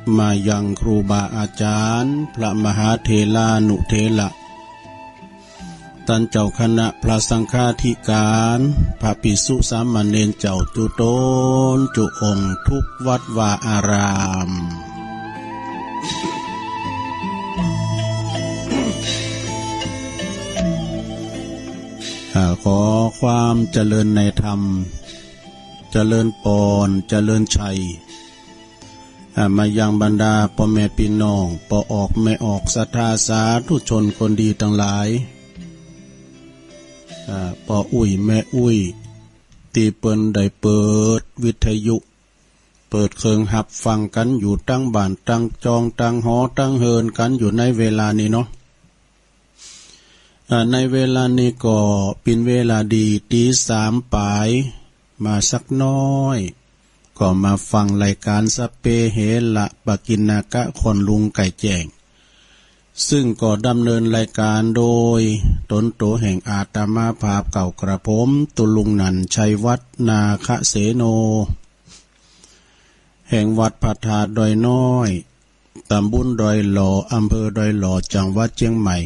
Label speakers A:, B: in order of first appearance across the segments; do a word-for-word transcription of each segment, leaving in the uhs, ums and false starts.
A: มายังครูบาอาจารย์พระมหาเถรานุเถระท่านเจ้าคณะพระสังฆาธิการพระภิกษุสามเณรเจ้าจุโตนจุองค์ทุกวัดวาอารามขอความเจริญในธรรมเจริญปอนเจริญชัยมายังบรรดาพ่อแม่พี่น้องปอออกไม่ออกศรัทธาสาธุชนคนดีทั้งหลายปออุ้ยแม่อุ้ยตีเปิ้นได้เปิดวิทยุเปิดเครื่องหับฟังกันอยู่ตั้งบ้านตั้งจองตั้งหอตั้งเฮินกันอยู่ในเวลานี้เนาะในเวลานี้ก็เป็นเวลาดีตีสามปลายมาสักน้อยก็มาฟังรายการสเปเหระปกิณากะคนลุงไก่แจ้งซึ่งก็ดำเนินรายการโดยตนโตแห่งอาตมาภาพเก่ากระผมตุลุงนันชัยวัฒนาคเสโนแห่งวัดพระธาตุดอยน้อยตำบลดอยหล่ออำเภอดอยหล่อจังหวัดเชียงใหม่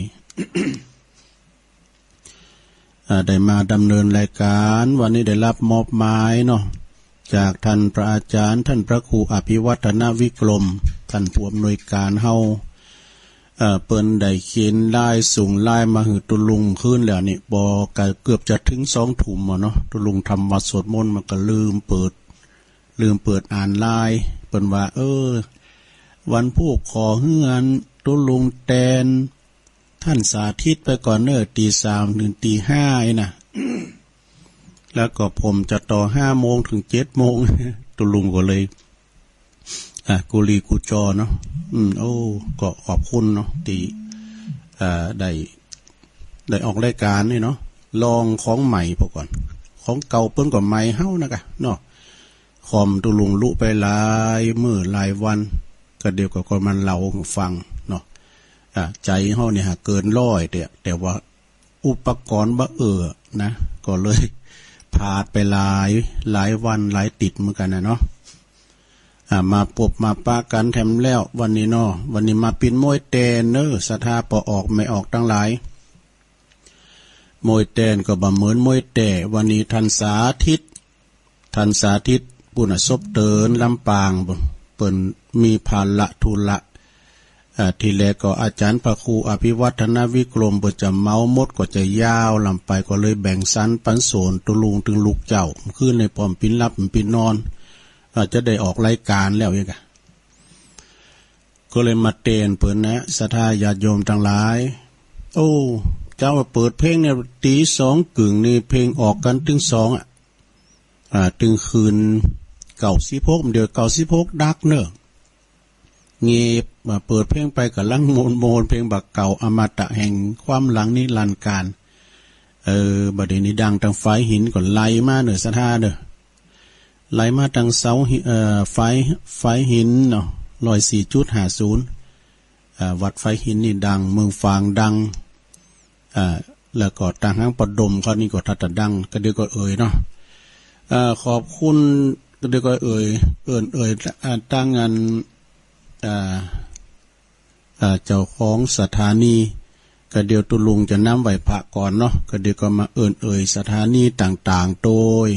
A: ได้มาดำเนินรายการวันนี้ได้รับมอบหมายเนาะจากท่านพระอาจารย์ท่านพระครูอภิวัฒนวิกรมท่านผู้อำนวยการเฮาเอ่อเปิ้นได้เขียนลายส่งลายมาหือตุลุงขึ้นแล้วนี่บ่ก็เกือบจะถึงสองทุ่มอ่ะเนาะตุลุงทำวัดสวดมนต์มันก็ลืมเปิดลืมเปิดอ่านลายเปิ้นว่าเออวันพวกขอเฮือนตุลุงแตนท่านสาธิตไปก่อนเนอตีสามถึงตีห้าไอ้น่ะ แล้วก็ผมจะต่อห้าโมงถึงเจ็ดโมง ตุลุงก็เลยอ่ะกุลีกุจอเนาะอืมโอ้ก็ขอบคุณเนาะตีอ่าได้ได้ออกรายการนี่เนาะลองของใหม่พอก่อนของเก่าเปิ้นก็ใหม่เฮานะกะเนาะคอมตุลุงลุไปหลายมื้อหลายวันก็เดี๋ยวก็ก็มันเล่าฟังเนาะอ่าใจเฮาเนี่ยฮะเกินร้อยแต่แต่ว่าอุปกรณ์บ่เอื้อนะก็เลยพาดไปหลายหลายวันหลายติดเหมือนกันนะเนาะอ่ามาปบมาปะกันแถมแล้ววันนี้เนาะวันนี้มาปินมวยแตนเนอศรัทธาปอออกไม่ออกตั้งหลายมวยแตนก็บ่เหมือนมวยแต่วันนี้ท่านสาธิตท่านสาธิตปุณศพเตินลำปางเปิ้นมีภาระธุระทีแรกก็อาจารย์พระครูอภิวัฒนวิกรมเปิดจะเมาหมดก็จะยาวลำไปก็เลยแบ่งสันปันโสนตุลุงถึงลูกเจ้าขึ้นในป้อมปินรับปินนอนอาจจะได้ออกรายการแล้วยังไงก็เลยมาเตนเปิดนะศรัทธาญาติโยมทั้งหลายโอ้เจ้าเปิดเพลงเนี่ยตีสองกึ่งนี่เพลงออกกันถึงสองอ่ะอ่าถึงคืนเก่าสิพกเดี๋ยวเก่าสิพกดักเนอะเงียบมาเปิดเพลงไปกับลังโมนโมนเพลงบักเก่าอมตะแห่งความหลังนี้ลันการเออบัดนี้ดังทางไฟหินก่อนไล่มาเนอะศรัทธาเด้อไล่มาทางเสาเอ่อไฟไฟหินเนาะร้อยสี่จุดห้าศูนย์อ่าวัดไฟหินนี่ดังเมืองฟางดังอ่าแล้วก็ทางห้างปดมเขานี่ก็ทัดดังก็เดี๋ยวก็เอ่ยเนาะอ่าขอบคุณก็เดี๋ยวก็เอ่ยเอิ่นเอ่ยตั้งงานอ่าอ่าเจ้าของสถานีก็เดี๋ยวตุลุงจะนำไหวพระก่อนเนาะก็เดี๋ยวก็มาเอิ่นเอ่ยสถานีต่างๆโดย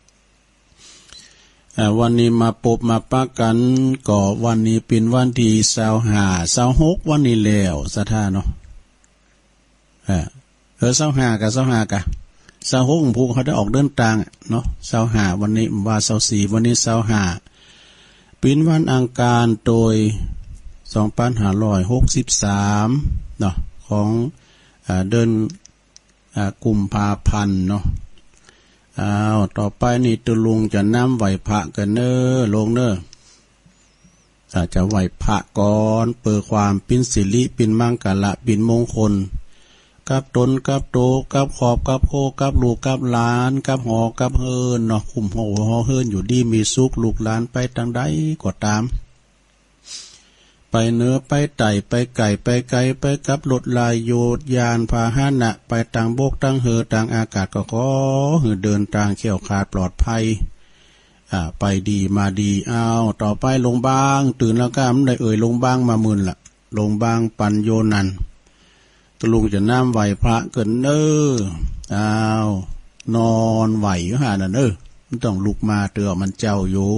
A: อ่าวันนี้มาปบมาปะกันก็วันนี้เป็นวันที่เสาร์ห้าเสาร์หกวันนี้แล้วสถาเนาะอ่าเออเสาร์ห้ากับเสาร์ห้ากับเสาร์หกผู้เขาได้ออกเดินทางเนาะเสาร์ห้าวันนี้ว่าเสาร์สี่วันนี้เสาร์ห้าเป็นวันอังคารโดยสองพันห้าร้อยหกสิบสามเนาะของอ่าเดินอ่ากุมภาพันธ์เนาะอ้าวต่อไปนี่ตุลุงจะนำไหวพระกันเนอลงเนออาจจะไหวพระก่อนเปิดความปินสิริปินมังกละปินมงคลกับตนกับโตกับขอบกับโคกับลูกกับหลานกับหอกับเฮินเนาะคุมหอหอเฮินอยู่ดีมีสุขลูกหลานไปทางใดก็ตามไปเนื้อไปไต่ไปไก่ไปไก่ไปกับรถลายโยดยานพาหนะไปทางบกทางเหือทางอากาศก็ขอเดินทางเขี่ยวขาดปลอดภัยอ่าไปดีมาดีเอาต่อไปลงบางตื่นแล้วก็มันได้เอ่ยลงบางมามื่นละลงบางปันโยนันตะลุงจะน้ำไหวพระเกินเน้ออ้าวนอนไหวหานั่นเออมันต้องลุกมาเตือมันเจ้าอยู่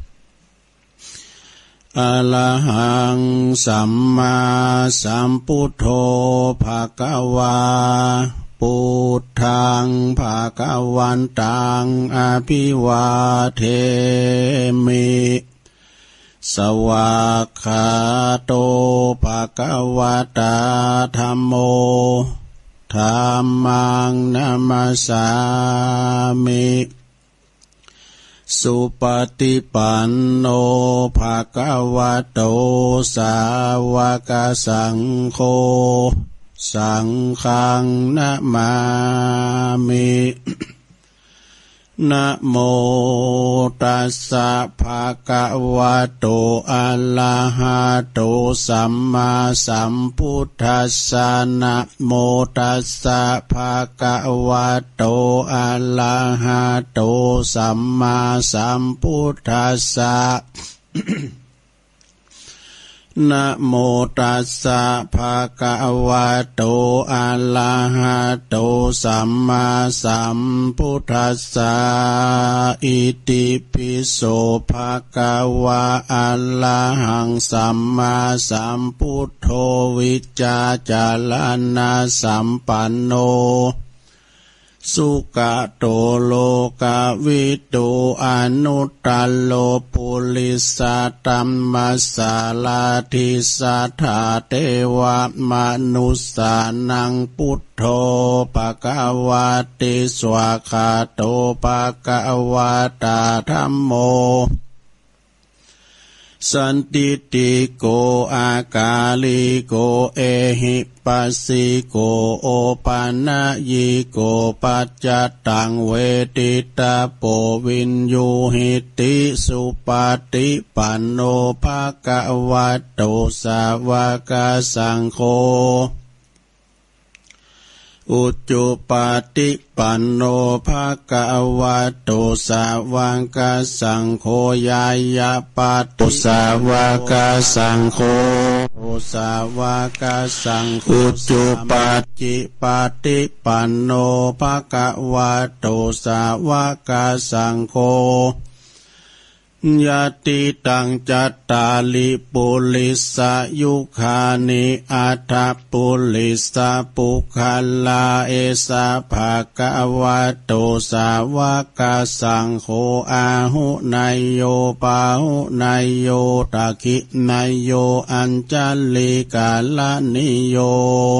A: อะระหังสัมมาสัมพุทโธภะคะวาพุทธังภะคะวันตังอภิวาเทมิสวากขาโตภะคะวะตาธัมโมธัมมังนัมมัสสามิสุปฏิปันโนภะคะวะโตสาวกสังโฆสังฆังนะมามินะโมตัสสะภะคะวะโตอะระหะโตสัมมาสัมพุทธัสสะนะโมตัสสะภะคะวะโตอะระหะโตสัมมาสัมพุทธัสสะ นะโมตัสสะภะคะวะโตอะระหะโตสัมมาสัมพุทธัสสะอิติปิโสภะคะวะอะระหังสัมมาสัมพุทโธวิจจาจารณะสัมปันโนสุขโตโลกวิทูอนุตตโลปุริสตัมมัสสาลาทิสัทธาเทวมนุสสานังพุทโธภะคะวะติสวากขาโตภะคะวะตาธัมโมสันติติโกอากาลิโกเอหิปัสสิโกโอปันนะยิโกปัจจตังเวทิตาโปวินยูหิติสุปฏิปันโนภะคะวะโตสาวกสังโฆอุจจุปาติปันโนภะคะวะโตสาวกสังโฆยายาปาตุสาวกสังโฆโอสาวกสังโฆอุจจุปาจิปาติปันโนภะคะวะโตสาวกสังโฆยะติตังจัตตาลิปุริสายุคานิอัตถปุริสาปุคลาเอสาภะคะวะโตสาวกสังโฆอาหุนายโยปาหุนายโยตะคินายโยอัญจลิกาลนิโย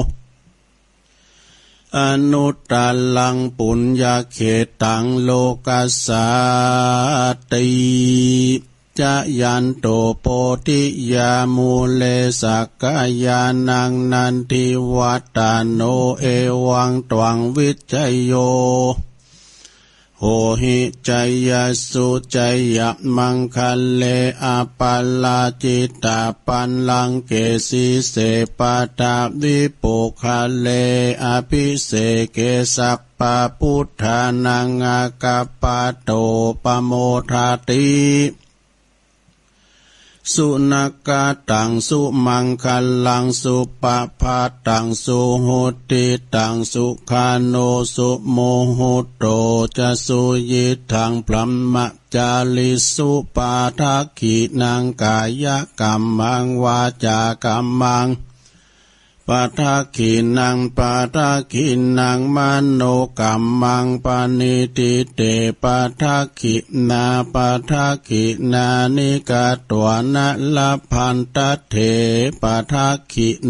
A: อนุตตลังปุญญเขตังโลกัสสาติจะยันโตโปธิยามูเลสักกายานังนันทิวัตตโนเอวังตวังวิจัยโยโหหิจยสุจยมังคัลเลอปัลลาจิตาปันลังเกสีเสปตาวิปุคัลเลอภิเสเกสัปปะพุทธานังอากาปะโตปโมทาติสุนักกตังสุมังคัลลังสุปะพาตังสุโหติตังสุขานโนสุโมโหโตจะสุยิทังพลัมมะจาลิสุปาทักขินังกายกัมมังวาจากัมมังปาทักขินังปาทักขินังมโนกัมมังปานิติเตปาทักขินาปาทักขินานิกาตัวนะละพันตเถปาทักขิเน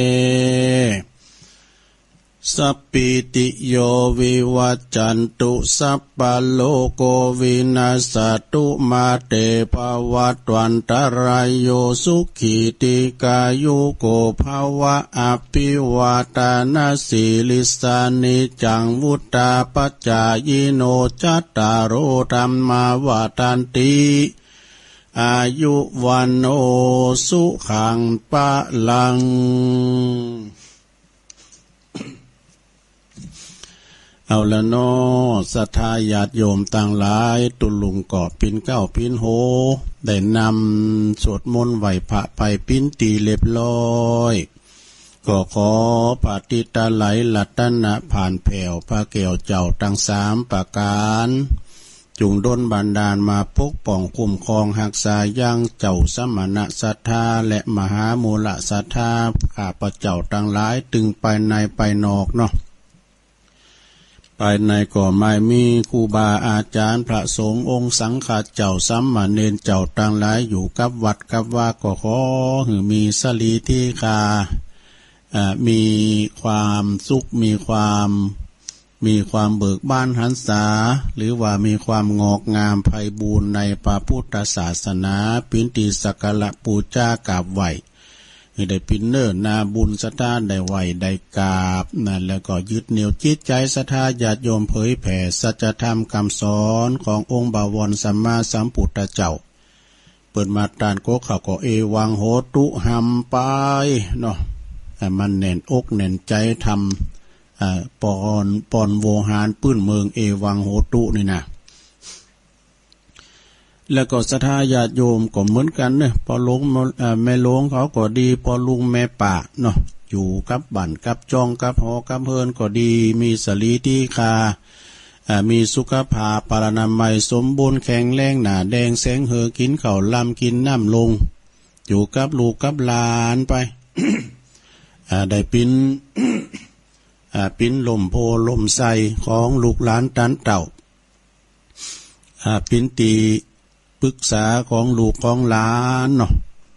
A: สัพพิติโยวิวัจจันตุสัพพะโลกวินาศตุมาเตภวัตวันตรายโยสุขีติกายุโกภวะอภิวาทานาสีลิสานิจังวุตตาปัจจายโนจัตตารโอธัมมาวาทันติอายุวันโนสุขังปะลังเอาละนอศรัทธาญาติโยมต่างหลายตุลุงกอบปินเก้าปินโหได้นำสวดมนต์ไหวพระไปปินตีเรียบร้อยก็ขอปฏิตาไหลลัตนะผ่านแผ่วพระเกี่ยวเจ้าตั้งสามประการจุงดลบันดาลมาปกป้องคุ้มครองหักษายังเจ้าสมณะศรัทธาและมหามูลศรัทธาข้าพเจ้าตั้งหลายตึงไปในไปนอกเนาะภายในก็ไม่มีครูบาอาจารย์พระสงฆ์องค์สังฆเจ้าสัมมาเนรเจ้าตั้งหลายอยู่กับวัดกับว่าก็ขอให้มีสลีที่คามีความสุขมีความมีความเบิกบานหันษาหรือว่ามีความงอกงามไพบูรณ์ในพระพุทธศาสนาปิณติสักการะปูชากราบไหว้ให้ได้ปินเนิ่นนาบุญศรัทธาได้ไหวได้กราบนั่นแล้วก็ยึดเหนี่ยวจิตใจศรัทธาญาติโยมเผยแผ่สัจธรรมคำสอนขององค์บวรสัมมาสัมพุทธเจ้าเปิดมาตานโกเขาก็เอวังโหตุหัมไปเนาะให้มันแน่นอกแน่นใจทำปอนปอนโวหารปื้นเมืองเอวังโหตุนี่นะแล้วก็ศรัทธาญาติโยมก็เหมือนกันเนี่ยพอหลวงแม่หลวงเขาก็ดีพอลุงแม่ป่าเนาะอยู่กับบ้านกับจองกับหอกับเฮินก็ดีมีสลีที่คามีสุขภาพปรนามัยสมบูรณ์แข็งแรงหนาแดงแสงเหอกินข้าวลำกินน้ำลงอยู่กับลูกกับหลานไป ได้ปิน ปินลมโพลมใสของลูกหลานตันเต่าปินตีปรึกษาของลูกของหลานเนาะ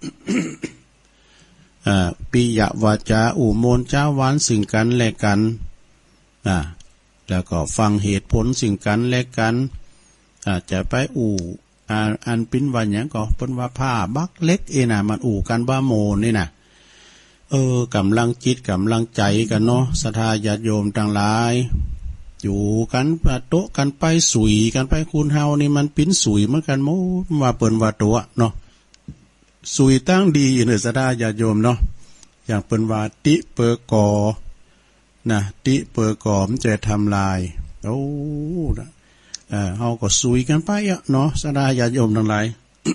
A: ปิยวาจาอุโมนจ้าวานสิ่งกันและกันแล้วก็ฟังเหตุผลสิ่งกันและกันจะไปอู่อันปิ้นวันอย่างก็เป็นว่าผ้าบักเล็กเอน่ะมันอู่กันบ้าโมนี่นะเออกำลังจิตกำลังใจกันเนาะศรัทธาญาติโยมต่างหลายอยู่กันโต๊ะกันไปสุยกันไปคุณเฮานี่มันปิ้นสุยเหมือนกันโมว่าเปิ่นว่าตัวเนาะสุยตั้งดีเนอศรัทธาญาติโยมเนาะอย่างเปิ่นว่าติเปอกอนะติเปอกอมจะทำลายโอ้เออเฮาก็สุยกันไปอ่ะเนาะศรัทธาญาติโยมทั้งหลาย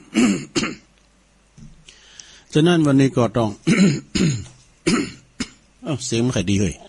A: ฉะนั้นวันนี้ก็ต้อง เสียงไม่ค่อยดีเลย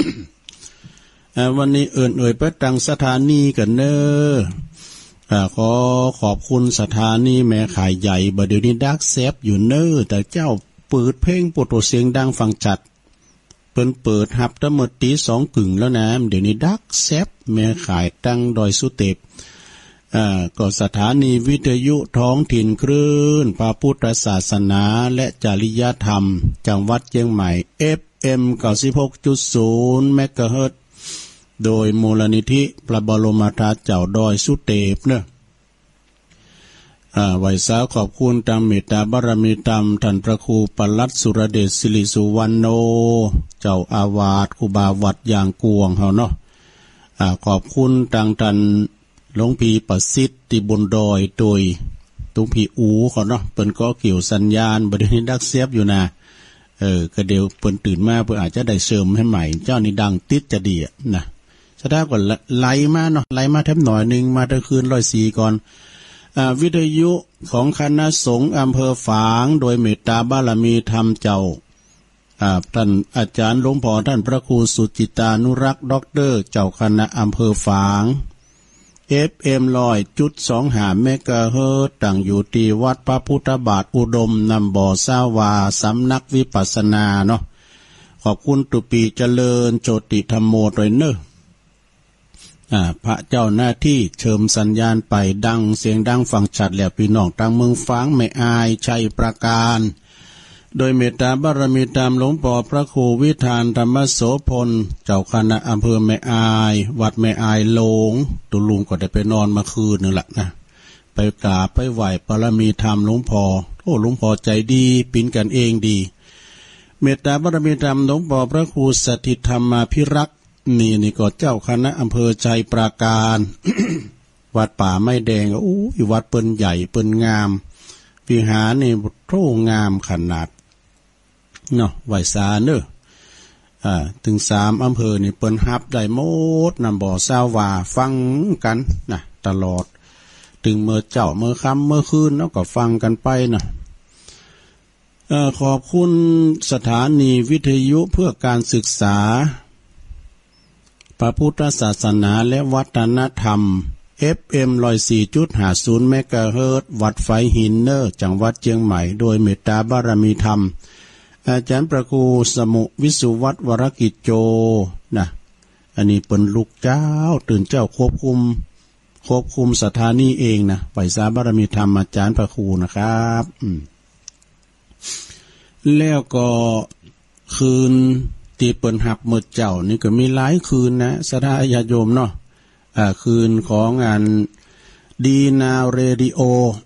A: วันนี้เอิ่นเอ่ยไปตั้งสถานีกันเนอขอขอบคุณสถานีแม่ขายใหญ่บ่เดี๋ยวนี้ดักแซบอยู่เนอแต่เจ้าเปิดเพลงปวดเสียงดังฟังจัดเปิ้นเปิดฮับตั้งหมดตีสองกึ่งแล้วนะเดี๋ยวนี้ดักแซบแม่ขายตั้งดอยสุเทพอ่าก็สถานีวิทยุท้องถิ่นคลื่นพระพุทธศาสนาและจริยธรรมจังหวัดเชียงใหม่ เอฟ เอ็ม เก้าสิบหกจุดศูนย์ เมกะเฮิรตซ์โดยมูลนิธิพระบรมธาตุเจ้าดอยสุเทพเนอะอ่าไหวสาขอบคุณตามเมตตาบารมีธรรมท่านพระครูปลัดสุรเดชสิริสุวรรณโนเจ้าอาวาสครูบาวัดอย่างกวงเฮาเนาะอ่าขอบคุณทางท่านหลวงพี่ประสิทธิ์ที่บนดอยโดยหลวงพี่อูเขาเนาะเปิ้นก็เกี่ยวสัญญาณบ่ได้นี่ดักเสียบอยู่นะเออก็เดี๋ยวเปิ้นตื่นมาเพิ่นอาจจะได้เสริมให้ใหม่เจ้านี่ดังติดจะดีอ่ะนะฉะนั้นก็ไล่มาเนาะไล่มาแทบหน่อยนึงมาตะคืนร้อยสี่ก่อนอ่าวิทยุของคณะสงฆ์อำเภอฝางโดยเมตตาบารมีธรรมเจ้าอ่าท่านอาจารย์หลวงพ่อท่านพระครูสุจิตานุรักษ์ด็อกเตอร์เจ้าคณะอำเภอฝาง เอฟ เอ็ม ร้อยจุดสองห้า เมกะเฮิรตซ์ตั้งอยู่ที่วัดพระพุทธบาทอุดมนำบ่อสาวาสำนักวิปัสสนาเนาะขอบคุณตุปีเจริญโจติธรรมโมโดยเนออ่าพระเจ้าหน้าที่เชิมสัญญาณไปดังเสียงดังฟังชัดแล้วพี่น้องต่างเมืองฝางไม่อายชัยประการโดยเมตตาบารมีตามหลวงพ่อพระครูวิธานธรรมโสพลเจ้าคณะอำเภอแม่อายวัดแม่อายหลงตุลุงก็ได้ไปนอนมาคืนนึงละนะไปกราบไปไหว้บารมีธรรมหลวงพ่อโอ้หลวงพ่อใจดีปินกันเองดีเมตตาบารมีธรรมหลวงพ่อพระครูสถิตธรรมาภิรักษ์นี่นี่ก็เจ้าคณะอำเภอชัยปราการ วัดป่าไม้แดงโอ้ยวัดเปิ้นใหญ่เปิ้นงามวิหารนี่โตงามขนาดเนาะไหวสาเนอะอ่าถึงสามอำเภอนี่เปิ้นฮับได้หมดนำบ่อซาวว่าฟังกันนะตลอดถึงเมื่อเจ้าเมื่อค่ำเมื่อคืนแล้วก็ฟังกันไปนะเอ่อขอบคุณสถานีวิทยุเพื่อการศึกษาพระพุทธศาสนาและวัฒนธรรม เอฟ เอ็ม หนึ่งร้อยสี่จุดห้าศูนย์ เมกะเฮิรตซ์วัดไฟหินเนอร์จังหวัดเชียงใหม่โดยเมตตาบารมีธรรมอาจารย์ประครูสมุวิสุวัฒน์วรกิจโจนะอันนี้เป็นลูกเจ้าตื่นเจ้าควบคุมควบคุมสถานีเองนะไปสาบารมีธรรมอาจารย์ประครูนะครับอืมแล้วก็คืนที่เปิ่นหับมือเจ้านี่ก็มีหลายคืนนะสถาญาติโยมเนาะอ่าคืนของงานดีนาวเรดิโอ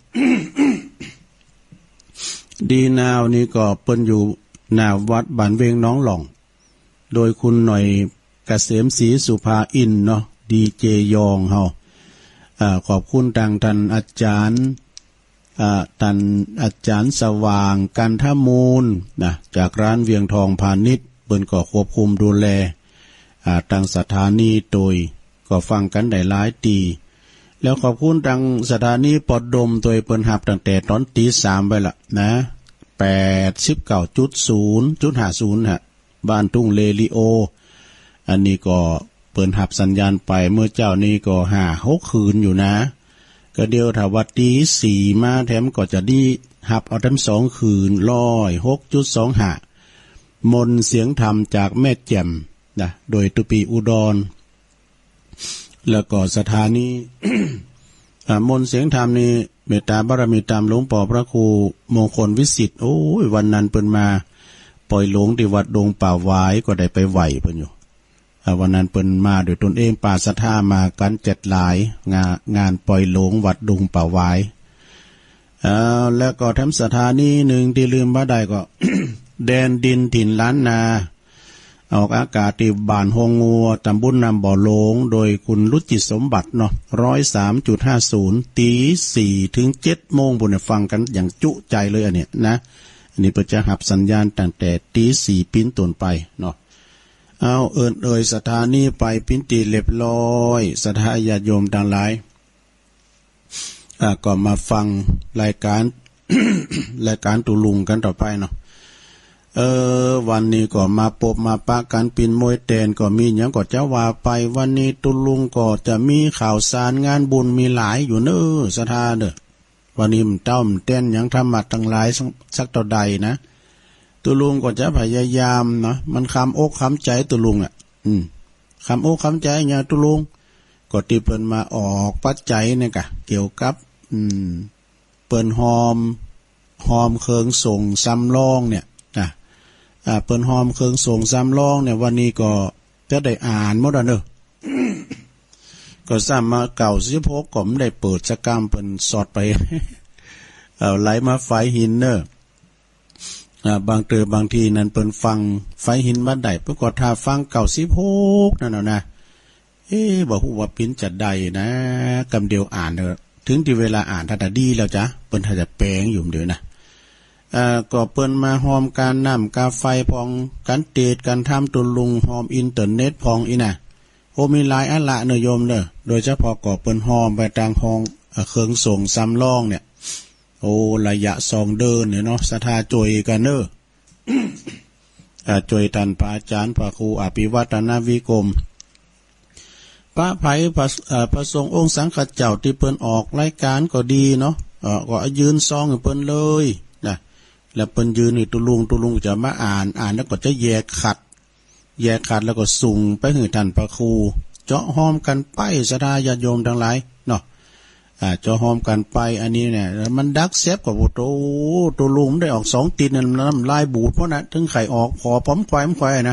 A: ดีนาวนี่ก็เปิ่นอยู่หน้าวัดบ้านเวงน้องหล่องโดยคุณหน่อยเกษมศรีสุภาอินเนาะดีเจยองเฮาอ่าขอบคุณทางท่านอาจารย์อ่าท่านอาจารย์สว่างกันทมูลนะจากร้านเวียงทองพาณิชย์เปิ้นก็ควบคุมดูแลอ่าทางสถานีโดยก็ฟังกันได้หลายตีแล้วขอบคุณทางสถานีปอดดมโดยเปิ้นหับตั้งแต่ตอนตีสามไปละนะแปดสิบเก้าจุดศูนย์จุดห้าศูนย์ฮะบ้านทุ่งเลลิโออันนี้ก็เปิ้นหับสัญญาณไปเมื่อเจ้านี้ก็ห้าหกคืนอยู่นะก็เดียวถ้าวัดตีสี่มาแถมก็จะดีหับเอาทั้งสองคืนร้อยหกจุดสองห้ามนเสียงธรรมจากแม่แจ่มนะโดยตุปีอุดรแล้วก็สถานี มนเสียงธรรมนี่เมตตาบารมีตามหลวงปู่พระครูมงคลวิสิทธิ์โอ้ยวันนั้นเปิ้นมาปล่อยหลงที่วัดดงป่าหวายก็ได้ไปไหวเพิ่นอยู่วันนั้นเปิ้นมาโดยตนเองป่าศรัทธามากันเจ็ดหลายงานงานปล่อยหลงวัดดงป่าหวายอ่าแล้วก็ทำสถานีหนึ่งที่ลืมบ่ได้ก็ แดนดินถิ่นล้านนาออกอากาศที่บ้านฮงงัวตำบลนำบ่อหลงโดยคุณรุจิสมบัติเนาะร้อยสามจุดห้าศูนย์ตีสี่ถึงเจ็ดโมงบุญฟังกันอย่างจุใจเลยอันเนี้ยนะอันนี้เปิดจะหับสัญญาณตั้งแต่ตีสี่ปิ้นต้นไปเนาะเอาเอิญเอ่ยสถานีไปปิ้นตีเรียบร้อยสถาญาติโยมทั้งหลายอ่าก็มาฟังรายการ รายการตุลุงกันต่อไปเนาะเออวันนี้ก็มาปบมาปะกันปินมวยเตนก็มีอย่างก็จะว่าไปวันนี้ตุลุงก็จะมีข่าวสารงานบุญมีหลายอยู่เนอสถาเด้อวันนี้มันเต้ามันเต้นอย่างธรรมะทั้งหลายสักต่อใดนะตุลุงก็จะพยายามเนาะมันคำอกคำใจตุลุงอ่ะอืมคำอกคำใจเนี่ยตุลุงก็ที่เปิ้นมาออกปัจจัยเนี่ยกะเกี่ยวกับอืมเปิ้นหอมหอมเคืองส่งซ้ำลองเนี่ยนะอ่าเปิ้นหอมเคืองส่งซ้ำลองเนี่ยวันนี้ก็จะได้อ่านหมดแล้วเนอะ ก็ซ้ำมาเก่าสิพกก็ไม่ได้เปิดสกรรมเปิ้นสอดไป เอาไหลมาไฟหินเนอะอ่าบางเตอบางทีนั้นเปิ้นฟังไฟหินมาได้เพิ่นก็ถ้าฟังเก่าสิพกนั่นน่ะนะเอ๊ะบอกว่าปิ้นจัดใดนะกำเดียวอ่านเนอะถึงที่เวลาอ่านถ้าจะดีแล้วจ้ะเปิ้นถ้าจะแปลงอยู่เดี๋ยวนะอ่าก็เปิ้นมาหอมการน้ำกาไฟพองการเตดการทำตุลุงหอมอินเทอร์เน็ตพองอีน่ะโอ้มีหลายอันละเนอะโยมเด้อโดยเฉพาะก็เปิ้นหอมไปทางห้องเครื่องส่งซ้ำล่องเนี่ยโอ้ระยะสองเดินเนี่ยเนาะศรัทธาจ่วยกันเนอะ อ่าจ่วยท่านพระอาจารย์พระครูอภิวัฒนวิกรมพระไผ่พระเอ่อพระทรงองค์สังฆเจ้าที่เปิ้นออกรายการก็ดีเนาะเอ่อก็ยืนซองให้เปิ้นเลยนะแล้วเปิ้นยืนนี่ตุลุงตุลุงจะมาอ่านอ่านแล้วก็จะแยกขัดแยกขัดแล้วก็ส่งไปให้ท่านพระครูเจาะหอมกันไปศรัทธาญาติโยมทั้งหลายเนาะอ่าเจาะหอมกันไปอันนี้เนี่ยมันดักเซฟกับโตตุลุงได้ออกสองตีนนั่นน้ำลายบูดเพราะนะถึงไข่ออกพอพร้อมควายพร้อมควายนะ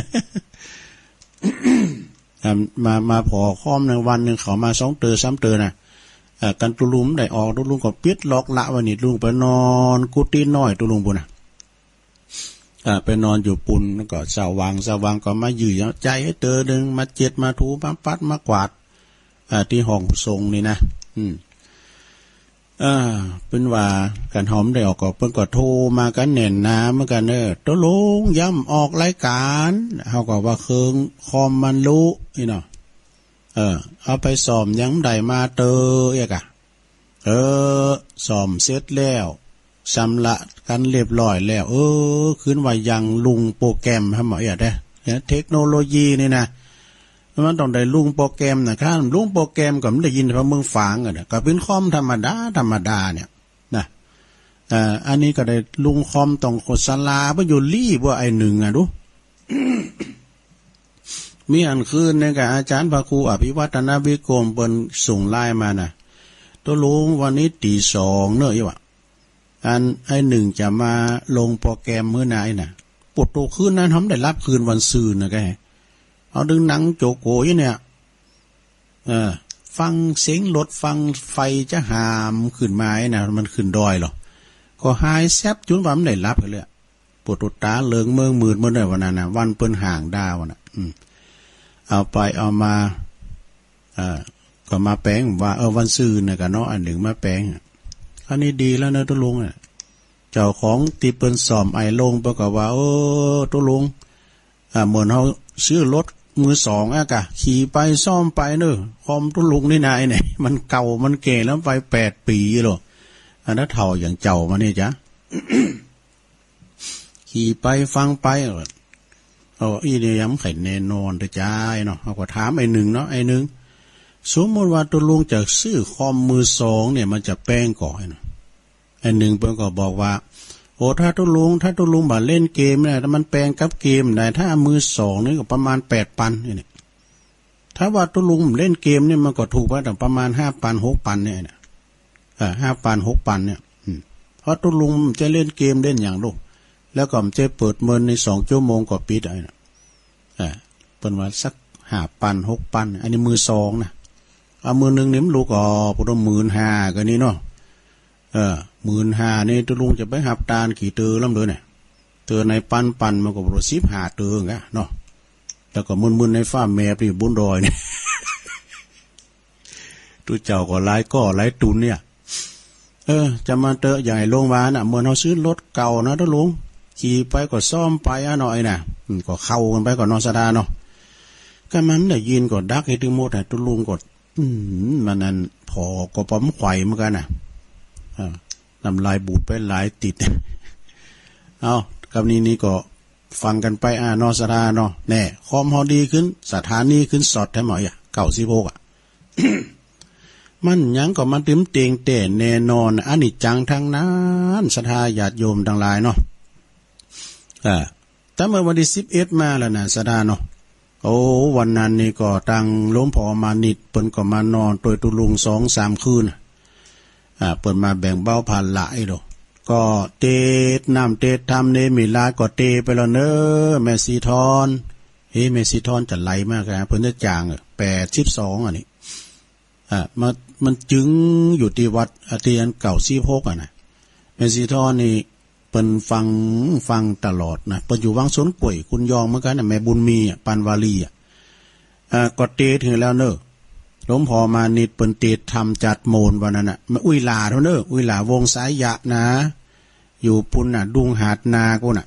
A: มามาพอค้อมในวันหนึ่งเขามาสองเตอสามเตอนะกันตุลุมได้ออกตุลุงก็ปิดล็อกละวันนี้ลุงไปนอนกุฏิน้อยตุลุงปุ่นอ่ะไปนอนอยู่ปุ่นแล้วก็สว่างสว่างก็มายื้อใจให้เตอหนึ่งมาเจ็ดมาถูมาปัดมากวาดอ่าที่ห้องทรงนี่นะอืมอ่าเป็นว่ากันหอมได้ออกก็เพิ่นก็โทรมากันแน่นน้ำเหมือนกันเด้อตกลงย้ำออกรายการเฮาก็ว่าเคิงคอมมันรู้นี่เนาะเออเอาไปซ่อมยังได้มาเตอเอียกะเออซ่อมเสร็จแล้วชำระกันเรียบร้อยแล้วเออคืนว่ายังลุงโปรแกรมให้หมอเอียดเด้เนี่ยเทคโนโลยีนี่นะมันต้องได้ลุงโปรแกรมนะครับลุงโปรแกรมก็ไม่ได้ยินเพราะมึงฝังอ่ะก็เป็นคอมธรรมดาธรรมดาเนี่ยนะอ่าอันนี้ก็ได้ลุงคอมต้องโฆษณาไปอยู่รีบว่าไอ้หนึ่งอ่ะดู มีอันคืนเนี่ยกับอาจารย์พระครูอภิวัฒนวิกรมเปิ้นส่งไลน์มาน่ะตัวลุงวันนี้ตีสองเนอะยี่วะอันไอ้หนึ่งจะมาลงโปรแกรมมื้อไหนน่ะปวดตัวคืนนั้นทำได้รับคืนวันซืนนะแกเอาดึงหนังโจโกยเนี่ยเออฟังเสียงรถฟังไฟจะหามขึ้นมาไอ้น่ะมันขึ้นดอยหรอก็หายแซบจุนว่ามันได้รับเลยปวดตัวตาเลิงเมืองมืดเมื่อไหร่วันนั้นน่ะวันเปิ้นห่างดาวน่ะอืมเอาไปเอามาเอ่อก็มาแปลงว่าเออวันซืนน่ะก็เนาะอันหนึ่งมาแปลงอันนี้ดีแล้วนะตุลุงอ่ะเจ้าของตีเปิ้นซ่อมไอลงประกอบว่าโอ้ตุลุงอ่าเหมือนเฮาซื้อรถมือสองอ่ะกะขี่ไปซ่อมไปเนอะคอมตุลุงนี่นายเนี่ยมันเก่ามันเก่แล้วไปแปดปีหรออันนั้นเท่าอย่างเจ้ามาเนี่ยจ้ะ ขี่ไปฟังไปเอาอีเนี่ยย้ำไข่แน่นอนแต่จ้าเนาะเอาก็ถามไอ้หนึ่งเนาะไอ้หนึ่งสมมติว่าตุลุงจะซื้อคอมมือสองเนี่ยมันจะแป้งก่อนนะไอ้หนึ่งเพิ่นก็บอกว่าโอ้ถ้าตุลุงถ้าตุลุงมาเล่นเกมเนี่ยถ้ามันแปลงกับเกมได้ถ้ามือสองนี่ก็ประมาณแปดปันเนี่ยถ้าว่าตุลุงเล่นเกมเนี่ยมันก็ถูกไปแต่ประมาณห้าปันหกปันเนี่ยนะอ่าห้าปันหกปันเนี่ยเพราะตุลุงจะเล่นเกมเล่นอย่างลูกแล้วก็มันจะเปิดเมินในสองชั่วโมงก็ปิดอะไรนะอ่าเป็นว่าสักห้าปันหกปันอันนี้มือสองนะเอามือหนึ่งเนี่ยมันลูกอ๋อพุทธหมื่นห้ากันนี่เนาะเออหมื่นห้านี่ตุลุงจะไปหับตาลขี่เตือล้ำเลยเนี่ยเตือในปันปันมันก็ประสิบหาเตือไงเนาะแล้วก็มึนๆในฟ้าแมบที่บุญดอยเนี่ยตัวเจ้าก็ไล่ก็ไล่ตุนเนี่ยเออจะมาเตอะใหญ่ลงมาน่ะเมื่อเราซื้อรถเก่านะตุลุงขี่ไปก็ซ่อมไปอ่ะหน่อยน่ะก็เข้ากันไปก็นอนสดาเนาะก็มันได้ยินก็ดักให้ถึงหมดอ่ะตุลุงก็อืมมันนั่นพอก็ปั๊มไข่เหมือนกันน่ะน้ำลายบูดไปหลายติดเอากับนี้นี่ก็ฟังกันไปอ่านอสราเนาะแน่คอมฮอดีขึ้นสถานีขึ้นสอดแท้หมอยอ่ะเก่าสิโพกอ่ะ มันยังก็มันติ้มเตียงแต่แน่นอนอันนี้จังทั้งนั้นศรัทธาญาติโยมทั้งหลายเนาะอ่าแต่เมื่อวันที่สิบเอ็ดมาแล้วนะศรัทธาเนาะโอ้วันนั้นนี่ก็ตั้งหลวงพ่อมานิดเปิ้นก็มานอนโดยตุลุงสองสามคืนอ่าเปิ้นมาแบ่งเบาผ่านหลายดอกก็เตดน้ำเตดทำเนมิลาก็เตไปแล้วเนอะแม่สีทอนเฮ้แม่สีทอนจะไหลมากนะเพิ่นจะจางแปดสิบสองอันนี้อ่ามันมันจึงอยู่ที่วัดอาทิอันเก่าซีโพกอ่ะนะแม่สีทอนนี่เปิ้นฟังฟังตลอดนะเปิ้นอยู่วังสวนกล้วยคุณยองเหมือนกันนะแม่บุญมีอ่ะปันวาลีอ่ะอ่าก็เตถึงแล้วเนอะหลวงพ่อมานิดเปิ้นเตทำจัดโมนวันนั้นน่ะมาอุ้ยลาเท่าเนอะอุ้ยลาวงสายยะนะอยู่ปุ่นน่ะดุงหาดนากูน่ะ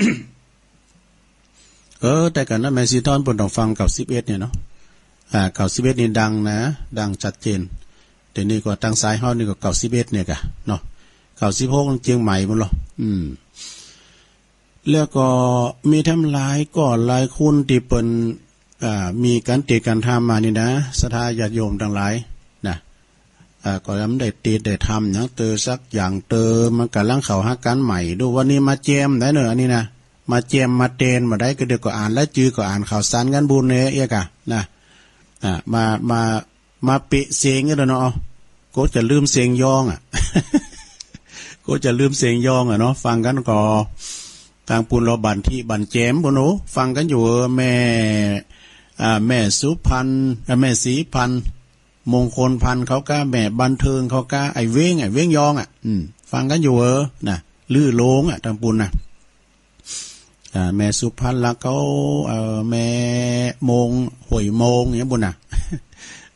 A: เออแต่กันนะแม่ซีทอนเปิ้นต้องฟังเก่าสิบเอ็ดเนี่ยเนาะอ่าเก่าสิบเอ็ดนี่ดังนะดังชัดเจนแต่นี่ก็ทางซ้ายเฮานี่ก็เก่าสิบเอ็ดเนี่ยกะเนาะเก่าสิบหกเชียงใหม่มันหรออืมแล้วก็มีทำลายก็หลายคุณที่เปิ้นอ่ามีการเตะการทำมานี่นะศรัทธาญาติโยมทั้งหลายนะอ่าก็ยังได้เตะได้ทำอย่างเตอสักอย่างเตอมันกำลังเข้าหากันใหม่ดูวันนี้มาเจมได้เนอะอันนี้นะมาเจมมาเตนมาได้ก็เดี๋ยวก็อ่านและจือก็อ่านข่าวสารกันบุญเนี่ยเอียกะนะอ่ามามามาเปะเสียงกันเนาะก็จะลืมเสียงยองอ่ะ ก็จะลืมเสียงยองอ่ะเนาะฟังกันก็ทางปุณเราบันที่บันแจมบุญโนฟังกันอยู่แม่อ่าแม่สุพันแม่ศรีพันมงคลพันเขาก็แม่บันเทิงเขาก็ไอเว้งไอเว้งยองอ่ะอืมฟังกันอยู่เออนะลื้อโลงอ่ะทางปุณนะอ่าแม่สุพันแล้วเขาเอ่อแม่มงหวยมงอย่างบุญน่ะ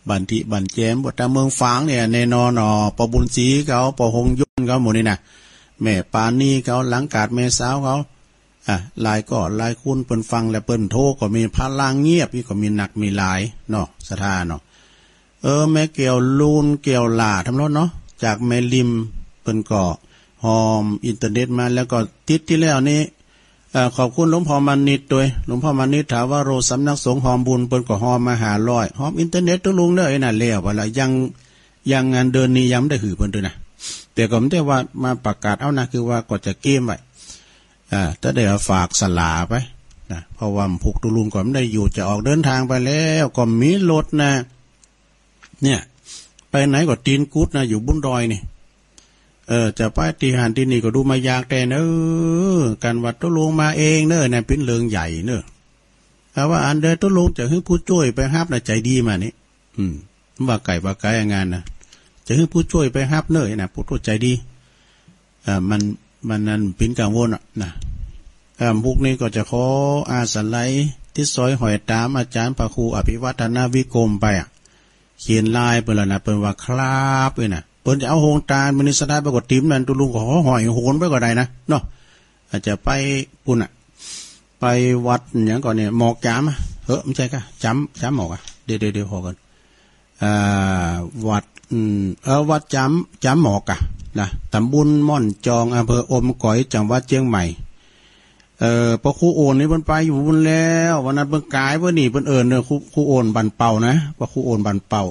A: บันทิบันแจมบทตาเมืองฝางเนี่ยแน่นอนอ๋อปอบุญศรีเขาปอหงยุ่นเขาหมดนี่นะแม่ปานีเขาหลังกาดแม่สาวเขาอ่ะลายก็ลายคุณเปิ้นฟังและเปิ้นโทก็มีพลังเงียบนี่ก็มีหนักมีหลายเนาะสถานเนาะเออแม่เกี่ยวลูนเกี่ยวหล่าทำรถเนาะจากแม่ริมเปิ้นก็หอมอินเทอร์เน็ตมาแล้วก็ติดที่แล้วนี้ขอบคุณหลวงพ่อมานิดด้วยหลวงพ่อมานิดถามว่าโรสำนักสงฆ์หอมบุญเปิ้นก็หอมมาหาร้อยหอมอินเทอร์เน็ตตัวลุงเลยน่ะแล้วว่าละยังยังงานเดินนี้ยังไม่ได้หือเปิ้นด้วยนะแต่ก็ไม่ได้ว่ามาประกาศเอานะคือว่าก็จะเกมไว้อ่าถ้าได้ฝากสลาไปนะเพราะว่าผูกตัวลุงก็ไม่ได้อยู่จะออกเดินทางไปแล้วก็มีรถนะเนี่ยไปไหนก็ตีนกุดนะอยู่บุญดอยนี่เออจะไปที่หันที่นี่ก็ดูมายากแต่เนอการวัดตัวลุงมาเองเนอเนี่ยเป็นเรื่องใหญ่เนอแต่ว่าอันเดอตัวลุงจะให้ผู้ช่วยไปฮับนะใจดีมานี่อืมว่าไก่ว่าไก่งานนะจะให้ผู้ช่วยไปฮับเนอนะผู้ช่วยใจดีอ่ามันมันนั่นเป็นกังวลอ่ะนะอ่าพวกนี้ก็จะขออาสาไลที่ซอยหอยตามอาจารย์พระครูอภิวัฒนาวิกรมไปอ่ะเขียนลายเปิดแล้วนะเปิดว่าครับเลยนะเปิดจะเอาโฮงตาลมินิสตาไปกดติ้มนั่นตุลุงก็หอยโหนไปก็ได้นะเนาะอาจจะไปปุ่นอ่ะไปวัดอย่างก่อนเนี่ยหมอกจามอ่ะเฮ้อไม่ใช่ค่ะจำจำหมอกอ่ะเดี๋ยวเดี๋ยวพอกันอ่าวัดอืมเออวัดจำจำหมอกอ่ะนะตำบลม่อนจองอำเภออมก๋อยจังหวัดเชียงใหม่เอ่อพอครูโอนนี่เพิ่นไปอยู่บุญแล้ววันนั้นเพิ่นกายเพิ่นนี่เพิ่นเอิ้นเด้อครูครูโอนบันเป่านะพอครูโอนบันเป่า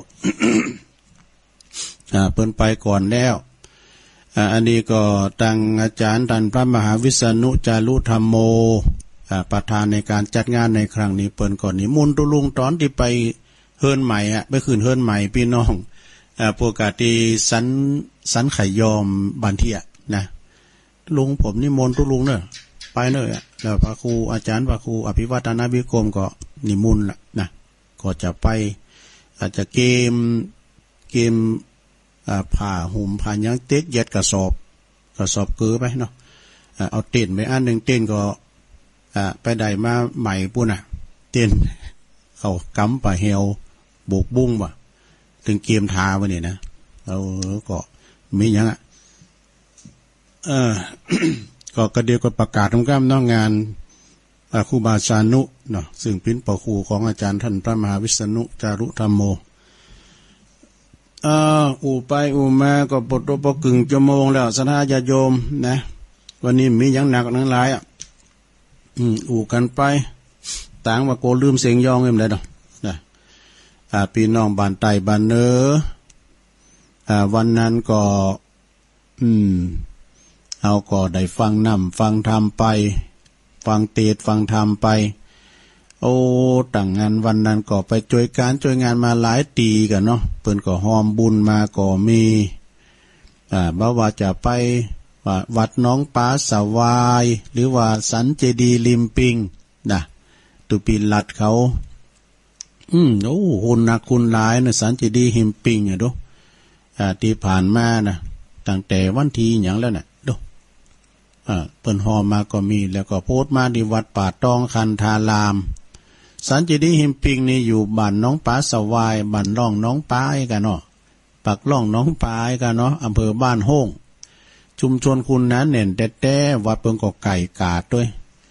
A: อ่าเพิ่นไปก่อนแล้วอ่าอันนี้ก็ตั้งอาจารย์ท่านพระมหาวิษณุจารุธรรมโมอ่าประธานในการจัดงานในครั้งนี้เปิ้นก่อนนิมนต์ตุลุงตอนที่ไปเฮิรนใหม่อ่ะไปคืนเฮิรนใหม่พี่น้องอ่าพวกกะที่สันสันไขยอมบันเทียนะลุงผมนิมนต์ตุลุงเนอะไปเนอะแล้วพระครูอาจารย์พระครูอภิวัฒนาวิกรมก็นิมนต์ละนะก็จะไปอาจจะเกมเกมผ่าหุ่มผ่ายังเต็ดยัดกระสอบกระสอบเกลือไปเนาะเอาเต้นไปอันหนึ่งเต้นก็ไปได้มาใหม่ปุ่นอ่ะเต้นเขากำปะเฮวโบกบุ้งว่ะถึงเกมทาวะเนี่ยนะเราก็มีอย่างอ่ะเออ ก็กระเดียวก็ประกาศทำการน้องงานครูบาสานุเนาะซึ่งเป็นปครูของอาจารย์ท่านพระมหาวิษณุจารุธรรมโมอ่าอูไปอูมาก็ปดปกึ่งชั่วโมงแล้วสถาญาโยมนะวันนี้มีอย่างหนักทั้งหลายอ่ะอืมอูกันไปต่างว่าโกลืมเสียงยองเอ็มได้ดอกนะอ่าพี่น้องบ้านไต่บ้านเนออ่าวันนั้นก็อืมเอาก็ได้ฟังนำฟังธรรมไปฟังเทศฟังธรรมไปโอ้ต่างงานวันนั้นก็ไปช่วยการช่วยงานมาหลายตีกันเนาะเปิ้นก็หอมบุญมาก็มีอ่าบ่ว่าจะไปว่าวัดน้องป้าสวายหรือว่าสันเจดีริมปิงนะตุปีลัดเขาอืมโอ้คุณนักคุณหลายนะสันเจดีริมปิงอ่ะดูอ่าที่ผ่านมานะตั้งแต่วันที่หยังแล้วน่ะดูอ่าเปิ้นหอมมาก็มีแล้วก็โพสต์มาที่วัดป่าตองคันธารามสันเจดีหิมปิงนี่อยู่บ้านน้องป้าสวายบ้านร่องน้องป้ายกันเนาะปักร่องน้องป้ายกันเนาะอำเภอบ้านโฮ่งชุมชนคุณนั้นเน่นแต่แต่วัดเปิงก็ไก่กาดด้วย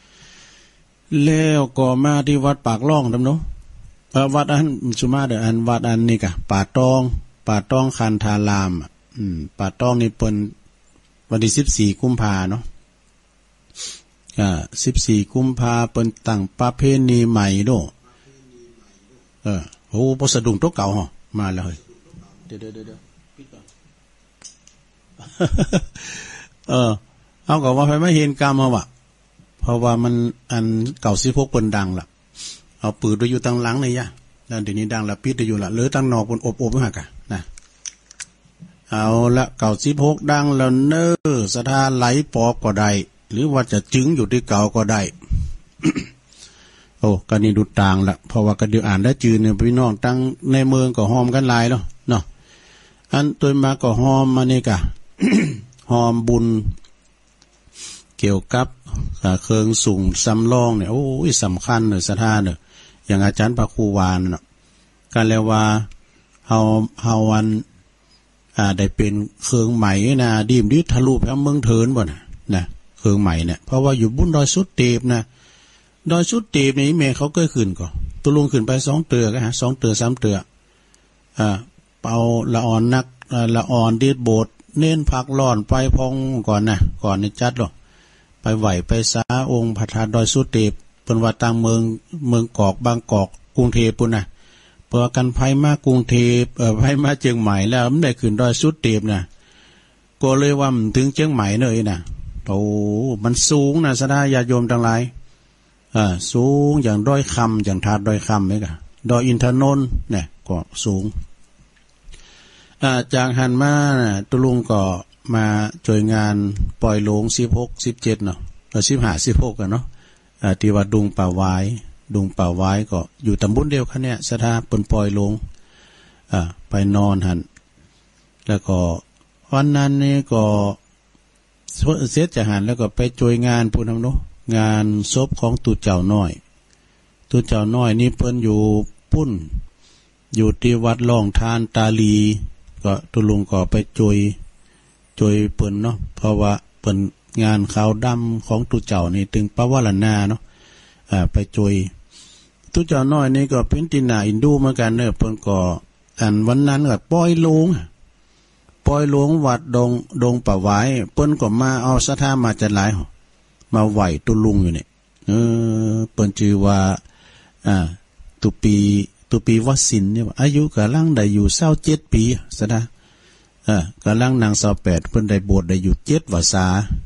A: แล้วก็มาที่วัดปากร่องทำเนาะวัดอันสุมาเดออันวัดอันนี่กะป่าตองป่าตองคันธารามอืมป่าตองนี่เปิ้นวันที่สิบสี่กุมภาเนาะอ่าสิบสี่กุมภาเปิ้นตั้งประเพณีใหม่โดเออโหบ่สะดุ้งตัวเก่าฮะมาแล้วเฮ้ยเดี๋ยวๆๆปิดก่อนเออเอาก็ว่าไปไม่เห็นกรรมเฮาว่ะเพราะว่ามันอันเก่าสิบหกเปิ้นดังล่ะเอาปืนไว้อยู่ตั้งหลังนี่ยะแล้วเดี๋ยวนี้ดังละปิดอยู่ล่ะเหลือตั้งนอกเปิ้นอบๆอยู่หั่นกะนะเอาละเก่าสิบหกดังแล้วเน้อสถานไหลปอบก็ได้หรือว่าจะจึงอยู่ที่เก่าก็ได้ โอ้กันนี่ดูต่างละเพราะว่ากันเดียวอ่านได้จืนเนี่ยพี่น้องตั้งในเมืองก็หอมกันหลายเนาะเนาะอันตัวมาก็หอมมานี่กะ หอมบุญเกี่ยวกับเครื่องสูงสำรองเนี่ยโอ้ยสำคัญเลยสถานเนี่ยอย่างอาจารย์พระครูวานเนาะกันแล้วว่าเฮาเฮาวันอ่าได้เป็นเครื่องไหมนะดีมดิทะลุไปเมืองเถินบ่น่ะนะเครื่องไหมเนี่ยเพราะว่าอยู่บุญดอยสุดเตบนะดอยสุดเตบนี่แม่เขาก็ขึ้นก่อนตุลุงขึ้นไปสองเตือก็ฮะสองเตือสามเตืออ่าเป่าละอ่อนนักละอ่อนดีดโบดเน้นพักร้อนไปพองก่อนนะก่อนนี่จัดหรอกไปไหวไปสาองค์พระธาตุดอยสุเทพเป็นว่าต่างเมืองเมืองกอกบางกอกกรุงเทพปุ่นนะเปิดกันไพ่มากรุงเทพเออไพ่มาเชียงใหม่แล้วมันได้ขึ้นดอยสุเทพนะก็เลยว่าถึงเชียงใหม่เลยนะโอ้มันสูงนะสดาญาโยมทั้งหลายอ่าสูงอย่างดอยคำอย่างธาตุดอยคำไหมกะดอยอินทนนท์เนี่ยก็สูงอ่าจากหันมาตุลุงก็มาช่วยงานปล่อยโลงสิบหกสิบเจ็ดเนาะเราสิบห้าสิบหกกันเนาะอ่าที่ว่าดุงป่าไว้ดุงป่าไว้ก็อยู่ตำบลเดียวกันเนี่ยสถาปนปล่อยโลงอ่าไปนอนหันแล้วก็วันนั้นนี่ก็เสร็จจากหันแล้วก็ไปช่วยงานพูดนำเนาะงานศพของตู่เจ้าน้อยตู่เจ้าน้อยนี่เพิ่นอยู่ปุ้นอยู่ที่วัดล่องทานตาลีก็ตุลุงก็ไปช่วยช่วยเปิ้นเนาะเพราะว่าเปิ้นงานขาวดำของตู่เจ้านี่ถึงปะวะละนาเนาะอ่าไปช่วยตู่เจ้าน้อยนี่ก็เป็นตินาอินดูเหมือนกันเนอะเปิ้นก็อันวันนั้นก็ปล่อยโลงปล่อยโลงวัดดงดงป่าไว้เปิ้นก็มาเอาศรัทธามาจัดหลายมาไหวตุลุงอยู่เนี่ยเออเปิ้นชื่อว่าอ่าตุปีตุปีวสินเนี่ยอายุกำลังได้อยู่เศร้าเจ็ดปีซะนะเออกำลังนางเศร้าแปดเพิ่นได้บวชได้อยู่เจ็ดวาษา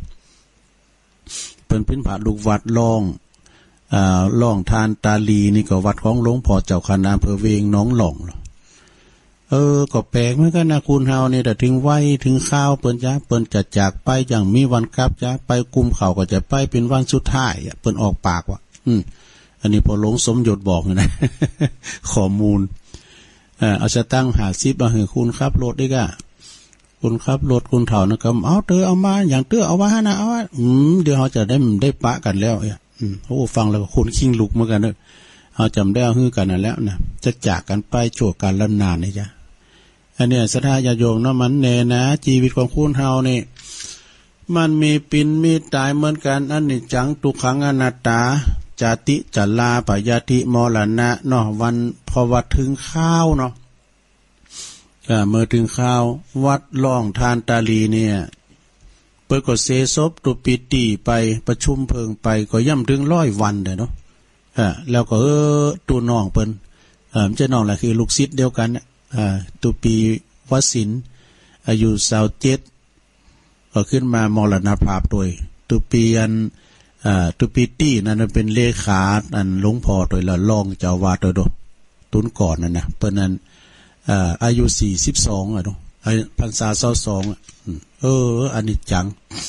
A: เพิ่นเป็นพระลูกวัดล่องอ่าล่องทานตาลีนี่ก็วัดของหลวงพ่อเจ้าคณะอำเภอเวงหนองหล่องเออก็แปลกเหมือนกันนะคุณเฮานี่แต่ถึงไว้ถึงข้าวเปิ้นจ้าเปิ้นจะจากไปอย่างมีวันกลับจ้าไปกุมเขาก็จะไปเป็นวันสุดท้ายเปิ้นออกปากว่าอืมอันนี้พอหลวงสมยศบอกนะ ข้อมูลเออเอาจะตั้งหาซิบมาให้คุณครับรถได้ก่ะคุณครับรถคุณเถ่านะครับเอาเตอเอามาอย่างเตอเอาว่านะเอาว่าอืมเดี๋ยวเขาจะได้ได้ปะกันแล้วเนี่ยอืมโอ้ฟังแล้วคุณคิงลุกเหมือนกันเนอะเขาจำได้เอาฮื้อกันนั่นแล้วนะจะจากกันไปโจกกันลำนานนี่จ้ะอันเนี้ยศรัทธาญาโยมเนาะมันแน่นะชีวิตของคุณเฮานี่มันมีปินมีตายเหมือนกันอันนี้จังทุกขังอนัตตาจาติจัลลาปยาติมรณะเนาะวันพอวัดถึงข้าวเนาะเมื่อถึงข้าววัดล่องทานตาลีเนี่ยเปิดก็เสศพตุปิตีไปประชุมเพิงไปก็ย่ำถึงร้อยวันเลยเนาะอ่าแล้วก็เออตัวน้องเปิ้นอ่ามันจะน้องแหละคือลูกศิษย์เดียวกันอ่าตุปีวสินอายุสาวเจ็ดก็ขึ้นมามรณภาพโดยตุปีอันอ่าตุปีตี้นั่นเป็นเลขาอันหลวงพ่อโดยละรองเจ้าวาดโดยตุนก่อนนั่นนะเปิ้นนั้นอ่าอายุสี่สิบสองอ่ะเนาะพรรษาเศร้าสองอ่ะเอออันนี้จัง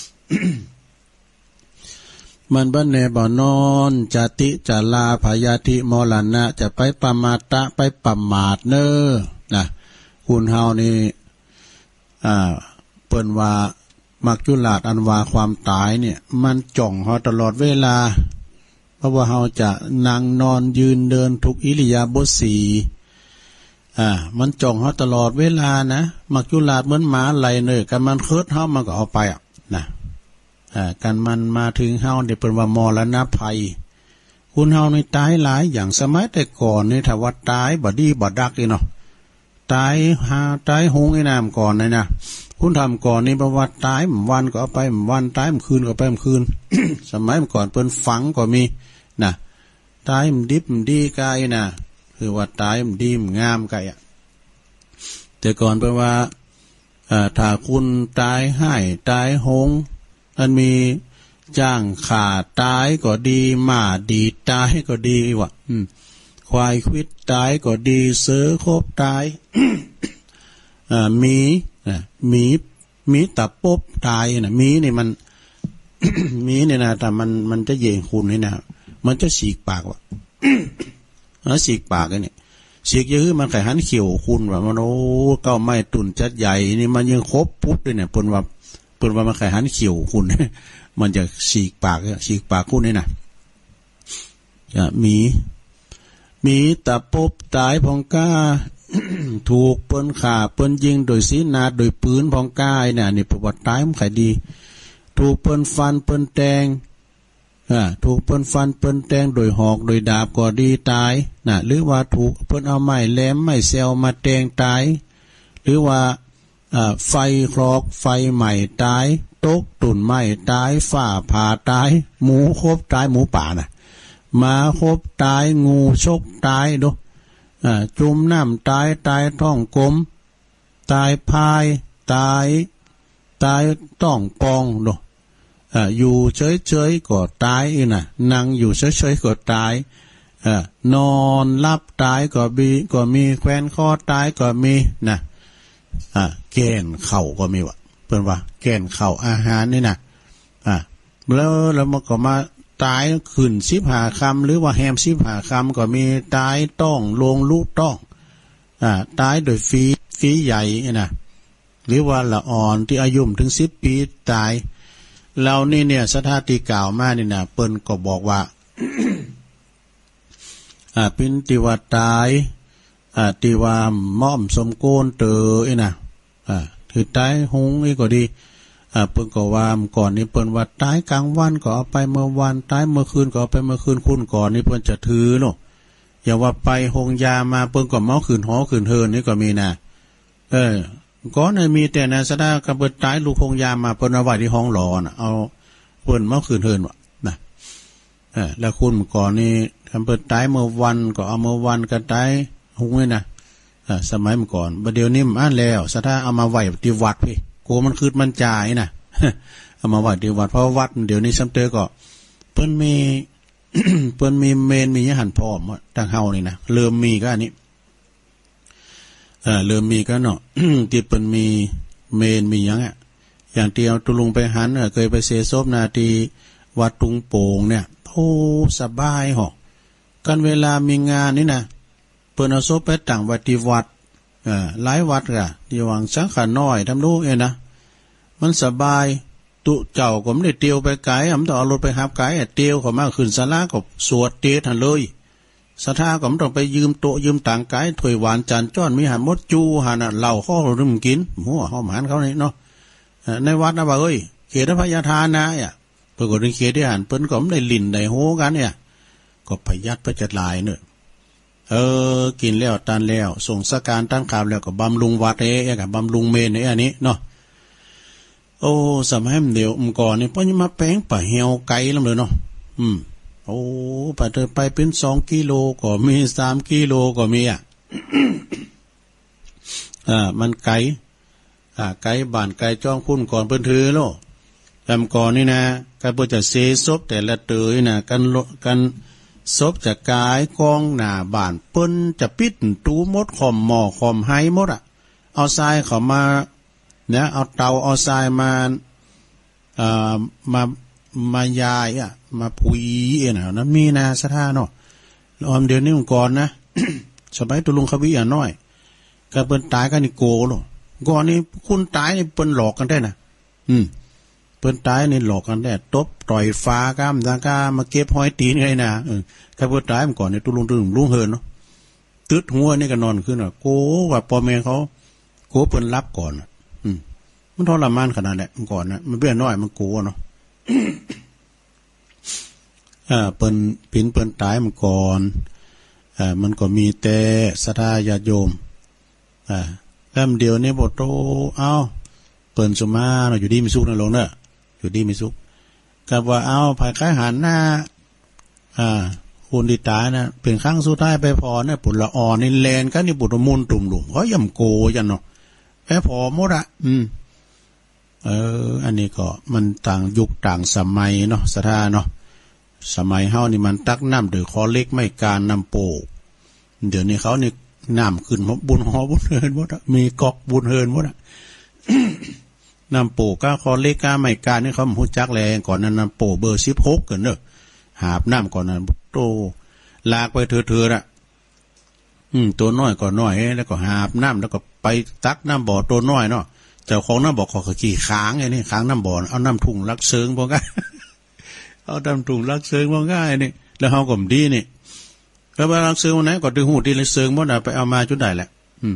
A: มันบันเนบ่นอนจติจาลาพยาธิมรณะจะไปปมาตะไปประมาทเนอนะคุณเฮานี่อ่าเปิ้นว่ามักจุลาดอันว่าความตายเนี่ยมันจ่องเฮาตลอดเวลาเพราะว่าเฮาจะนั่งนอนยืนเดินทุกอิริยาบถสี่อ่ามันจ่องเฮาตลอดเวลานะมักจุลาดเหมือนหมาไหลเนยกันมันเคิดเฮามันก็เอาไปอ่ะนะอ่ากันมันมาถึงเฮาเนี่ยเป็นว่ามรณะภัยคุณเฮานี่ตายหลายอย่างสมัยแต่ก่อนนี่ถ้าว่าตายบ่ดีบ่ดักอีเนาะตายหาตายหงไอ้น้ำก่อนเลยนะคุณทำก่อนนี่ประวัติตายวันก็เอาไปวันตายมันคืนก็ไปมันคืน สมัยก่อนเปิ้นฝังก็มีนะตายมันดิบมันดีกายนะคือว่าตายมันดีมันงามกายอ่ะแต่ก่อนเปิ้นว่าอ่าถ้าคุณตายให้ตายหงมันมีจ้างขาตายก็ดีหมาดีตายก็ดีว่ะอืมควายควิดตายก็ดีเสือโคบตาย อ่ามีมีมีตะปบตายนะมีนี่มัน มีเนี่ยนะแต่มันมันจะเย่งคุณนี่นะมันจะฉีกปากว่ะ แล้วฉีกปากเนี่ยฉีกเยอะมันไข่หันเขียวคุณว่ะมันโอ้เก้าไม้ตุ่นจัดใหญ่นี่มันยังครบปุ๊บเลยเนี่ยเปิ้นว่าเปิ้นว่ามันไข่หันเขียวคุณ มันจะฉีกปากฉีกปากคุณนี่นะจะมีมีตะปบตายพองก้าถูกเปิ้นข่าเปิ้นยิงโดยศีลนาโดยปืนพองกายเนี่ยนี่ประวัติตายมันขายดีถูกเปิ้นฟันเปิ้นแทงอ่าถูกเปิ้นฟันเปิ้นแทงโดยหอกโดยดาบก็ดีตายนะหรือว่าถูกเปิ้นเอาไม้แหลมไม้เซลมาแทงตายหรือว่าอ่าไฟคลอกไฟใหม่ตายตกตุ่นไม้ตายฝ้าผ่าตายหมูคบตายหมูป่าน่ะหมาคบตายงูชกตายดูอ่าจุ่มน้ำตายตายท้องกลมตายพายตายตายต้องปองดูอ่าอยู่เฉยๆก็ตายอีน่ะนั่งอยู่เฉยๆก็ตายอ่านอนหลับตายก็มีก็มีแขวนคอตายก็มีนะอ่าแก่นเข่าก็มีวะเพิ่นว่าแก่นเข่าอาหารนี่นะอ่าแล้วแล้วมันก็มาตายขึ้นสิบหาคำหรือว่าแฮมสิบหาคำก็มีตายต้องลงลุต้องอ่าตายโดยฝีฝีใหญ่นะหรือว่าละอ่อนที่อายุถึงสิบปีตายเรานี่เนี่ยสถาติกล่าวมานี่นะเปิ้นก็บอกว่า อ่าปินติว่าตายอ่าติว่าม่อมสมโกนเตอไอ้นะอ่าถือตายหงนี่ก็ดีอ่าเปิ้นก็ว่าก่อนนี้เปิ้นว่าตายกลางวันก็เอาไปเมื่อวันตายเมื่อคืนก็เอาไปเมื่อคืนคุณก่อนนี่เปิ้นจะถือเนาะอย่าว่าไปหงยามาเปิ้นก็เมาขืนหอขืนเฮินนี่ก็มีนะเออก็ในมีแต่นะสะดากระเบิดตายลูกหงยามาเปิ้นเอาไว้ที่ห้องหลอน่ะเอาเปิ้นเมาขืนเฮินว่ะนะเออแล้วคุณก่อนนี่ทำเปิ้นตายเมื่อวันก็เอาเมื่อวันก็ตายหงนี่นะอ่าสมัยเมื่อก่อนบัดเดี๋ยวนี้มันอ่านแล้วสะดาเอามาไว้ที่วัดพี่โกมันคืดมันจ่ายนะ เอามาไว้ที่วัดเพราะวัดเดี๋ยวนี้ซัมเตอร์ก็เปิ้นมี เปิ้นมีเมนมียหันพร้อมตั้งเฮานี่นะเริ่มมีก็อันนี้เออเริ่มมีก็เนาะ ที่เปิ้นมีเมนมีหยังอ่ะอย่างที่เอาตุลุงไปหันเออเคยไปเสซบนาทีวัดตุงโป่งเนี่ยโอ้สบายหอกกันเวลามีงานนี่นะเปิ้นเอาศพไปตั้งไว้ที่วัดเออหลายวัดก็ที่วังสังขะน้อยทำลูกเองนะมันสบายตุเจ้าก็ไม่ได้เตียวไปไกลอ่ะมันต้องเอารถไปหับไกลอ่ะเตียวเข้ามาขึ้นศาลาก็สวดเตะทันเลยศรัทธาก็ไม่ต้องไปยืมโตยืมต่างไกลถวยหวานจานจ้อนมีหันมดจูหันน่ะเหล้าข้อเราดื่มกินหัวหอมหันเขานี่เนาะในวัดนะว่าเอ้ยเขตพญาทานนะอ่ะเปิดกฎในเขตที่หันเปิ้นก็ไม่ได้ลิ่นได้โหกันเนี่ยก็พยัดพจัดลายเนอะเออกินแล้วตันแล้วส่งสการตั้งข่าวแล้วก็บำรุงวัดเอ๊ะกับบำรุงเมนเนี่ยอันนี้เนาะโอ้สมัยเดียวอืมก่อนนี่พ่อยังมาแป้งป่าเหี่ยวไกลลำเลยเนาะอืมโอ้ไปเดินไปเป็นสองกิโลก็มีสามกิโลก็มีอ่ะ อ่ามันไกลอ่าไกลบ้านไกลจ้องพุ่นก่อนเพิ่นถือโลจำก่อนนี่นะก็เพิ่นจะเสซบแต่ละเตยนะกันกันศพจะกายกองหน้าบ้านเปิ้นจะปิดตูมดขอมหม้อขอมไห้หมดอ่ะเอาทรายเข้ามาเนี่ยเอาเตาเอาทรายมาเอ่อมามายายอ่ะมาพุยเอ็นนั้นมีนะสถานเนาะออมเดี๋ยวนี้ก่อนนะ สมัยตุลุงขวิอ่ะน้อยก็เปิ้นตายกันนี่โกโลก่อนนี้คุณตายนี่เปิ้นหลอกกันได้นะอืมเปิ้นตายนี่หลอกกันได้ตบต่อยฟ้ากามดังกามาเก็บหอยตีนไงนะเออถ้าเปิ้นตายมันก่อนนี่ตุลุงตุลุงลุงเฮินเนาะตึดหัวนี่ก็นอนขึ้นอ่ะโกว่าพ่อแม่เขาโกเปิ้นรับก่อนอืมมันทรมานขนาดแหละมันก่อนนะมันเบี้ยน้อยมันโกเนาะ อ่าเปิ้นปินเปิ้นตายมันก่อนอ่ามันก็มีแต่ศรัทธาญาติโยมอ่าแล้วเดี๋ยวนี้บ่โตเอ้าเปิ้นสุมาเนาะอยู่ดีมีสุขนะลงเด้ออยู่ดีมีสุขก็ว่าเอ้าภายคล้ายหันหน้าอ่าคนที่ตายนะเป็นครั้งสุดท้ายไปพอเนี่ยปุละอ่อนนี่แลนกันนี่ปุตมุนตุ่มหลุมเฮ้ยย่ำโกจังเนาะไปพอหมดอ่ะอืมเอออันนี้ก็มันต่างยุคต่างสมัยเนาะศรัทธาเนาะสมัยเฮานี่มันตักน้ำโดยคอเล็กไม่การน้ำโปเดี๋ยวนี้เขานี่น้ำขึ้นบุญหอบุญเฮินหมดมีกอกบุญเฮินหมดอ่ะ น้ำโปก้าคอเล็กก้าไม่การนี่เขาหูจักแรงก่อนนั้นน้ำโปเบอร์สิบหกกันเนอะหาบน้ำก่อนนั้นโตลากไปเถื่อๆน่ะอืมตัวน้อยก็น้อยแล้วก็หาบน้ำแล้วก็ไปตักน้ำบ่อตัวน้อยเนาะเจ้าของน้ำบ่อขอขี่ค้างไงนี่ค้างน้ำบ่อเอาน้ำทุ่งลักเซิงพวกกันเอาน้ำทุ่งลักเซิงพวกง่ายนี่แล้วเฮาก็ดีนี่แล้วไปลักเซิงวันไหนก็ดึงหูดีเลยเซิงหมดน่ะไปเอามาจุดใดแหละอืม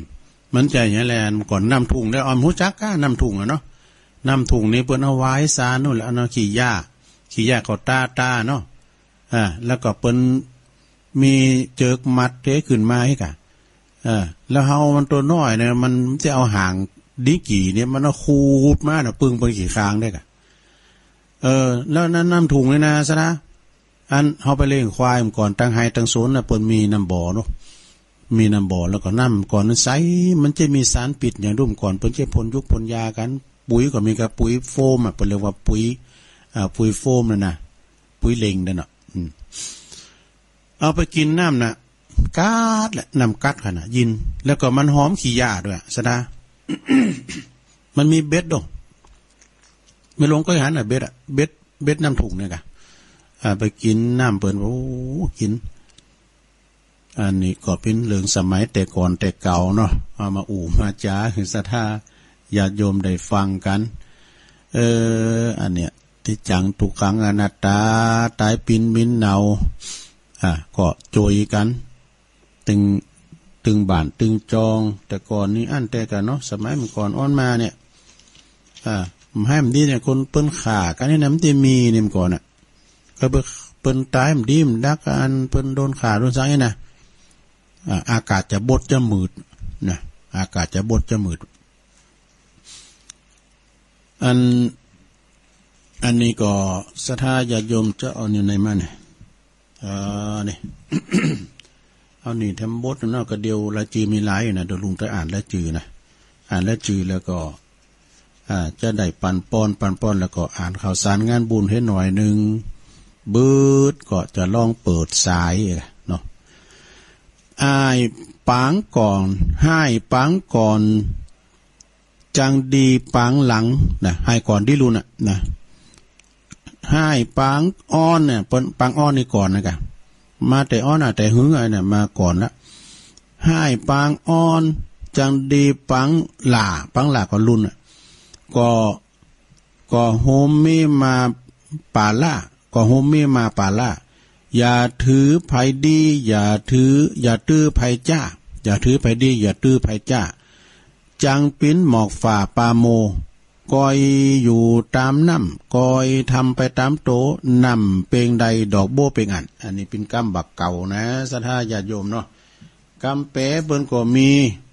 A: มันใจอย่างแลนก่อนน้ำถุงได้ออมหูจักก้าน้ำถุงอะเนาะน้ำถุงนี่เปิ้นเอาไว้ซานู่นแล้วเนาะขี้หญ้าขี้หญ้าก็ตาตาเนาะอ่าแล้วก็เปิ้นมีเจิกมัดเทขึ้นมาให้กะเออแล้วเฮามันตัวน้อยเนี่ยมันจะเอาห่างดิกี่เนี่ยมันเอาคูดมาน่ะปึ้งเปิ้นกี่ครั้งได้กะเออแล้วนั้นน้ำถุงเลยนะซะนะอันเฮาไปเลี้ยงควายก่อนตั้งไห้ตั้งโซนน่ะเปิ้นมีน้ำบ่อเนาะมีน้ำบ่อแล้วก็น้ำก่อนนั้นใสมันจะมีสารปิดอย่างรุ่มก่อนเปิ้นจะพ่นยุกพ่นยากันปุ๋ยก็มีกับปุ๋ยโฟมอ่ะเปิ้นเรียกว่าปุ๋ยอ่าปุ๋ยโฟมนั่นน่ะปุ๋ยเล็งนั่นน่ะอืมเอาไปกินน้ำน่ะกัดแหละน้ำกัดขนาดยินแล้วก็มันหอมขี้ยาด้วยซะนะ มันมีเบ็ดดงไม่ลงก็หันน่ะเบ็ดอ่ะเบ็ดเบ็ดน้ำถุงเนี่ยกะอ่าไปกินน้ำเปิ้นโอ้กินอันนี้ก็เป็นเรื่องสมัยแต่ก่อนแต่เก่าเนาะเอามาอู่มาจ้าคือศรัทธาญาติโยมได้ฟังกันเอออันเนี้ยที่จังทุกขังอนัตตาตายปินมินเนาอ่ะก็โจยกันตึงตึงบ้านตึงจองแต่ก่อนนี้อันแต่กันเนาะสมัยมันก่อนอ้อนมาเนี่ยอ่าให้มันดีเนี่ยคนเปิ้นขากันนี่นะมันจะมีเนี่ยมันก่อนอ่ะก็เปิ้นตายมันดีมันดักกันเปิ้นโดนขาโดนซังนี่นะอากาศจะบดจะมืดนะอากาศจะบดจะมืดอันอันนี้ก็ศรัทธาญาติโยมจะเอาอยู่ในมันเนี่ยเออนี่ เอานี่ทำบดเนาะก็เดียวละจือมีหลายอยู่นะเดี๋ยวลุงจะอ่านละจือนะอ่านละจือแล้วก็อ่าจะได้ปันป้อนปันป้อนแล้วก็อ่านข่าวสารงานบุญให้หน่อยนึงเบิดก็จะลองเปิดสายเนาะอายปังก่อนให้ปังก่อนจังดีปังหลังนะให้ก่อนที่รุนอ่ะนะให้ปังอ้อนเนี่ยปังอ้อนนี่ก่อนนะกะมาแต่อ้อนอ่ะแต่หึงอะไรเนี่ยมาก่อนละให้ปังอ้อนจังดีปังหล่าปังหล่าก็รุนอ่ะก็ก็โฮมมีมาป่าล่าก็โฮมมีมาป่าล่าอย่าถือภัยดีอย่าถืออย่าตื้อภัยจ้าอย่าถือภัยดีอย่าตื้อภัยจ้าจังปิ้นหมอกฝ่าปาโมกอยอยู่ตามน้ำกอยทำไปตามโตนำเปงใดดอกโบเปงอันอันนี้เป็นกำบักเก่านะศรัทธาญาติโยมเนาะกำเป๋เปิ้นก็มี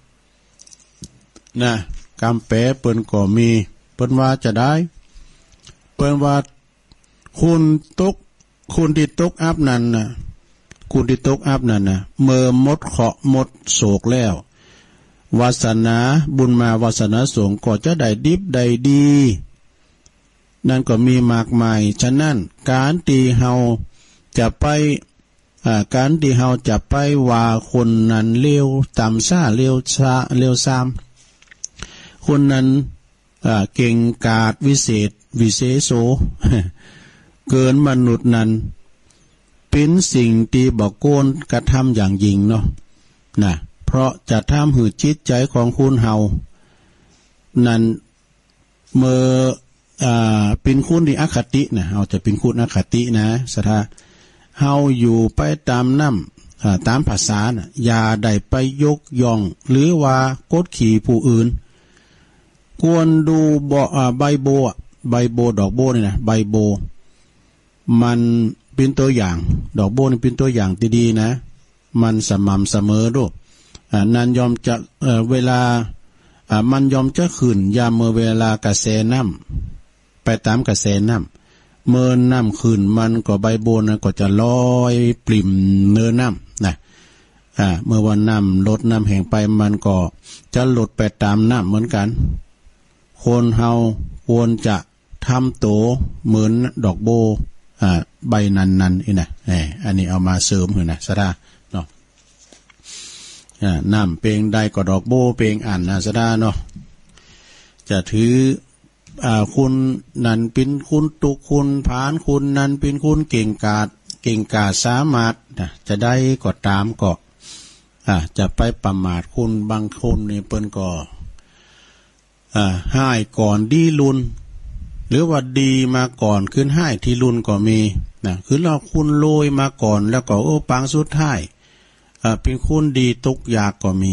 A: นะกำเป๋เปิ้นก็มีเปิ้นว่าจะได้เปิ้นว่าคุณตกคุณที่ตกอับนั่นนะคุณที่ตกอับนั่นนะเมื่อมดเคาะมดโศกแล้ววาสนาบุญมาวาสนาสงก็จะได้ดิบได้ดีนั่นก็มีมากมายฉะนั้นการที่เฮาจะไปการที่เฮาจะไปว่าคนนั้นเลวต่ำซ่าเลวช้าเลวซ้ำคนนั้นเก่งกาจวิเศษวิเศษโส เกินมนุษย์นั้นเป็นสิ่งที่บอกโกนกระทำอย่างยิ่งเนาะนะเพราะจะทำหืดจิตใจของคุณเฮานั้นเมื่ออ่าเป็นคุณที่อคตินะเอาจะเป็นคุณอคตินะศรัทธาเฮาอยู่ไปตามน้ำตามภาษานะอย่าได้ไปยกย่องหรือว่ากดขี่ผู้อื่นควรดูบ่ใบโบใบโบดอกโบนี่นะใบโบมันเป็นตัวอย่างดอกโบนี่เป็นตัวอย่างดีๆนะมันสม่ำเสมอด้วยนั้นยอมจะเอ่อเวลาอ่ามันยอมจะขึ้นยามเมื่อเวลากระแสน้ำไปตามกระแสน้ำเมื่อน้ำขึ้นมันก็ใบโบนะก็จะลอยปริ่มเนื้อน้ำนะอ่าเมื่อวันน้ำลดน้ำแห้งไปมันก็จะลดไปตามน้ำเหมือนกันคนเฮาควรจะทำโตเหมือนดอกโบอ่าใบนันนันนี่นะเอออันนี้เอามาเสริมเหรอนะสดาเนาะอ่าน้ำเปงใดก็ดอกโบเปงอ่านนะสดาเนาะจะถืออ่าคุณนันเป็นคุณตุคุณผานคุณนันเป็นคุณเก่งกาจเก่งกาจสามารถนะจะได้ก็ตามก็อ่าจะไปประมาทคุณบางคนนี่เปิ้นก็อ่าให้ก่อนดีลุนหรือว่าดีมาก่อนขึ้นให้ที่รุนก็มีนะคือเราคุณโรยมาก่อนแล้วก็โอ้ปังสุดท้ายอ่าเป็นคุณดีตกยากก็มี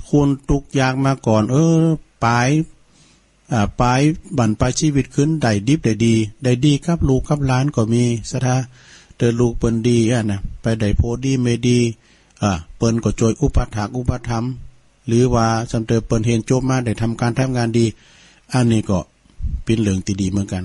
A: คุณทุกอย่างมาก่อนเออปลายอ่าปลายบั่นปลายชีวิตขึ้นได้ดิบได้ดีได้ดีครับลูกครับหลานก็มีสถาเดินลูกเปิ้นดีอ่ะนะไปได้โพดีไม่ดีอ่าเปิ้นก็ช่วยอุปถัมภ์อุปถัมภ์หรือว่าจำเตอเปิ้นเห็นจบมาได้ทำการทำงานดีอันนี้ก็เป็นเรื่องที่ดีเหมือนกัน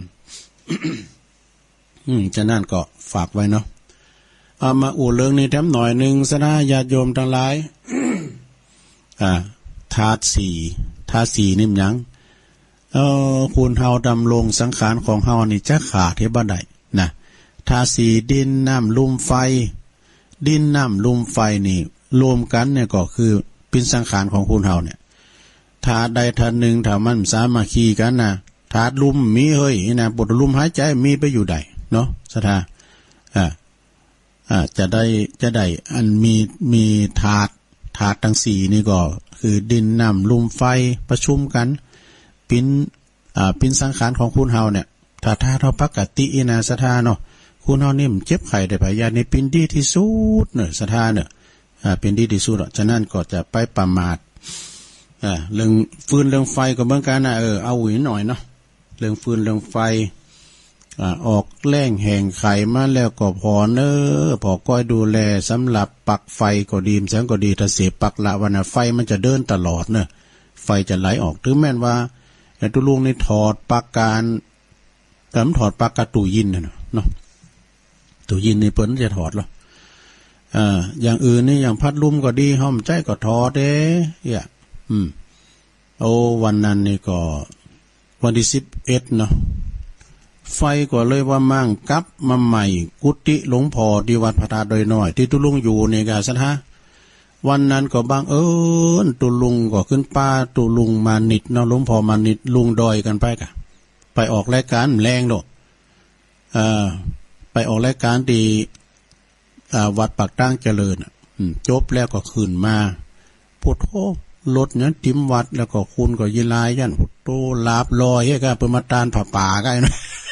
A: อืมฉะนั้นก็ฝากไว้เนาะเอามาอู่เรื่องนี้แถมหน่อยนึงซะนะญาติโยมทั้งหลาย อ่าธาตุสี่ธาตุสี่นี่มันหยังเออคุณเฮาดำรงสังขารของเฮานี่จะขาดเฮ็ดบ่ได้นะธาตุสี่ดินน้ำลมไฟดินน้ำลมไฟนี่รวมกันเนี่ยก็คือเป็นสังขารของคุณเฮาเนี่ยธาตุใดธาตุหนึ่งถ้ามันสามัคคีกันนะธาตุลมมีเฮ้ยนะบทลมหายใจมีไปอยู่ใดเนาะสถาอ่าอ่าจะได้จะได้อันมีมีธาตุธาตุทั้งสี่นี่ก็คือดินน้ำลมไฟประชุมกันเป็นอ่าเป็นสังขารของคุณเฮาเนี่ยถ้าถ้าเท่าปกตินะสถาเนาะคุณเฮานี่มันเจ็บไข้ได้พยาธินี่เป็นดีที่สุดเนอะสถาเนอะอ่าเป็นดีที่สุดอ่ะฉะนั้นก็จะไปประมาทอ่าเรื่องฟืนเรื่องไฟก็เหมือนกันนะเออเอาหวีหน่อยเนาะเรื่องฟืนเรื่องไฟอ่าออกแรงแห่งไข่มาแล้วก็พอเนอพอก้อยดูแลสำหรับปักไฟก็ดีแสงก็ดีถ้าเสียปักละวันน่ะไฟมันจะเดินตลอดเนอะไฟจะไหลออกถึงแม้นว่าแต่ตุลุงนี่ถอดปากการแต่มันถอดปากกาตู้ยินนะเนาะตู้ยินนี่เปิ้นจะถอดหรออ่าอย่างอื่นนี่อย่างพัดลมก็ดีห้อมใจก็ถอดเด้เนี่ยอืมโอ้วันนั้นนี่ก็วันที่สิบเอ็ดเนาะไฟก็เลยว่ามั่งกลับมาใหม่กุฏิหลวงพ่อที่วัดพระธาตุดอยน้อยที่ตุลุงอยู่นี่ก็สันฮะวันนั้นก็บางเอิญตุลุงก็ขึ้นป้าตุลุงมานิดเนาะหลวงพ่อมานิดลุงดอยกันไปกะไปออกรายการแรงโดดเอ่อไปออกรายการที่อ่าวัดปากตั้งเจริญอ่ะจบแล้วก็ขึ้นมาพุทโธรถเนี่ยติมวัดแล้วก็คุณก็ยิลายยันพุทโธลาบลอยก็เปิดมาตานผ่าป่ากันนะ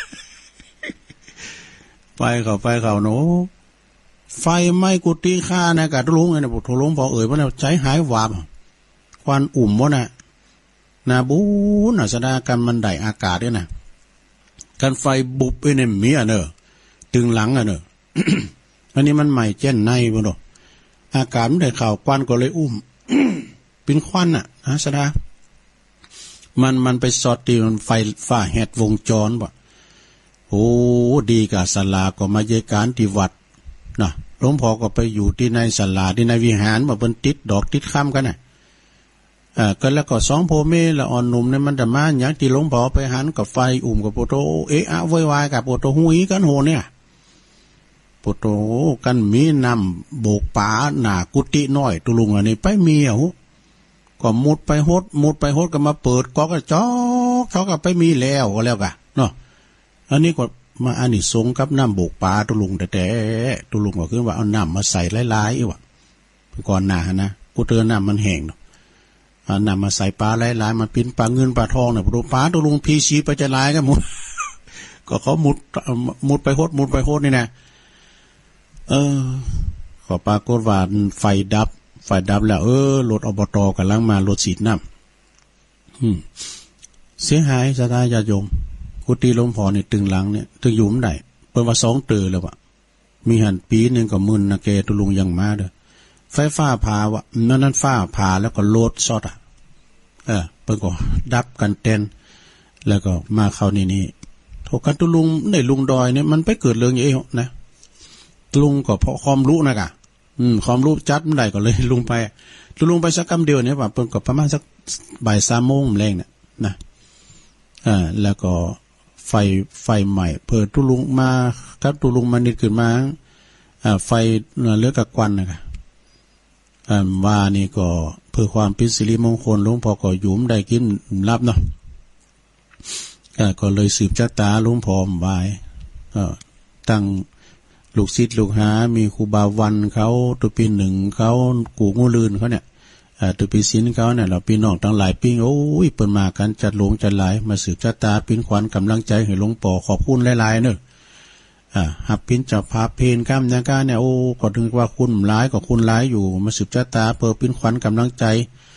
A: ไปเขาไปเขาโนไฟไหม้กุฏิข้านะกะตุลุงไงนะพุทโธหลวงพ่อเอ๋ยว่าใจหายวาบควันอุ่มวะน่ะนาบูน่ะสดากันมันได้อากาศด้วยนะกันไฟบุบไปในเมียเนอะตึงหลังอ่ะเนอะ อันนี้มันใหม่เจ้นในบ่ดอกอากาศมันได้ข่าวควันก็เลยอุ้ม เป็นควันอ่ะนะสดามันมันไปสอดตีมันไฟฟ้าแหดวงจรบ่โอ้ดีกับศาลาก็มาเยการที่วัดนะหลวงพ่อก็ไปอยู่ที่ในศาลาที่ในวิหารมาเป็นติดดอกติดข้ามกันน่ะอ่าก็แล้วก็สองโพเมละอ่อนหนุ่มเนี่ยมันจะมาอย่างที่หลวงพ่อไปหันกับไฟอุ่มกับโปโตเอะอะวายวายกับโปโตหุยกันโหเนี่ยโปโตกันมีนำโบกป่าหน้ากุฏิน้อยตุลุงอันนี้ไปมีอ่ะหูก็มุดไปโฮดมุดไปโฮดก็มาเปิดก๊อกก็จอกเขาก็ไปมีแล้วก็แล้วกันเนาะอันนี้ก็มาอันนี้สงกับน้ำโบกป่าตุลุงแต่แต่ตุลุงก็คือว่าเอาน้ำมาใส่หลายๆอีกว่ะก่อนหน้านะกูเตือนน้ำมันแห้งเนาะนำมาใส่ปลาหลายๆมันเป็นปลาเงินปลาทองเนี่ยดูปลาตัวลุงพีชีไปจะลายกันหมด ก็เขามุดมุดไปโคตรมุดไปโคตรนี่นะเออขอปลากดว่าไฟดับไฟดับแล้วเออรถอบตกำลังมารถสีดน้ำเสียหายสตาญาโยมกุฏิหลวงพ่อนี่ตึงหลังเนี่ยตึงยุ่มได้เปิดว่าสองเตือแล้ววะมีหันปีหนึ่งก็มึนนะเกตัวลุงยังมาเด้อไฟฟ้าผ่าวะนั่นนั่นฟ้าผ่าแล้วก็โลดซอดอ่ะเออเปิดก็ดับกันเต้นแล้วก็มาเข้านี่นี่โทกันตุลุงในลุงดอยเนี่ยมันไปเกิดเรื่องอย่างนี้นะลุงก็เพราะความรู้นะกะอืมความรู้จัดไม่ได้ก็เลยลุงไปลุงไปสักคำเดียวเนี่ยว่าเปิดก็ประมาณสักบ่ายสามโมงแรงเนี่ยนะอ่าแล้วก็ไฟไฟใหม่เปิดตุลุงมาครับตุลุงมันนิดขึ้นมาอ่าไฟเลือกกับควันนะคะอ่าว่านี่ก็เพื่อความเป็นสิริมงคลหลวงพ่อก็ยุ่มได้กินรับเนาะก็เลยสืบชะตาหลวงพ่อไว้ก็ตั้งลูกศิษย์ลูกหามีครูบาวันเขาตัวปีหนึ่งเขากูงูลื่นเขาเนี่ยตัวปีศิลเขาเนี่ยเราปีน้องตั้งหลายปีโอ้ยเปิดมากันจัดหลงจัดหลายมาสืบชะตาปิ้นขวัญกำลังใจให้หลวงพ่อขอบคุณหลายๆเนอะอ่าหับพินจับพาเพนข้ามยังก้าเนี่ยโอ้ก็ถึงว่าคุณร้ายก็คุณร้ายอยู่มาสืบชะตาเปิดปิ้นขวัญกำลังใจ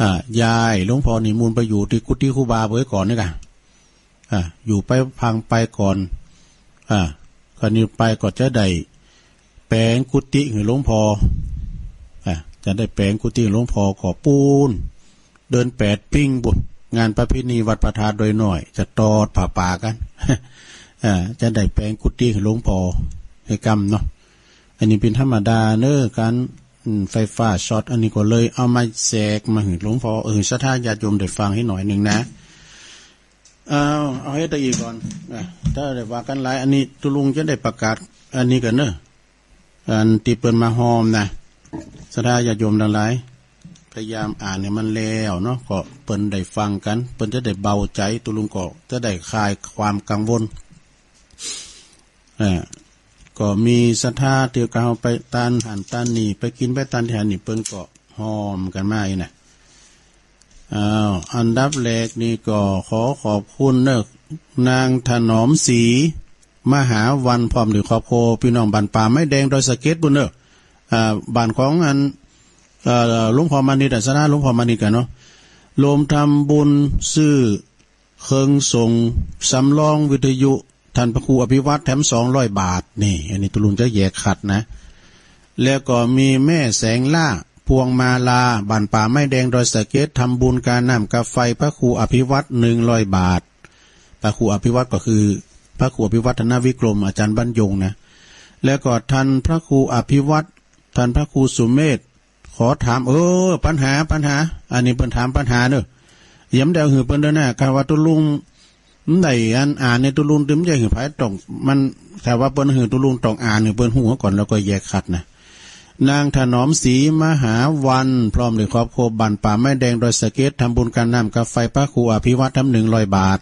A: อ่ายายหลวงพ่อนิมนต์ไปอยู่ที่กุฏิครูบาไว้ก่อนนี่กันอ่าอยู่ไปพังไปก่อนอ่าคนนี้ไปก็จะได้แปลงกุฏิหรือหลวงพ่ออ่าจะได้แปลงกุฏิหลวงพ่อขอปูนเดินแปดปิ้งบุญงานประเพณีวัดประทานโดยหน่อยจะตอดผ่าป่ากันอ่าจะได้แปลงกุฏิหรือหลวงพ่อให้กรรมเนาะอันนี้เป็นธรรมดาเนอะการไฟฟ้าช็อตอันนี้ก็เลยเอามาแจกมาหือหลวงพ่อเออสัทธาญาติโยมได้ฟังให้หน่อยหนึ่งนะเอาเอาให้ตะอีก่อนถ้าได้ว่ากันหลายอันนี้ตุลุงจะได้ประกาศอันนี้กันเนอะอันตีเปิลมาหอมนะสัทธาญาติโยมทั้งหลายพยายามอ่านเนี่ยมันแล้วเนาะก็เปิ้นได้ฟังกันเปิ้นจะได้เบาใจตุลุงก็จะได้คลายความกังวลอ่าก็มีศรัทธาเตียวกาวไปตานหันตานนี่ไปกินไปตานที่หันนี่เปิ้นก็หอมกันมากนะอ้าวอันดับแรกนี่ก็ขอขอบคุณเนอะนางถนอมศรีมหาวันพร้อมหรือครอบครัวพี่น้องบ้านป่าไม้แดงโดยสเก็ตบุญเนอะอ่าบ้านของอันเอ่อหลวงพ่อมานิดศาสนาหลวงพ่อมานิดกันเนาะรวมทำบุญซื้อเครื่องส่งสำรองวิทยุท่านพระครูอภิวัตรแถมสองร้อยบาทนี่อันนี้ตุลุงจะแยกขัดนะแล้วก็มีแม่แสงล่าพวงมาลาบ้านป่าไม้แดงโดยสเก็ตทำบุญการน้ำกาไฟพระครูอภิวัตรหนึ่งร้อยบาทพระครูอภิวัตรก็คือพระครูอภิวัฒนวิกรมอาจารย์บรรยงนะแล้วก็ท่านพระครูอภิวัตรท่านพระครูสุเมธขอถามเออปัญหาปัญหาอันนี้เพิ่นถามปัญหาเนอะย้ำเดาหือเพิ่นเด้อนะคำว่าตุลุงไหนอันอ่านในตุลุงตึมใจหือไผตรงมันแต่ว่าเปิ้นหือตุลุงต้องอ่านหือเปิ้นหัวก่อนแล้วก็แยกขัดนะนางถนอมศรีมหาวันพร้อมด้วยครอบครัวบ้านป่าไม้แดงโดยสเก็ตทำบุญการน้ำกาไฟพระครูอภิวัตรทำหนึ่งร้อยบาท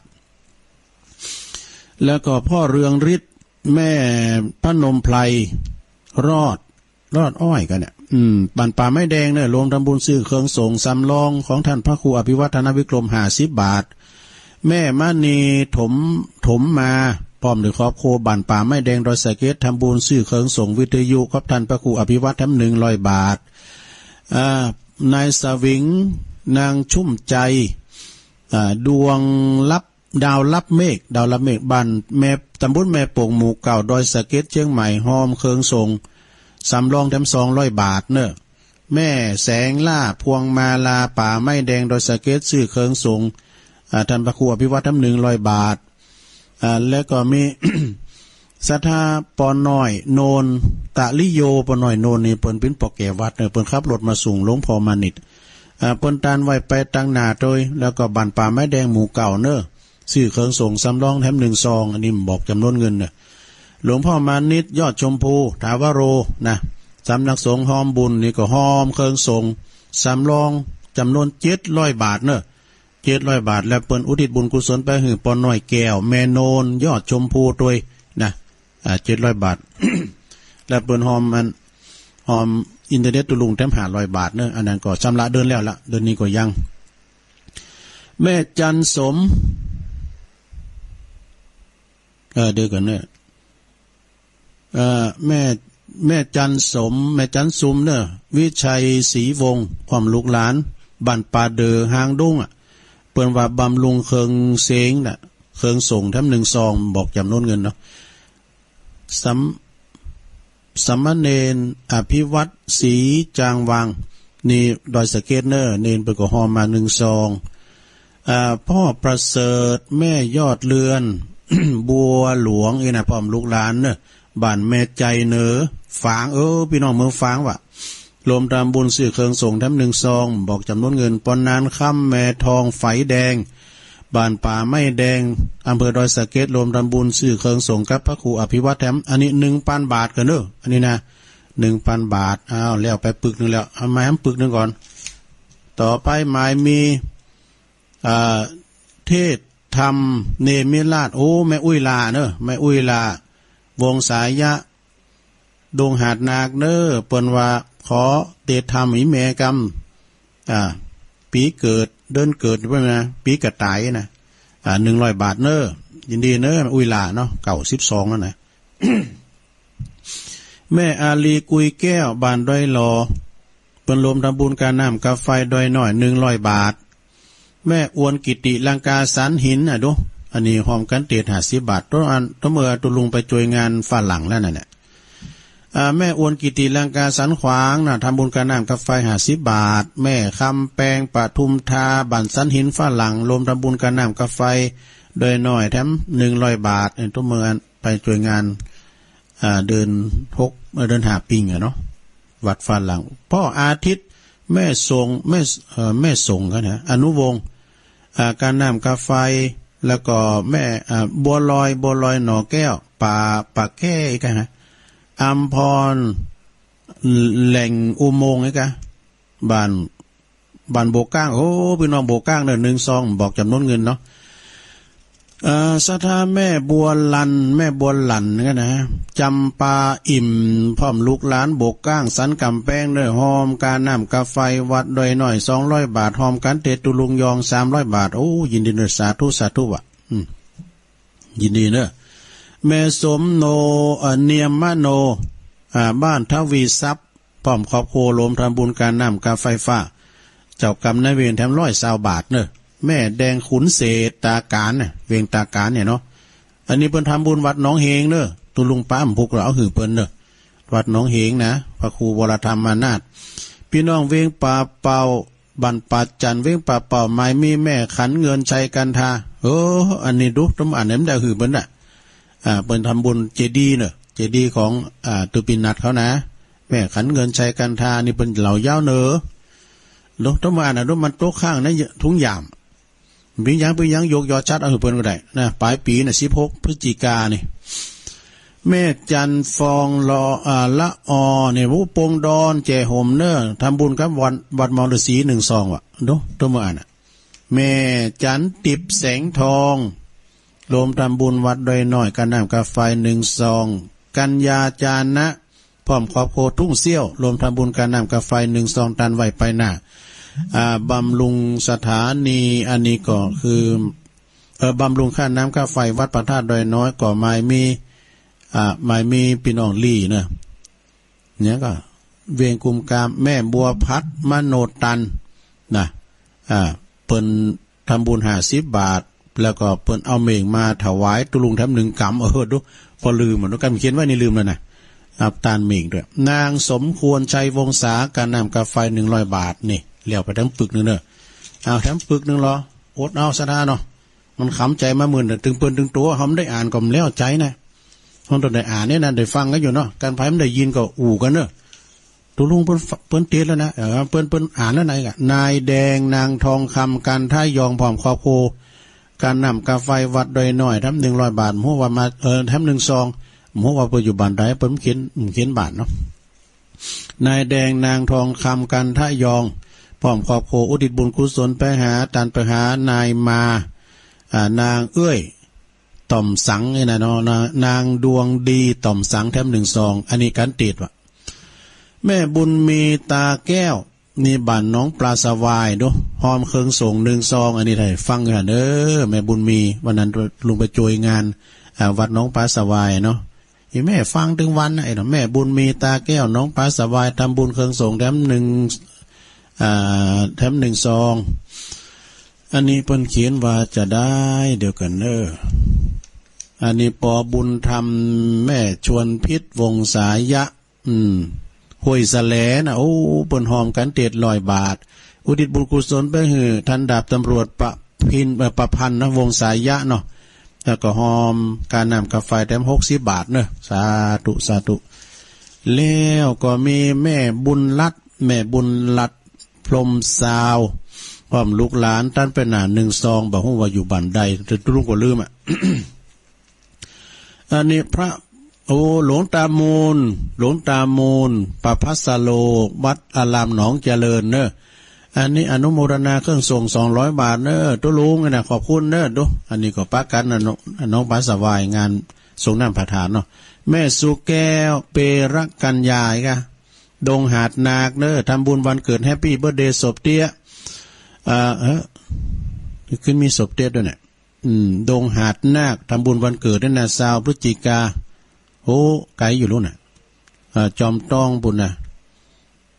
A: แล้วก็พ่อเรืองฤทธิ์แม่พระนมไพรรอดรอดอ้อยกันเนี่ยอืมบ้านป่าไม้แดงเนี่ยรวมทำบุญซื้อเครื่องส่งสำรองของท่านพระครูอภิวัฒนวิกรมห้าสิบบาทแม่มณีถมถมมาพร้อมด้วยครอบครัวบ้านป่าไม้แดงโดยสเก็ตทำบุญซื้อเครื่องส่งวิทยุครับท่านพระครูอภิวัตรทำหนึ่งร้อยบาทอ่านายสวิงนางชุ่มใจอ่าดวงลับดาวลับเมฆดาวลับเมฆบ้านแม่ตำบลแม่โป่งหมู่เก่าดอยสะเก็ดเชียงใหม่หอมเครื่องส่งสำรองแถมสองร้อยบาทเนอะแม่แสงล่าพวงมาลาป่าไม้แดงดอยสะเก็ดซื้อเครื่องส่งท่านพระครูอภิวัตรทำหนึ่งร้อยบาทอ่าแล้วก็มี ศรัทธาปอนน้อยโนนตะลิโยปอนน้อยโนนนี่เปิ้นเป็นปอกแก่วัดเนอะเปิ้นขับรถมาส่งหลวงพ่อมานิดอ่าเปิ้นตานไว้ไปตั้งหน้าโดยแล้วก็บ้านป่าไม้แดงหมู่เก่าเนอะซื้อเครื่องส่งสำรองแถมหนึ่งซองอันนี้บอกจำนวนเงินเนอะหลวงพ่อมานิดยอดชมพูถาวโรนะสำนักสงฆ์หอมบุญนี่ก็หอมเครื่องส่งสำรองจำนวนเจ็ดร้อยบาทเนอะเจ็ดร้อยบาทแล้วเปิ้นอุทิศบุญกุศลไปหือปอนน้อยแก้วแม่โนนยอดชมพูด้วยนะอ่าเจ็ดร้อยบาท แล้วเปิ้นหอมมันหอมอินเทอร์เน็ตตุลุงแถมห้าร้อยบาทเนอะอันนั้นก็ชำระเดินแล้วละเดือนนี้ก็ยังแม่จันสมเออเดี๋ยวกันเนี่ยเออแม่แม่จันสมแม่จันสุมเนอะวิชัยศรีวงศ์ความลูกหลานบ้านป่าเดอหางดุ้งอ่ะเปิ้นว่าบำรุงเครื่องเสงน่ะเครื่องส่งแถมหนึ่งซองบอกจำนวนเงินเนาะสัมสัมมเนนอภิวัตรศรีจางวังนี่ดอยสะเก็ดเนอเนนเปิ้นก็หอมมาหนึ่งซองอ่าพ่อประเสริฐแม่ยอดเรือน บัวหลวงเองนะพร้อมลูกหลานเนอะบ้านแม่ใจเนอฝางเออพี่น้องเมืองฝางว่ะรวมตามบุญซื้อเครื่องส่งแถมหนึ่งซองบอกจำนวนเงินปอนนานค่ำแม่ทองไฟแดงบ้านป่าไม้แดงอำเภอดอยสะเก็ดรวมตามบุญซื้อเครื่องส่งกับพระครูอภิวัตรแถมอันนี้หนึ่งพันบาทกันเนอะอันนี้นะหนึ่งพันบาทอ้าวแล้วไปปึกหนึ่งแล้วเอาไม้ทำปึกหนึ่งก่อนต่อไปหมายมีอ่าเทศทำเนมิราชโอ้แม่อุ้ยลาเนอะแม่อุ้ยลาวงสายะดงหาดนาคเนอเปิ้นว่าขอเตธรรมอีแม่กรรมอ่าปีเกิดเดินเกิดเพิ่นนะปีกระต่ายนะอ่าหนึ่งร้อยบาทเนอยินดีเนออุ้ยลาเนาะเก่าสิบสองแล้วนะ แม่อาลีกุยแก้วบ้านดอยรอเป็นรวมทำบุญการน้ำกาไฟโดยหน่อยหนึ่งร้อยบาทแม่อวนกิติลังกาสันหินอ่ะดูอันนี้หอมกันเตียดหาสิบบาทตัวอันตัวเมื่อตุลุงไปจวยงานฝรั่งแล้วน่ะเนี่ยแม่อวนกิติลังกาสันขวางน่ะทำบุญการน้ำกาไฟหาสิบบาทแม่คำแปงปทุมทาบันสันหินฝรั่งรวมทำบุญการน้ำกาไฟโดยหน่อยแถมหนึ่งร้อยบาทตัวเมื่อไปจวยงานเดินทกเดินหาปิงอะเนาะวัดฝรั่งพ่ออาทิตย์แม่ทรงแม่แม่ทรงกันนะอนุวงศ์การน้ำกาไฟแล้วก็แม่บัวลอยบัวลอยหน่อแก้วป่าป่าแก้อีกฮะอัมพรแหล่งอุโมงค์อีกะบ้านบ้านโบก้างโอ้พี่น้องโบก้างเนี่ยหนึ่งซองบอกจำนวนเงินเนาะเอ่อสถาแม่บัวลันแม่บัวหลันกันนะจำปาอิ่มพร้อมลูกหลานโบกก้างสันกำแป้งด้วยหอมการน้ำกาไฟวัดโดยหน่อยสองร้อยบาทหอมกันเตตุลุงยองสามร้อยบาทโอ้ยินดีเนอะสาธุสาธุวะอืมยินดีเนอะแม่สมโนเนียมมโนอ่าบ้านทวีทรัพย์พร้อมครอบครัวรวมทำบุญการน้ำกาไฟฟ้าเจ้ากรรมนายเวรแถมร้อยสาวบาทเนอะแม่แดงขุนเศษตาการเนี่ยเวียงตาการเนี่ยเนาะอันนี้เพิ่นทำบุญวัดหนองเฮงเนอะตุลุงป้ามพุกเราเอาหือเพิ่นเนอะวัดหนองเฮงนะพระครูวรธรรมมานาถพี่น้องเวียงป่าเป่าบันปัดจันเวียงป่าเป่าไม้มีแม่ขันเงินชัยกันทาโอ้อันนี้ดูต้องอ่านเอ็มได้หือเพิ่นน่ะอ่าเพิ่นทำบุญเจดีย์เนอะเจดีย์ของอ่าตุปินัดเขานะแม่ขันเงินชัยกันทานี่เป็นเหล่ายาวเนอะดูต้องอ่านนะดูมันโต๊ะข้างนั้นทุงยามปียังปียังยกยอชัดเอาเพิ่นก็ได้นะปลายปีน่ะสิบหกพฤศจิกายนนี่แม่จันฟองรออ่าละออเนี่ยผู้ปงดอนแจโหมเนอทำบุญกับวัดวัดมอฤษีหนึ่งซองว่ะดูตัวมาอ่านน่ะแม่จันติบแสงทองรวมทำบุญวัดโดยน้อยกันน้ำกาไฟหนึ่งซองกัญญาจานะพร้อมครอบครัวทุ่งเซี่ยวรวมทำบุญกันน้ำกาไฟหนึ่งซองตันไว้ไปหน้าอ่าบำรุงสถานีอันนี้ก็คือเออบำรุงค่าน้ำค่าไฟวัดพระธาตุดอยน้อยก็หมายมีอ่าหมายมีพี่น้องลี่เนอะเนี่ยก็เวียงกุมกามแม่บัวพัดมโนตันนะอ่าเปิ้นทำบุญห้าสิบบาทแล้วก็เปิ้นเอาเมงมาถวายตุลุงแถมหนึ่งกำเออดูพอลืมเหมือนกันเขียนไว้ในลืมแล้วนะอับตาลเมงด้วยนางสมควรชัยวงศาการน้ำกาไฟหนึ่งร้อยบาทนี่เลี้ยวไปทั้งปึกนึงเนอะเอาทั้งปึกนึงรออดเอาซะนะเนาะมันขำใจมาหมื่นตึงเปิ้นตึงตัวเขาไม่ได้อ่านก็ไม่แล้วใจนะคนตัวได้อ่านเนี่ยนะได้ฟังกันอยู่เนาะการไพ่มันได้ยินก็อู่กันเนอะตัวลุงเปิ้นเปิ้นเตี้ยแล้วนะเออเปิ้นเปิ้นอ่านแล้วไหนกันนายแดงนางทองคำการท่ายองพร้อมครอบครัวการนำกาไฟวัดโดยน้อยทั้งหนึ่งร้อยบาทหัวว่ามาเออทั้งหนึ่งซองหัวว่าปัจจุบันได้เปิ้นเขียนเขียนบาทเนาะนายแดงนางทองคำการท่ายองพร้อมครอบครัวอุทิศบุญกุศลไปหาตันไปหานายมาอ่านางเอื้อยต่อมสังนี่นะเนาะนางดวงดีต่อมสังแถมหนึ่งซองอันนี้การติดว่ะแม่บุญมีตาแก้วนี่บ้านน้องปลาสวายดูหอมเคืองส่งหนึ่งซองอันนี้ได้ฟังกันเด้อแม่บุญมีวันนั้นลงไปจวยงานวัดน้องปลาสวายเนาะอีแม่ฟังถึงวันไอ้เนาะแม่บุญมีตาแก้วน้องปลาสวายทำบุญเคืองส่งแถมหนึ่งอ่าแถมหนึ่งซองอันนี้เพิ่นเขียนว่าจะได้เดี๋ยวกันเนออันนี้ปอบุญธรรมแม่ชวนพิษวงสายะอืมห้วยสะแหลนะโอ้เปิ้นหอมกันเจ็ดร้อยบาทอุทิศบุญกุศลไปหือท่านดาบตำรวจประพินประพันธ์นะวงสายะเนาะแล้วก็หอมการนำกาแฟแถมหกสิบบาทเนอะสาธุสาธุแล้วก็มีแม่บุญลัดแม่บุญลัดพรมสาวพร้อมลูกหลานท่านเป็นหนาหนึ่งซองบอกว่าอยู่บ้านใดแต่ลุงก็ลืมอ่ะ อันนี้พระโอ้หลวงตามูลหลวงตามูลประภัสโลวัดอารามหนองเจริญเนอะอันนี้อนุโมทนาเครื่องส่งสองร้อยบาทเนอะตัวลุงนะขอบคุณเนอะดูอันนี้ก็ปักกันนะน้องปาสวายงานส่งน้ำประทานเนาะแม่สุแก้วเปรักกัญญาอีกะดงหาดนาคเนอะทำบุญวันเกิดแฮปปี้เบิร์ธเดย์ศพเตี้ยอ่าเออขึ้นมีศพเตี้ยด้วยเนี่ยอืมดงหาดนาคทำบุญวันเกิดนั่นนะสาวพฤศจิกาโอ้ไกลอยู่รู้น่ะอ่าจอมต้องบุญน่ะ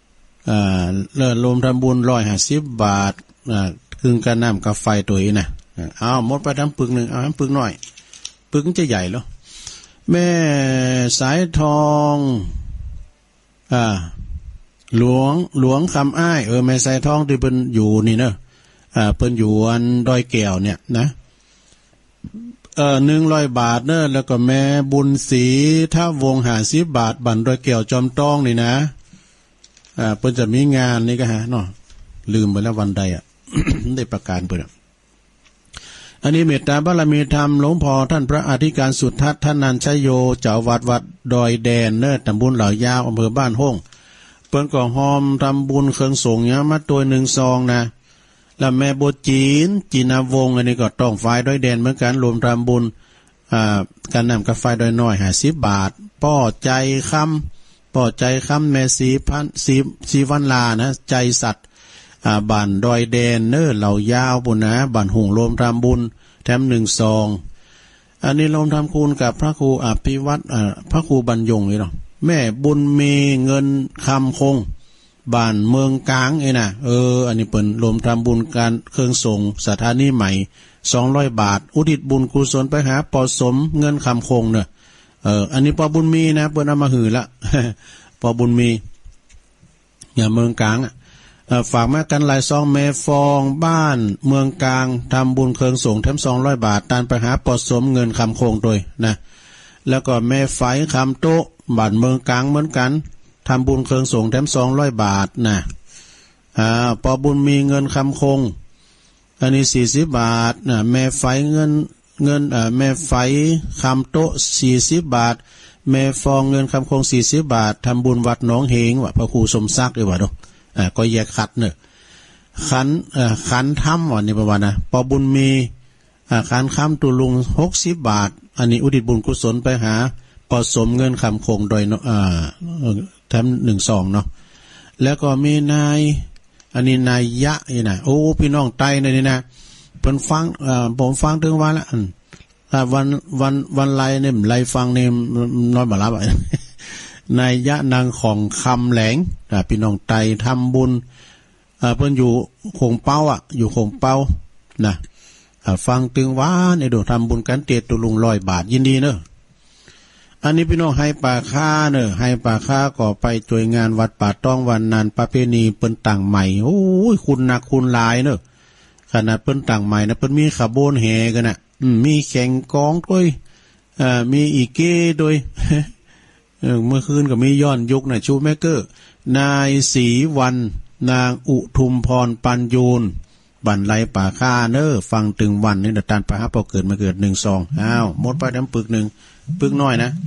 A: อ่าเลิศรวมทำบุญร้อยห้าสิบบาทอ่าครึ่งกันน้ำกับไฟตัวนี้นะเอาหมดไปทั้งปึกหนึ่งเอาทั้งปึกหน่อยปึกจะใหญ่แล้วแม่สายทองอ่าหลวงหลวงคำอ้ายเออแม่สายทองที่เพิ่นอยู่นี่เนอะอ่าเพิ่นอยู่อันดอยแก้วเนี่ยนะเออหนึ่งร้อยบาทเนอะแล้วก็แม่บุญศรีท่าวงห้าสิบบาทบันดอยแก้วจอมต้องนี่นะอ่าเพิ่นจะมีงานนี่ก็ฮะเนาะลืมไปแล้ววันใดอ่ะ ได้ประกาศเพิ่นอันนี้เมตตาบารมีธรรมหลวงพ่อท่านพระอธิการสุทัศน์ท่านนันชโยเจ้าวัดวัดดอยแดนเนอตำบลเหล่ายาวอำเภอบ้านห้องเปิ้นก็หอมทำบุญเครื่องสงฆ์เนี่ยมาตัวหนึ่งซองนะแล้วแม่โบจีนจีนาวงอันนี้ก็ต้องฝ่ายดอยแดนเหมือนกันรวมทำบุญอ่าการนำกาแฟดอยน้อยห้าสิบบาทป้อใจคำป้อใจคำแม่สีพันสีสีวันลานะใจสัตว์อ่าบ้านดอยแดนเนอเหล่ายาวบุญนะบ้านหงรวมทำบุญแถมหนึ่งซองอันนี้รวมทำคุณกับพระครูอภิวัตรอ่าพระครูบรรยงเลยเนาะแม่บุญมีเงินคำคงบ้านเมืองกลางเอ้นะเอออันนี้เปิ่นรวมทำบุญการเครื่องส่งสถานีใหม่สองร้อยบาทอุทิศบุญกุศลไปหาปอสมเงินคำคงเนอะเอออันนี้ปอบุญมีนะเปิ่นเอามาหือละ ปอบุญมีอย่าเมืองกลางอ่ะฝากมากันหลายซองแม่ฟองบ้านเมืองกลางทำบุญเครื่องส่งแถมสองร้อยบาทตานไปหาปอสมเงินคำคงโดยนะแล้วก็แม่ไฟคำโต๊ะบ้านเมืองกลางเหมือนกันทำบุญเครื่องส่งแถมสองร้อยบาทนะอ่าปอบุญมีเงินคำคงอันนี้สี่สิบบาทนะแม่ไฟเงินเงินอ่าแม่ไฟคำโต๊ะสี่สิบบาทแม่ฟองเงินคำคงสี่สิบบาททำบุญวัดหนองเฮงว่ะพระครูสมศักดิ์เลยว่ะเนาะอ่าก็แยกขัดเนอะขันเอ่อขันถ้ำวันนี้ประมาณนะปอบุญมีอ่าขันค้ำตุลุงหกสิบบาทอันนี้อุทิศบุญกุศลไปหาปอสมเงินคำคงโดยอ่าแถมหนึ่งสองเนาะแล้วก็มีนายอันนี้นายยะนี่นะโอ้พี่น้องไตในนี่นะเพิ่นฟังอ่าผมฟังถึงว่าละอ่าวันวันวันไลเนี่ยไลฟังเนี่ยน้อยบารับอ่ะ นายยะนางของคำแหลงอ่าพี่น้องไตทำบุญอ่าเพิ่นอยู่คงเป้าอ่ะอยู่คงเป้านะอ่าฟังถึงว่าในดูทำบุญกันเตตุลุงร้อยบาทยินดีเนอะอันนี้พี่น้องให้ป่าค่าเนอะให้ป่าค่าก็ไปช่วยงานวัดป่าต้องวันนานประเพณีเปิ้นต่างใหม่โอ้ยคุณนักคุณหลายเนอะขนาดเปิ้นต่างใหม่นะเปิ้นมีขบวนแห่กันน่ะอืมมีแข่งกองด้วยอ่ามีอีเก้ด้วย เออเมื่อคืนก็มีย้อนยุคน่ะชูแมกเกอร์นายศรีวันนางอุทุมพรปัญญูนบันไลป่าค่าเนอะฟังตึงวันนี่เดตันป่าพอเกิดมาเกิดหนึ่งซองอ้าวหมดไปน้ำปึกหนึ่งปึกน้อยนะ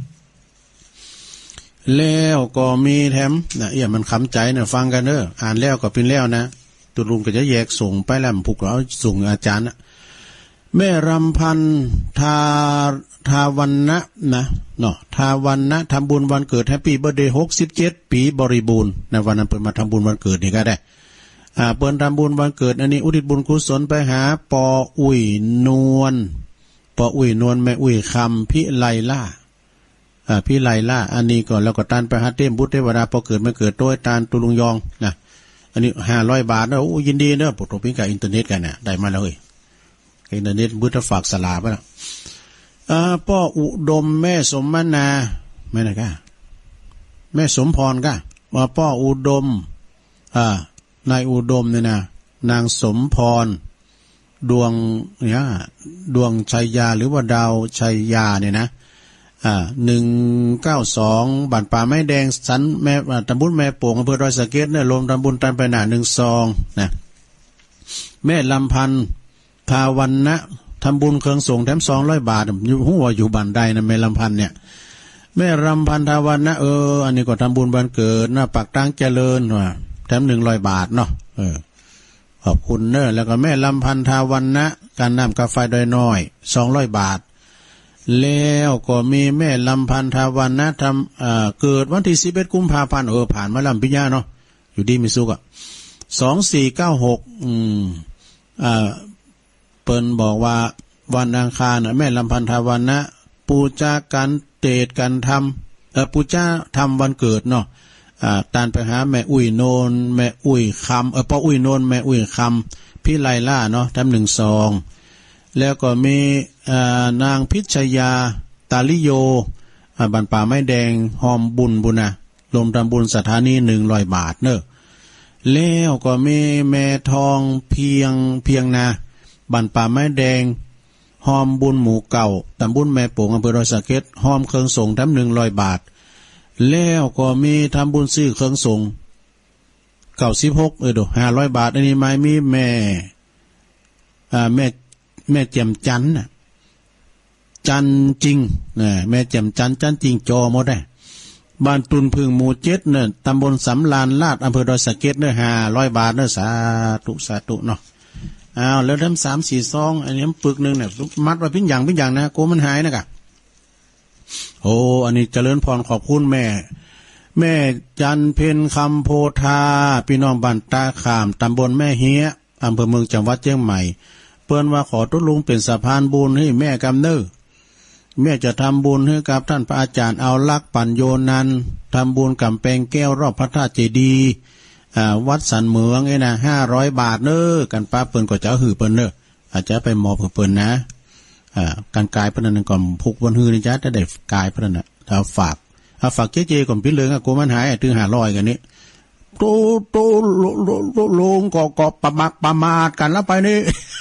A: แล้วก็มีแถมนะเอี่ยมันคำใจเนี่ยฟังกันเนอะอ่านแล้วก็เป็นแล้วนะตุลุงก็จะแยกส่งไปแล้วผูกเอาส่งอาจารย์นะแม่รำพันทาทาวันนะนะเนาะทาวันนะทำบุญวันเกิดแฮปปี้เบิร์ธเดย์หกสิบเจ็ดปีบริบูรณ์ในวันนั้นเปิดมาทำบุญวันเกิดนี่ก็ได้อ่าเปิดทำบุญวันเกิดอันนี้อุทิศบุญกุศลไปหาปออุ่ยนวลปออุ่ยนวลแม่อุ่ยคำพิไลล่าอ่าพิไลล่าอันนี้ก่อนแล้วก็ตานไปหาเต็มบุตรเทวดาพอเกิดไม่เกิดโดยตานตุลุงยองนะอันนี้ห้าร้อยบาทนะโอ้ยินดีเนอะปกติพิกับอินเทอร์เน็ตกันนะได้มาแล้วเฮ้ยอินเทอร์เน็ตบุตรฝากสลาไปแล้วอ่าพ่ออุดมแม่สมมนาแม่ไหนก้าแม่สมพรก้าว่าพ่ออุดมอ่านายอุดมเนี่ยนะนางสมพรดวงเนี่ยดวงชัยยาหรือว่าดาวชัยยาเนี่ยนะอ่าหนึ่งเก้าสองบ้านป่าไม้แดงสันแม่ตำบลแม่โป่งอำเภอดอยสะเก็ดเนี่ยรวมตำบลตันไปหนาหนึ่งซองนะแม่ลำพันธ์ทาวันนะทำบุญเครื่องส่งแถมสองร้อยบาทอยู่หัวอยู่บ้านใดนะแม่ลำพันธ์เนี่ยแม่ลำพันธ์ทาวันนะเอออันนี้ก็ทำบุญวันเกิดนะปากตั้งเจริญว่ะแถมหนึ่งร้อยบาทเนาะเออขอบคุณเนอะแล้วก็แม่ลำพันธ์ทาวันนะการนำกาแฟดอยน้อยสองร้อยบาทแล้วก็มีแม่ลำพันธ์ทาวันนะทำเอ่อเกิดวันที่สิบเอ็ดกุมภาพันธ์เออผ่านมาลำพิญญาเนาะอยู่ดีมิสุกอ่ะสองสี่เก้าหกอืมอ่าเปิ้นบอกว่าวันอังคารนะแม่ลำพันธ์ทาวันนะปูจากันเตดกันทำเอ่อปูจาทำวันเกิดเนาะอ่าตานไปหาแม่อุ้ยโนนแม่อุ้ยคำเออป้าอุ้ยโนนแม่อุ้ยคำพี่ไลล่าเนาะทำหนึ่งซองแล้วก็มีอ่านางพิชยาตาลิโยอ่าบันป่าไม้แดงหอมบุญบุญนะรวมทำบุญสถานีหนึ่งร้อยบาทเนอะแล้วก็มีแม่ทองเพียงเพียงนาบันป่าไม้แดงหอมบุญหมู่เก่าตำบุญแม่โป่งอำเภอดอยสะเก็ดหอมเครื่องส่งทำหนึ่งร้อยบาทแล้วก็มีทำบุญซื้อเครื่องส่งเก่าสิบหกเออดูห้าร้อยบาทอันนี้ไม่มีแม่อ่าแม่แม่เจียมจันน่ะจันจริงนะแม่เจียมจันจันจริงจอหมดได้บ้านตุนพึ่งหมู่เจ็ดเนี่ยตำบลสำลานลาดอำเภอดอยสะเก็ดเนี่ยห้าร้อยบาทเนี่ยสาธุสาธุเนาะอ้าวแล้วทำสามสี่ซองอันนี้ปึกหนึ่งเนี่ยมัดไว้เป็นอย่างเป็นอย่างนะโกมันหายนะกะโอ้อันนี้เจริญพรขอบคุณแม่แม่จันเพ็ญคำโพธาพี่น้องบ้านตาขามตำบลแม่เฮียอำเภอเมืองจังหวัดเชียงใหม่เปิ้นว่าขอทุลุงเป็นสะพานบุญให้แม่กำเนิดแม่จะทำบุญให้กับท่านพระอาจารย์เอาลักปัญโยนันทำบุญกำแพงแก้วรอบพระธาตุเจดีย์วัดสันเมืองไอ้นะห้าร้อยบาทเนอกันป้าเปิ้นก็จะหือเปิ้นเนออาจจะไปมอบกับเปิ้นนะอ่าการกายเปิ้นนั่นก่อนพุกวันหือนี่จ้ะจะได้กายเปิ้นน่ะถ้าฝากถ้าฝากเจ๊เจก่อนพี่เหลืองอ่ะกูมันหายถึงห้าร้อยกันนี้โตโตลงก็ก็ประมาทประมาทกันแล้วไปนี่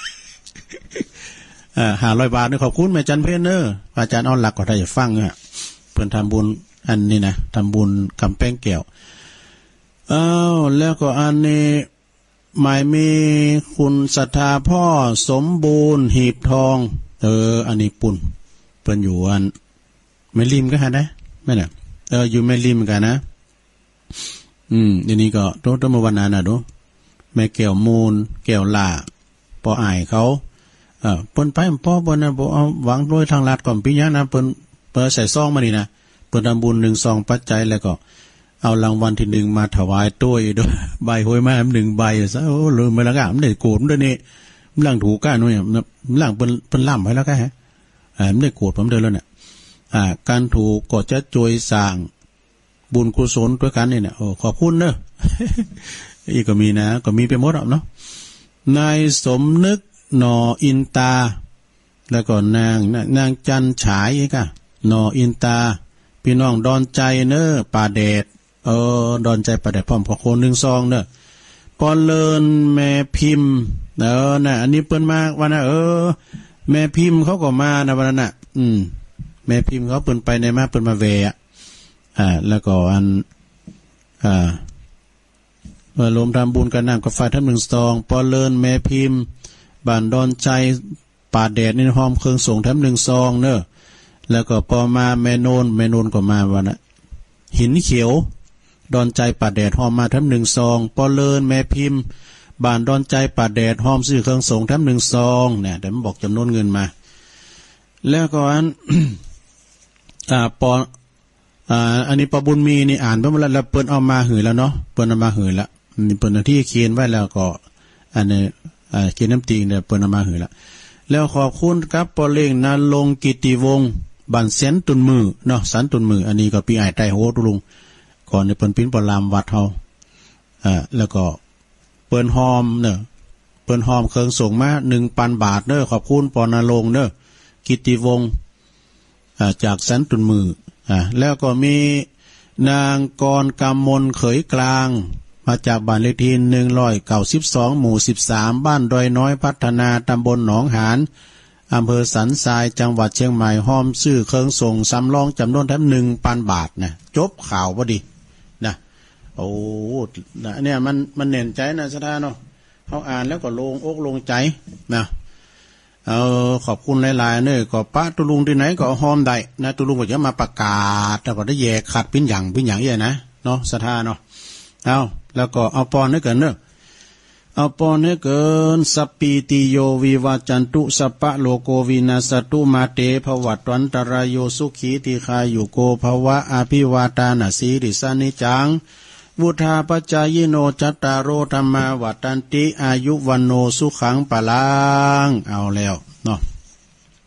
A: อ่าห้าร้อยบาทนี่ขอบคุณแม่จันเพ็ญเนออาจารย์เอาหลักก็ได้ฟังอ่ะเพิ่นทำบุญอันนี้นะทำบุญกำแพงแก้วอ้าวแล้วก็อันนี้หมายมีคุณศรัทธาพ่อสมบูรณ์หีบทองเอออันนี้ปุ่นเปิ้นอยู่อันไม่ริมก็ฮะนะแม่น่ะเอออยู่ไม่ริมกันนะอืมทีนี้ก็โตตเมื่อวันนั้นน่ะดูแม่แก้วมูลแก้วล่าปออายเขาเออเปิ้นไปพ่อเปิ้นน่ะบ่เอาหวังโดยทางลัดก่อนพี่ยะนะเปิ้นเปิ้นใส่ซองมานี่นะเปิ้นทำบุญหนึ่งซองปัจจัยแล้วก็เอารางวัลที่หนึ่งมาถวายตัวอีกด้วยใบหวยมาหนึ่งใบซะโอ้ลืมไปแล้วก็ไม่ได้โกรธด้วยนี่หลังถูกก้าหน่อยหลังเป็นเป็นล่ำไปแล้วก็ฮะอ่าไม่ได้โกรธผมเดินแล้วเนี่ยอ่าการถูกก็จะจวยสร้างบุญกุศลด้วยกันเนี่ยโอ้ขอบคุณเนอะ อีกก็มีนะก็มีไปหมดอ่ะเนาะนายสมนึกหนออินตาแล้วก็นางนางจันฉายอีกอ่ะหนออินตาพี่น้องดอนใจเนอะป่าเดชเออดอนใจประเดี๋ยวพร้อมพอโคนหนึ่งซองเนอะปอนเลินแม่พิมพ์เออน่ะอันนี้เปิ้นมาวันน่ะเออแม่พิมพ์เขาก็มานะวันนั้นน่ะอืมแม่พิมพ์เขาเปิ้นไปในมาเปิ้นมาเวะอ่าแล้วก็อันอ่าเออรวมทำบุญกันน้ำกับไฟทั้งหนึ่งซองปอนเลินแม่พิมพ์บ้านดอนใจป่าแดดนี่หอมเครื่องส่งทั้งหนึ่งซองเนอะแล้วก็พอมาแม่โนนแม่โนนก็มาวันน่ะหินเขียวดอนใจป่าแดดหอมมาทั้งหนึ่งซองปอเลินแม่พิมพ์บ้านดอนใจป่าแดดหอมซื้อเครื่องส่งทั้งหนึ่งซองเนี่ยเดี๋ยวมันบอกจำนวนเงินมาแล้วก็อัน อ่าปออ่าอันนี้ปอบุญมีนี่อ่านไปหมดแล้วแล้วเปิ้นเอามาหือแล้วเนาะเปิ้นเอามาหือแล้วนี่เปิ้นที่เขียนไว้แล้วก็อันนี้อ่าเขียนน้ำตีเนี่ยเปิ้นเอามาหือแล้วแล้วขอบคุณครับปอเล่งนรงค์กิติวงศ์บ้านเซนตุนมือเนาะสันตุนมืออันนี้ก็ปีไอไต้โหตุลุงก่อนในเปิ้นปิ้นปลามวัดเฮาอ่าแล้วก็เปิ้นหอมเนอะเปิ้นหอมเครื่องส่งมา หนึ่งพัน บาทเด้อขอบคุณปอนลงค์เด้อกิติวงศ์อ่าจากสันตุนมืออ่าแล้วก็มีนางกรกำมลเขยกลางมาจากบ้านเลขที่หนึ่งร้อยเก้าสิบสองหมู่สิบสามบ้านดอยน้อยพัฒนาตำบลหนองหานอำเภอสันทรายจังหวัดเชียงใหม่ห้อมซื้อเครื่องส่งสำรองจำนวนทั้งหนึ่งพันบาทนะจบข่าวพอดีนะโอ้เนี่ยมันมันเน่นใจนะสถานเนาะเขาอ่านแล้วก็ลงอกลงใจนะเออขอบคุณหลายๆเนี่ยก็ป้าตุลุงที่ไหนก็ห้อมได้นะตุลุงก็จะมาประกาศแล้วก็ได้แยกขัดเป็นอย่างเป็นอย่างเงี้ยนะเนาะสถานเนาะเอาแล้วก็เอาปอนให้เกินเนอะเอาปอนให้เกินสัปปีติโยวิวาจันตุสัปปะโลโกวินาสตุมาเตภวัตวันตรายโยสุขีติคายุโกภวะอาภิวาตานาสีริสานิจังวุธาปจายโนจัตตารโอธรรมาวัตันติอายุวันโนสุขังปะลังเอาแล้วเนาะข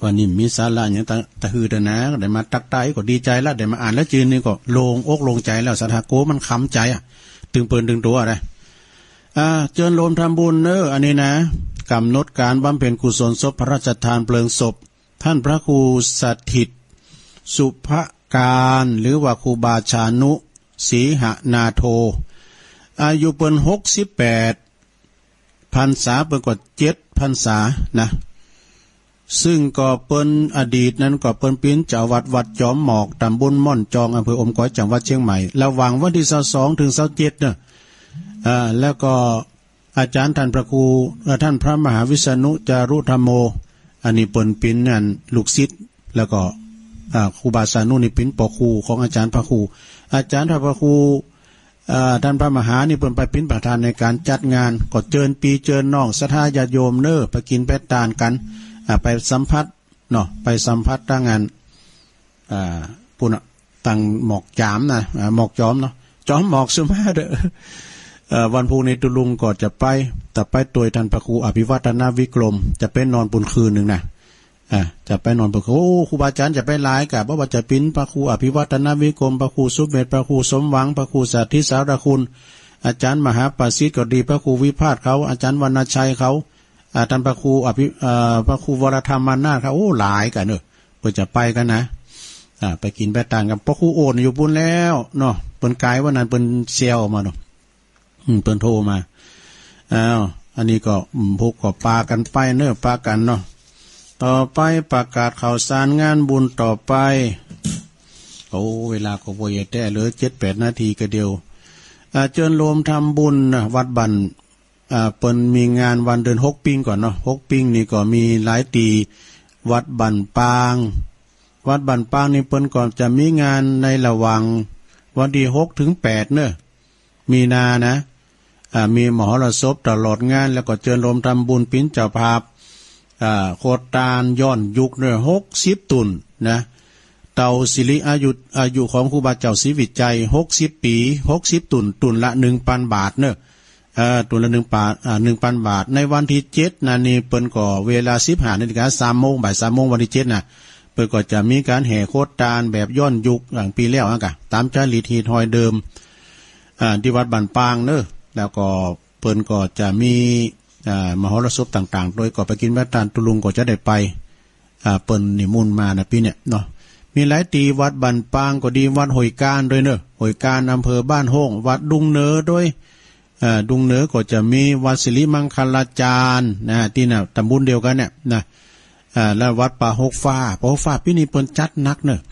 A: วันนี้มีสาระอย่างตะตะฮือเดนะได้มาตักไตก็ดีใจแล้วได้มาอ่านแล้วจืนนี่ก็โล่งอกโล่งใจแล้วสัทธาโกมันค้ำใจอ่ะตึงเปินตึงตัวอะไรอ่าเจิญโลมทำบุญเนออันนี้นะกำหนดการบำเพ็ญกุศลศพพระราชทานเพลิงศพท่านพระครูสถิตสุภการหรือว่าครูบาชานุสีหนาโทอายุเปิ้นหกสิบแปดพรรษาเปิ้นกว่าเจ็ดพรรษานะซึ่งก็เปิ้นอดีตนั้นก็เปิ้นเป็นเจ้าวัดวัดจอมหมอกตำบลม่อนจองอำเภออมก๋อยจังหวัดเชียงใหม่ระหว่างวันที่ยี่สิบสองถึงยี่สิบเจ็ดเนี่ยอ่าแล้วก็อาจารย์ท่านพระครูท่านพระมหาวิษณุจารุธรรมโมอันนี้เปิ้นเป็นนั่นลูกศิษย์แล้วก็อ่าครูบาสานุนี่เป็นปอครูของอาจารย์พระครูอาจารย์พระครูอ่าท่านพระมหานี่เปิ้นไปเป็นประธานในการจัดงานก็เจิญปีเจิญน้องศรัทธาญาติโยมเน้อไปกินไปทานกันอ่าไปสัมผัสเนาะไปสัมผัสตั้งงานอ่าปุ่นตั้งหมอกจามนะอ่าหมอกจอมเนาะจอมหมอกซุมาเด้อเอ่อวันพุธนี้ตุลุงก็จะไปแต่ไปตัวท่านพระครูอภิวัฒนาวิกรมจะไปนอนปุนคืนนึงนะอ่าจะไปนอนปุนโอ้ครูบาอาจารย์จะไปหลายกะบ่ว่าจะปิ้นพระครูอภิวัฒนาวิกรมพระครูสุเมธพระครูสมหวังพระครูสาธิสารคุณอาจารย์มหาประสิทธิ์ก็ดีพระครูวิพาทเขาอาจารย์วรรณชัยเขาอาท่านพระครูอภิเอ่อพระครูวรธรรมนาถครับโอ้หลายกันเนอะเพื่อจะไปกันนะอ่าไปกินไปต่างกันพระครูโอนอยู่บุญแล้วเนาะเปิ้นกายว่านั้นเปิ้นเซียวมาเนาะอืมเปิ้นโทรมาอ้าวอันนี้ก็พวกก็ปากันไปเนอะปากันเนาะต่อไปประกาศข่าวสารงานบุญต่อไปโอ้เวลาก็บ่ยแต่เหลือ เจ็ดแปด นาทีก็เดียวอ่าเจิญโลมทำบุญนะวัดบันอ่าเปิ้นมีงานวันเดือนหกปิงก่อนเนาะหกปิงนี่ก็มีหลายตีวัดบันปางวัดบันปางนี่เปิ้นก่อนจะมีงานในระหว่างวันที่หกถึงแปดเนอะมีนานะอ่ามีมหรสพตลอดงานแล้วก็เจิญโลมทำบุญปิ้นเจ้าภาพอ่าโคตานย้อนยุคเนอะหกสิบตุนนะเต่าศิริอายุอายุของครูบาเจ้าศรีวิจัยหกสิบปีหกสิบตุนตุนละ หนึ่งพัน บาทเนอะเอ่อตุนละ1บาทอ่า หนึ่งพัน บาทในวันที่เจ็ดนะนี่เปิ้นก็เวลา สิบห้านาฬิกา สามโมงบ่าย สามโมงวันที่เจ็ดน่ะเปิ้นก็จะมีการแห่โคตานแบบย้อนยุคอย่างปีแล้วอ่ะกะตามจารีตฮีทอยเดิมอ่าที่วัดบ้านปางเนอะแล้วก็เปิ้นก็จะมีอ่ามหรสพต่างๆโดยก็ไปกินแม่ตาลตุลุงก็จะได้ไปอ่าเปิ้นนิมนต์มานะปีเนี่ยเนาะมีหลายตีวัดบ้านปางก็ดีวัดห้วยการด้วยเนอะห้วยการอำเภอบ้านโฮงวัดดุงเหนือด้วยอ่าดุงเหนือก็จะมีวัดศิริมังคลาจารย์นะที่น่ะตำบลเดียวกันเนี่ยนะอ่าแล้ววัดป่าหกฟ้าป่าหกฟ้าปีนี้เปิ้นจัดนักเนอะ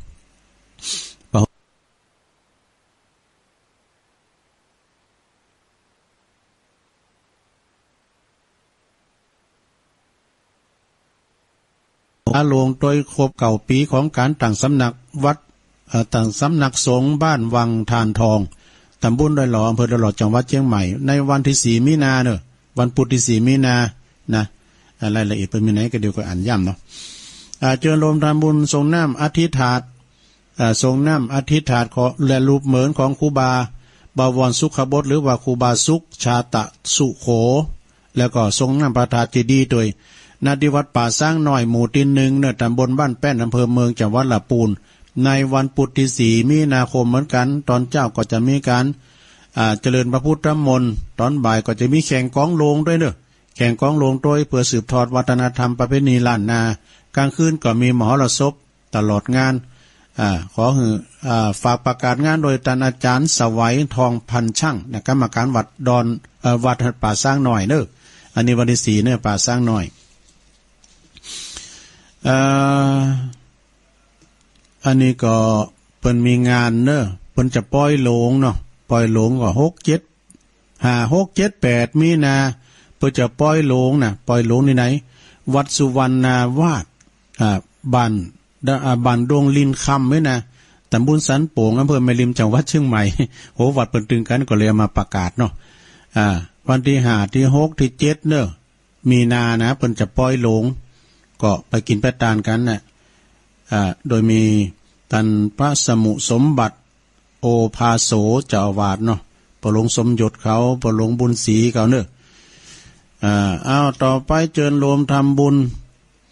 A: อาลงโดยครบเก่าปีของการตั้งสำนักวัดตั้งสำนักสงฆ์บ้านวังทานทองตำบลดอยหล่ออำเภอดอยหล่อจังหวัดเชียงใหม่ในวันที่สี่มีนาเนอะวันพุธที่สี่มีนานะรายละเอียดเป็นมีไหนก็เดี๋ยวก็อ่านย่ำเนาะเจริญโลมทำบุญทรงน้ำอธิษฐานทรงน้ำอธิษฐานขอและรูปเหมือนของครูบาบวรสุขบดหรือว่าครูบาสุขชาตะสุโขแล้วก็ทรงน้ำประทานเจดีย์โดยณที่วัดป่าสร้างหน่อยหมู่ที่หนึ่งเนตำบลบ้านแป้นอำเภอเมืองจังหวัดลำพูนในวันพุธที่สี่มีนาคมเหมือนกันตอนเจ้าก็จะมีการเจริญพระพุทธมนต์ตอนบ่ายก็จะมีแข่งกองโลงด้วยเนอะแข่งกองโลงโดยเพื่อสืบทอดวัฒนธรรมประเพณีล้านนากลางคืนก็มีมหรสพตลอดงานอ่าขอหืออ่าฝากประกาศงานโดยท่านอาจารย์สวัยทองพันช่างนะกรรมการวัดดอนเอ่อวัดป่าสร้างหน่อยเนอะอันนี้วันที่สี่เนอะป่าสร้างหน่อยอ่าอันนี้ก็เพิ่นมีงานเนอะเพิ่นจะปล่อยโลงเนาะปล่อยโลงก็หกเจ็ดห้าหกเจ็ดแปดมีนาเพิ่นจะปล่อยโลงน่ะปล่อยโลงที่ไหนวัดสุวรรณาวาสอ่าบ้านบ้านดงลินคำไว้นะตำบลสันโป่งอำเภอแม่ริมจังหวัดเชียงใหม่โหวัดเพิ่นตึงกันก็เลยมาประกาศเนาะอ่าวันที่ห้าที่หกที่เจ็ดเนอะมีนานะเพิ่นจะปล่อยโลงก็ไปกินไปทานกันน่ะอ่าโดยมีท่านพระสมุสมบัติโอภาโสเจ้าอาวาสเนาะประหลวงสมยศเขาประหลวงบุญศรีเขาเนอะอ่าเอาต่อไปเจิญโลมทำบุญ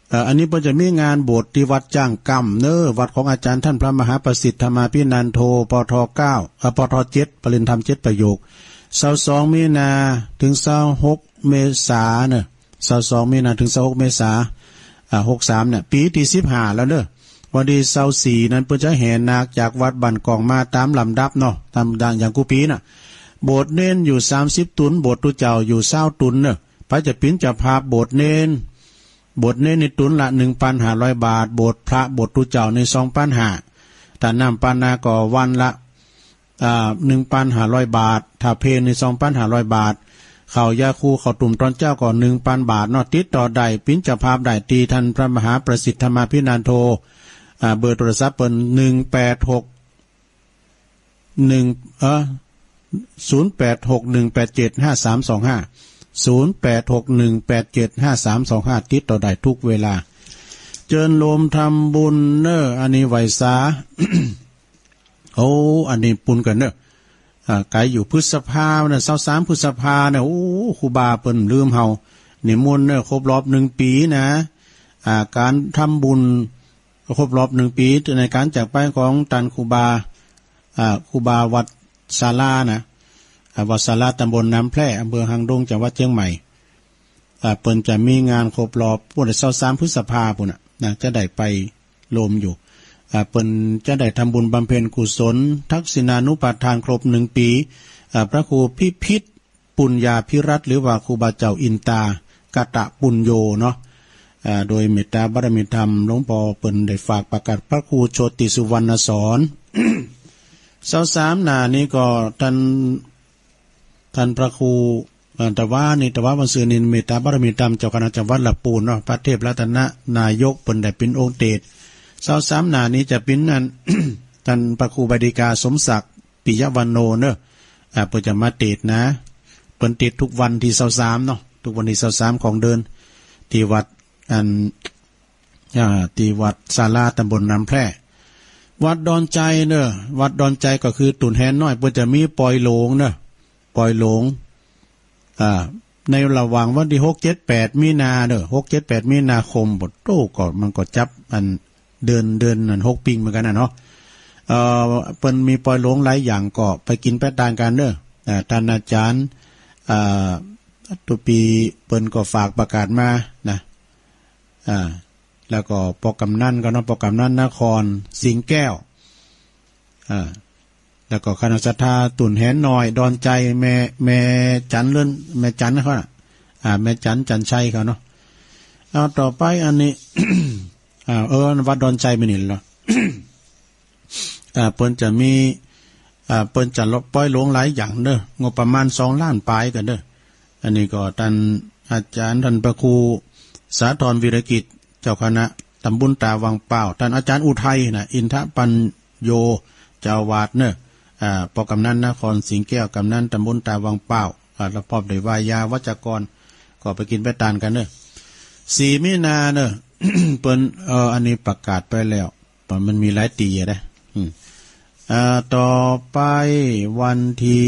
A: อันนี้เพิ่นจะมีงานโบสถ์ที่วัดจ้างกำเน้อวัดของอาจารย์ท่านพระมหาประสิทธิ์ธรรมาภินันโทปทเก้าอ่าปทเจ็ดปริญธรรมเจ็ดประโยคเสาร์สองมีนาถึงเสาร์หกเมษาเนี่ยเสาร์สองมีนาถึงเสาร์หกเมษาอ่าหกสามเนี่ยปีที่สิบห้าแล้วเด้อวันที่เสาร์สี่นั้นเพิ่นจะแห่นาคจากวัดบ้านกองมาตามลำดับเนาะตามดังอย่างกูปีน่ะโบสถ์เน้นอยู่สามสิบตุนโบสถ์ตุเจ้าอยู่เศร้าตุนเนอะพระจะปิ้นจะพาโบสถ์เน้นโบสถ์เน้นในตุนละหนึ่งพันห้าร้อยบาทโบสถ์พระโบสถ์ตุเจ้าในสองพันห้าแต่น้ำปานาก็วันละอ่าหนึ่งพันห้าร้อยบาทถ้าเพนในสองพันห้าร้อยบาทเขายาคูเขาตุ่มตอนเจ้าก็หนึ่งพันบาทเนาะติดต่อใดปิ้นจะพาได้ตีท่านพระมหาประสิทธิ์ธรรมาภินันโทอ่าเบอร์โทรศัพท์เป็นหนึ่งแปดหกหนึ่งเออศูนย์แปดหกหนึ่งแปดเจ็ดห้าสามสองห้าศูนย์แปดหกหนึ่งแปดเจ็ดห้าสามสองห้าติดต่อได้ทุกเวลาเจิญโลมทำบุญเนออันนี้ไหวสา โอ้อันนี้ปุญกันเนออ่าไกลอยู่พฤษภาเนี่ยเสาสามพฤษภาเนี่ยโอ้ครูบาเปิ้นลืมเฮานิมนต์เนี่ยครบรอบหนึ่งปีนะอ่าการทำบุญครบรอบหนึ่งปีในการจากไปของตันครูบาอ่าครูบาวัดศาลานะวัดศาลาตำบลน้ำแพร่อำเภอหางดงจังหวัดเชียงใหม่เปิ้นจะมีงานครบรอบพวกเสาสามพฤษภาปุ่นน่ะนะจะได้ไปโลมอยู่เปิ้นจะได้ทำบุญบำเพ็ญกุศลทักษิณานุปทานครบหนึ่งปีพระครูพิพิธปุญญาภิรัตน์หรือว่าครูบาเจ้าอินตากตะปุญโยเนาะโดยเมตตาบารมีธรรมหลวงพ่อเปิ้นได้ฝากประกาศพระครูโชติสุวรรณสอน เสาสามหน้านี้ก็ท่านท่านพระครูแต่ว่านี่แต่ว่าวันเสาร์นี้เมตตาบารมีธรรมเจ้าคณะจังหวัดลำพูนเนาะพระเทพรัตนนายกเปิ้นได้เป็นองค์เตศเสาสามหน้านี้จะเป็นนั้น ท่านพระครูบดิกาสมศักดิ์ปิยวันโนเนอะอ่าเปิ้นจะมาเตศนะเปิ้นเตศทุกวันที่เสาสามเนาะทุกวันที่เสาสามของเดือนที่วัดอันอ่าที่วัดศาลาตำบลน้ำแพร่วัดดอนใจเนอะวัดดอนใจก็คือตุ่นแฮนน้อยเพื่อจะมีปล่อยโหลงเนอะปล่อยโหลงอ่าในระหว่างวันที่หกเจ็ดแปดมีนาเนอะหกเจ็ดแปดมีนาคมบทโต้ก็มันก็จับอันเดือนเดือนอันหกปิงเหมือนกันนะเนาะเอ่อเปิ้นมีปล่อยโหลงหลายอย่างก็ไปกินแปะตางกันเนอะอ่าท่านอาจารย์อ่าตุปีเปิ้นก็ฝากประกาศมานะอ่าแล้วก็ปกำนันก็เนาะปกำนันนครสิงแก้วอ่าแล้วก็คณะสัทธาตุ่นแหนน้อยดอนใจแม่แม่จันเลื่อนแม่จันเขาน่ะอ่าแม่จันจันชัยเขาเนาะเอาต่อไปอันนี้ อ่าเออวัดดอนใจไม่นี่เหรอ อ่าเปิ้นจะมีอ่าเปิ้นจะลบปล่อยหลวงหลายอย่างเด้องบประมาณสองล้านปลายกันเด้ออันนี้ก็ท่านอาจารย์ท่านพระครูสาธรวีรกิจเจ้าคณะตำบลตาวังเป้าท่านอาจารย์อุทัยนะอินทปัญโยเจ้าวาดเนอะอ่าปกำนันนครสิงแก้วกำนันตำบลตาวังเป้าอ่าแล้วพร้อมด้วยวายาวัจกรก็ไปกินไปทานกันเนอะสี่มีนาเนอะ เปิ้นเอออันนี้ประกาศไปแล้วมันมีหลายตีอะนะอืมอ่าต่อไปวันที่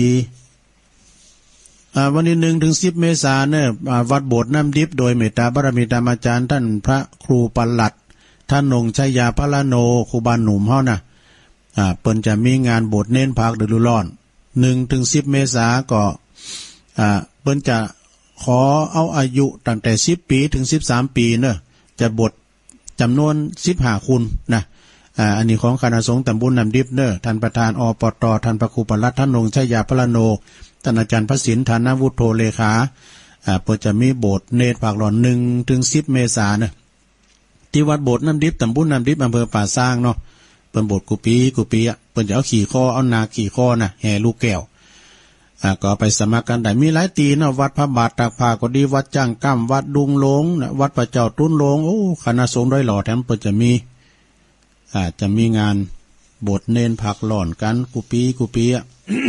A: อ่าวันที่หนึ่งถึงสิบเมษายนเนี่ยวัดโบสถ์น้ำดิบโดยเมตตาบารมีธรรมอาจารย์ท่านพระครูปลัดท่านนงชัยยาพระโนครูบาหนุ่มเฮานะอ่าเปิ้นจะมีงานโบสถ์เน้นภาคฤดูร้อนหนึ่งถึงสิบเมษายนก็อ่าเปิ้นจะขอเอาอายุตั้งแต่สิบปีถึงสิบสามปีเนอะจะบทจำนวนสิบห้าคุณนะอ่าอันนี้ของคณะสงฆ์ตำบลน้ำดิบเนอะท่านประธานอปตท่านพระครูปลัดท่านนงชัยยาพระโนท่านอาจารย์พระศิลป์ฐานวุฒโธเลขาอ่าเพื่อจะมีโบสถ์เนตรภาคหลอนหนึ่งถึงสิบเมษายนนะที่วัดโบสถ์น้ำดิบตำบลน้ำดิบอำเภอป่าซางเนาะเป็นโบสถ์กุปีกุปีอ่ะเปิ้นจะเอาขี่คอเอานาขี่คอนะแห่ลูกแก้วอ่าก็ไปสมัครกันได้มีหลายตีนะวัดพระบาทตากผ้าก็ดีวัดจ้างก้ำวัดดุงหลงนะวัดพระเจ้าตุ้นหลงโอ้คณะสงฆ์ด้อยหล่อแถมเปิ้นจะมีอ่าจะมีงานโบสถ์เนนผักหล่อนกันกุปีกุปีอ่ะ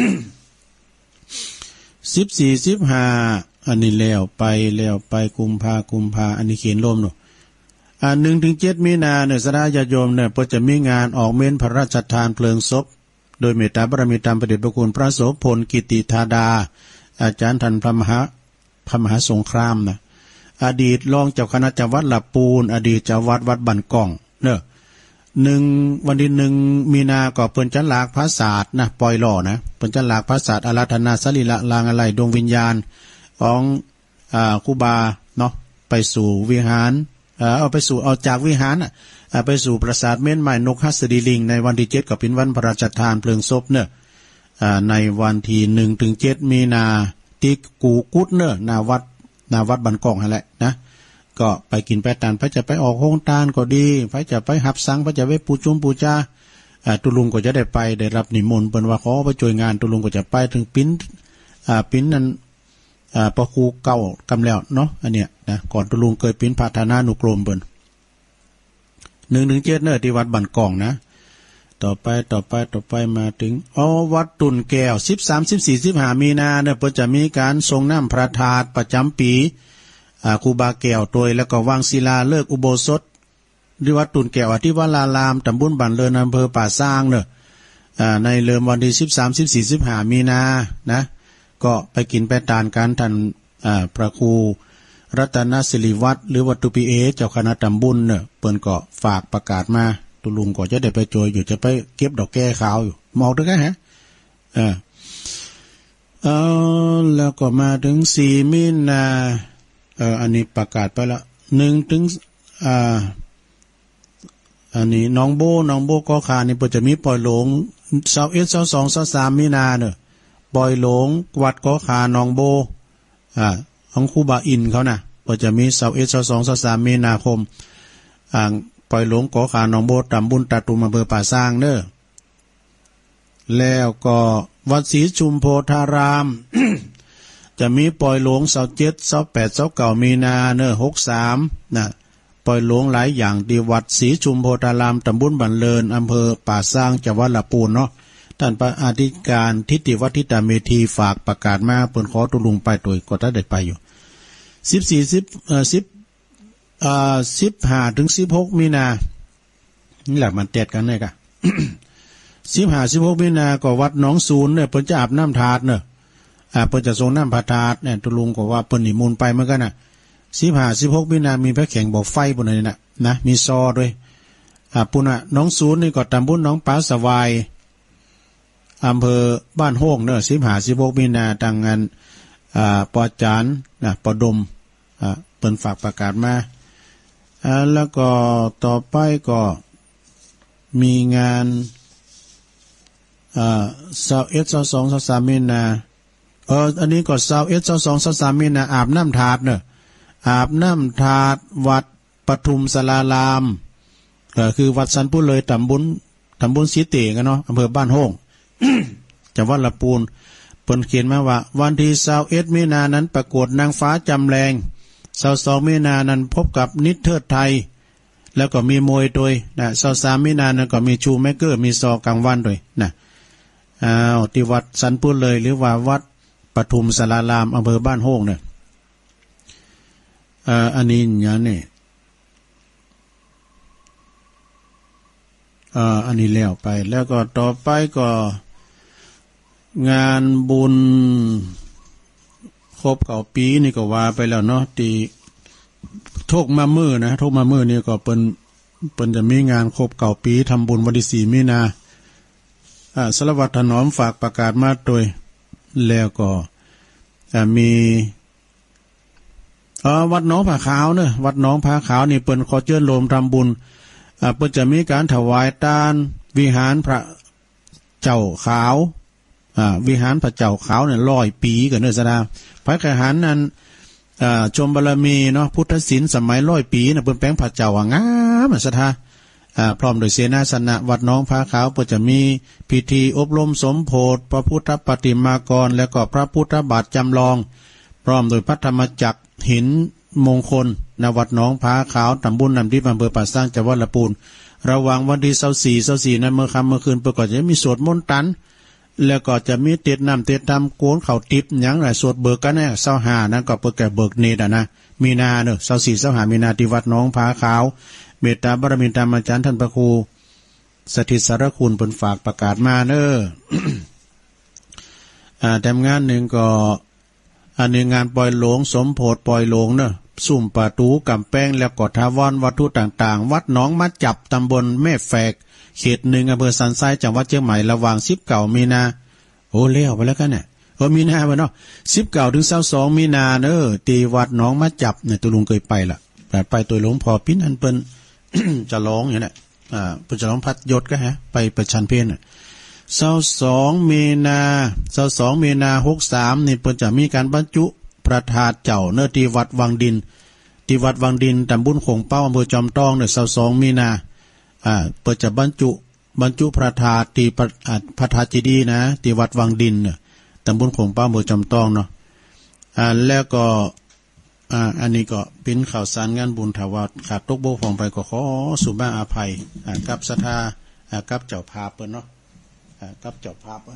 A: สิบสี่สิบห้าอันนี้แล้วไปแล้วไปกุมภากุมภาอันนี้เขียนลมเนาะอ่าหนึ่งถึงเจ็ดมีนาเนี่ยสดาญาโยมเนี่ยเพื่อจะมีงานออกเม้นพระราชทานเพลิงศพโดยเมตตาบารมีธรรมประเดชพระคุณพระโสพลกิติธาดาอาจารย์ท่านพระมหาพระมหาสงครามนะอดีตรองเจ้าคณะจังหวัดลำพูนอดีตเจ้าวัดวัดบันกองเนอะหนึ่งวันที่หนึ่งมีนาก็เปิ้นจันลากพระศาสตร์นะปล่อยหล่อนะเปิ้นจันลากพระศาสตร์อาราธนาสรีละลางอะไรดวงวิญญาณของอ่าครูบาเนาะไปสู่วิหารเอ่อเอาไปสู่เอาจากวิหารอ่ะไปสู่ปราสาทเม่นไม้นกฮัสดีลิงในวันที่เจ็ดก็เป็นวันพระราชทานเพลิงศพเนอะอ่าในวันที่หนึ่งถึงเจ็ดมีนาที่กูกุดเนอะนาวัดนาวัดบันกองนั่นแหละนะก็ไปกินไปตานพระจะไปออกโฮงตานก็ดีพระจะไปหับสังพระจะไปปูจุมปูจาอ่าตุลุงก็จะได้ไปได้รับนิมนต์เปิ้นว่าขอไปช่วยงานตุลุงก็จะไปถึงปิ้นอ่าปิ้นนั้นอ่าพระครูเก่ากำแล้วเนาะอันเนี้ยนะก่อนตุลุงเคยปิ้นพัฒนานุกรมเปิ้นหนึ่งถึงเจ็ดเนอะที่วัดบันกองนะต่อไปต่อไปต่อไปมาถึงอ๋อวัดตุนแก้วสิบสาม สิบสี่ สิบห้ามีนาเนี่ยเพิ่นจะมีการทรงน้ำพระธาตุประจำปีอ่าครูบาแก้วโดยแล้วก็วางศิลาฤกษ์อุโบสถที่วัดตุนแก้วอธิวรารามตำบลบ้านเลินอำเภอป่าซางเนอะอ่าในเริ่มวันที่สิบสาม สิบสี่ สิบห้ามีนานะก็ไปกินไปทานกันท่านอ่าพระครูรัตนศิริวัฒน์หรือวัดตุปีเอเจ้าคณะตำบลเนอะเปิ้นก็ฝากประกาศมาตุลุงก็จะได้ไปโจยอยู่จะไปเก็บดอกแก้ขาวอยู่มองด้วยกันฮะเออเออแล้วก็มาถึงสี่มีนาเอออันนี้ประกาศไปละหนึ่งถึงอ่าอันนี้น้องโบน้องโบก็คานี่เปิดจะมีปล่อยหลงเสาเอสเสาสองเสาสามมีนาเนอะปล่อยหลงวัดก็คาน้องโบอ่าของครูบาอินเขานะเปิดจะมีเสาเอสเสาสองเสาสามมีนาคมอ่าปล่อยหลงก็คาน้องโบตำบุญตาตุมอำเภอป่าซางเนอะแล้วก็วัดศรีชุมโพธาราม จะมีปล่อยหลงเสาเจ็ดเสาแปดเสาเก่ามีนาเนอะหกสามนะปล่อยหลงหลายอย่างที่วัดศรีชุมโพธารามตำบลบันเลินอำเภอป่าซางจังหวัดลำพูนเนาะท่านพระอธิการทิติวัฒทิตาเมธีฝากประกาศมาเปิ้นขอตุลุงไปโดยก็ถ้าได้ไปอยู่สิบสี่สิบเอ่อสิบอ่าสิบห้าถึงสิบหกมีนานี่แหละมันเต็ดกันเลยกะ สิบห้าสิบหกมีนาก็วัดหนองศูนย์เนี่ยเปิ้นจะอาบน้ำถาดเนอะอ่าเปิ้นจะส่งน้ำพระธาตุเนี่ยตุลุงก็ว่าเปิ้นนิมนต์ไปเหมือนกันน่ะสิบห้าสิบหกมีนามีพระแข่งบ่อไฟบนนั้นน่ะนะมีซอด้วยอ่าปุ่นน่ะหนองศูนย์นี่ก็ตำบลหนองปลาสวายอำเภอบ้านโฮงเนอะสิบห้าสิบหกมีนาทางงานอ่าปอจานนะปอดมอ่าเปิ้นฝากประกาศมาอ่าแล้วก็ต่อไปก็มีงานอ่าเสาเอสเสาสองเสาสามมีนาเอออันนี้ก็เสาเอสเสาสองเสาสามมีนาอาบน้ำถาดเนอะอาบน้ำถาดวัดปทุมสลารามเออคือวัดสันปุเลยตำบลตำบลสีเตกันเนาะอำเภอบ้านโฮง จังหวัดลำพูนเปิ้นเขียนมาว่าวันที่เสาเอสมีนานั้นประกวดนางฟ้าจำแรงเสาสองมีนานั้นพบกับนิทเทิดไทยแล้วก็มีมวยโดยนะเสาสามมีนานั้นก็มีชูแมกเกอร์มีซอกลางวันด้วยนะอ้าวที่วัดสันปุเลยหรือว่าวัดปทุมสลารามอำเภอบ้านโฮงเนี่ยอ่าอันนี้อย่างนี้อ่าอันนี้แล้วไปแล้วก็ต่อไปก็งานบุญครบเก่าปีนี่ก็ว่าไปแล้วเนาะตีโทกมามือนะโทกมามือนี่ก็เป็นเป็นจะมีงานครบเก่าปีทำบุญวันที่สี่มีนาอ่าสารวัตรถนอมฝากประกาศมาโดยแล้วก็มีเออวัดหนองผาขาวเนอะวัดหนองผาขาวนี่เปิ้นขอเชิญโลมทำบุญอ่าเปิ้นจะมีการถวายทานวิหารพระเจ้าขาวอ่าวิหารพระเจ้าขาวเนี่ยร้อยปีกันเนอะสดาพระกหารนั้นอ่าชมบารมีเนาะพุทธศิลป์สมัยร้อยปีนะเปิ้นแปลงพระเจ้างามสดาอ่าพร้อมโดยเสนาสนะวัดหนองผาขาวเปิ้นจะมีพิธีอบรมสมโภชพระพุทธปฏิมากรและก็พระพุทธบาทจำลองพร้อมโดยพระธรรมจักรหินมงคลณวัดหนองผาขาวตำบลน้ำดิบอำเภอป่าซางจังหวัดลำพูนระหว่างวันที่ยี่สิบสี่ ยี่สิบสี่นั้นเมื่อค่ำเมื่อคืนเปิดก็จะมีสวดมนต์ตันแล้วก็จะมีเตดน้ำเตดตำโกนเข่าติบอย่างไรสวดเบิกกันเนี่ยเศร้าหานั้นก็เปิดแก่เบิกเนตรนะมีนาเนอะยี่สิบสี่ เศร้าหามีนาที่วัดหนองผาขาวเมตตาบารมีธรรมอาจารย์ท่านพระครูสถิตสารคุณเป็นฝากประกาศมาเนอะ อ่าแต่งานหนึ่งก็อันนี้งานปล่อยหลงสมโพธิปล่อยหลงเนอะสุ่มประตูกำแพงแล้วก็ทาวรวัตถุต่างๆวัดหนองมัดจับตำบลแม่แฝกเขตหนึ่งอำเภอสันทรายจังหวัดเชียงใหม่ระหว่างสิบเก้ามีนาโอ้เลี้ยวไปแล้วกันเนี่ยเออมีนาไปเนาะสิบเก้าถึงยี่สิบสองมีนาเด้อตีวัดหนองมัดจับเนี่ยตัวลุงเคยไปละแต่ไปตัวหลวงพ่อปิ้นอันเปิ้น จะร้องอย่างนี้อ่าเปิ้นจะร้องพัดยศก็ฮะไปประชันเพลน่ะยี่สิบสองมีนายี่สิบสองมีนาหกสิบสามนี่เปิ้นจะมีการบรรจุประธานเจ้าเนื้อที่วัดวังดินที่วัดวังดินตำบลโขงเป้าอำเภอจอมทองเนี่ยยี่สิบสองมีนาอ่าเปิ้นจะบรรจุบรรจุประธานที่พระธาตุเจดีย์นะที่วัดวังดินเนี่ยตำบลโขงเป้าอำเภอจอมทองเนาะอ่าแล้วก็อ่าอันนี้ก็เป็นข่าวสารงานบุญถาวรขาดตกบกพร่องไปก็ขอสุมาอภัยอ่ากับศรัทธาอ่ากับเจ้าภาพเปิ้นเนาะอ่ากับเจ้าภาพเปิ้น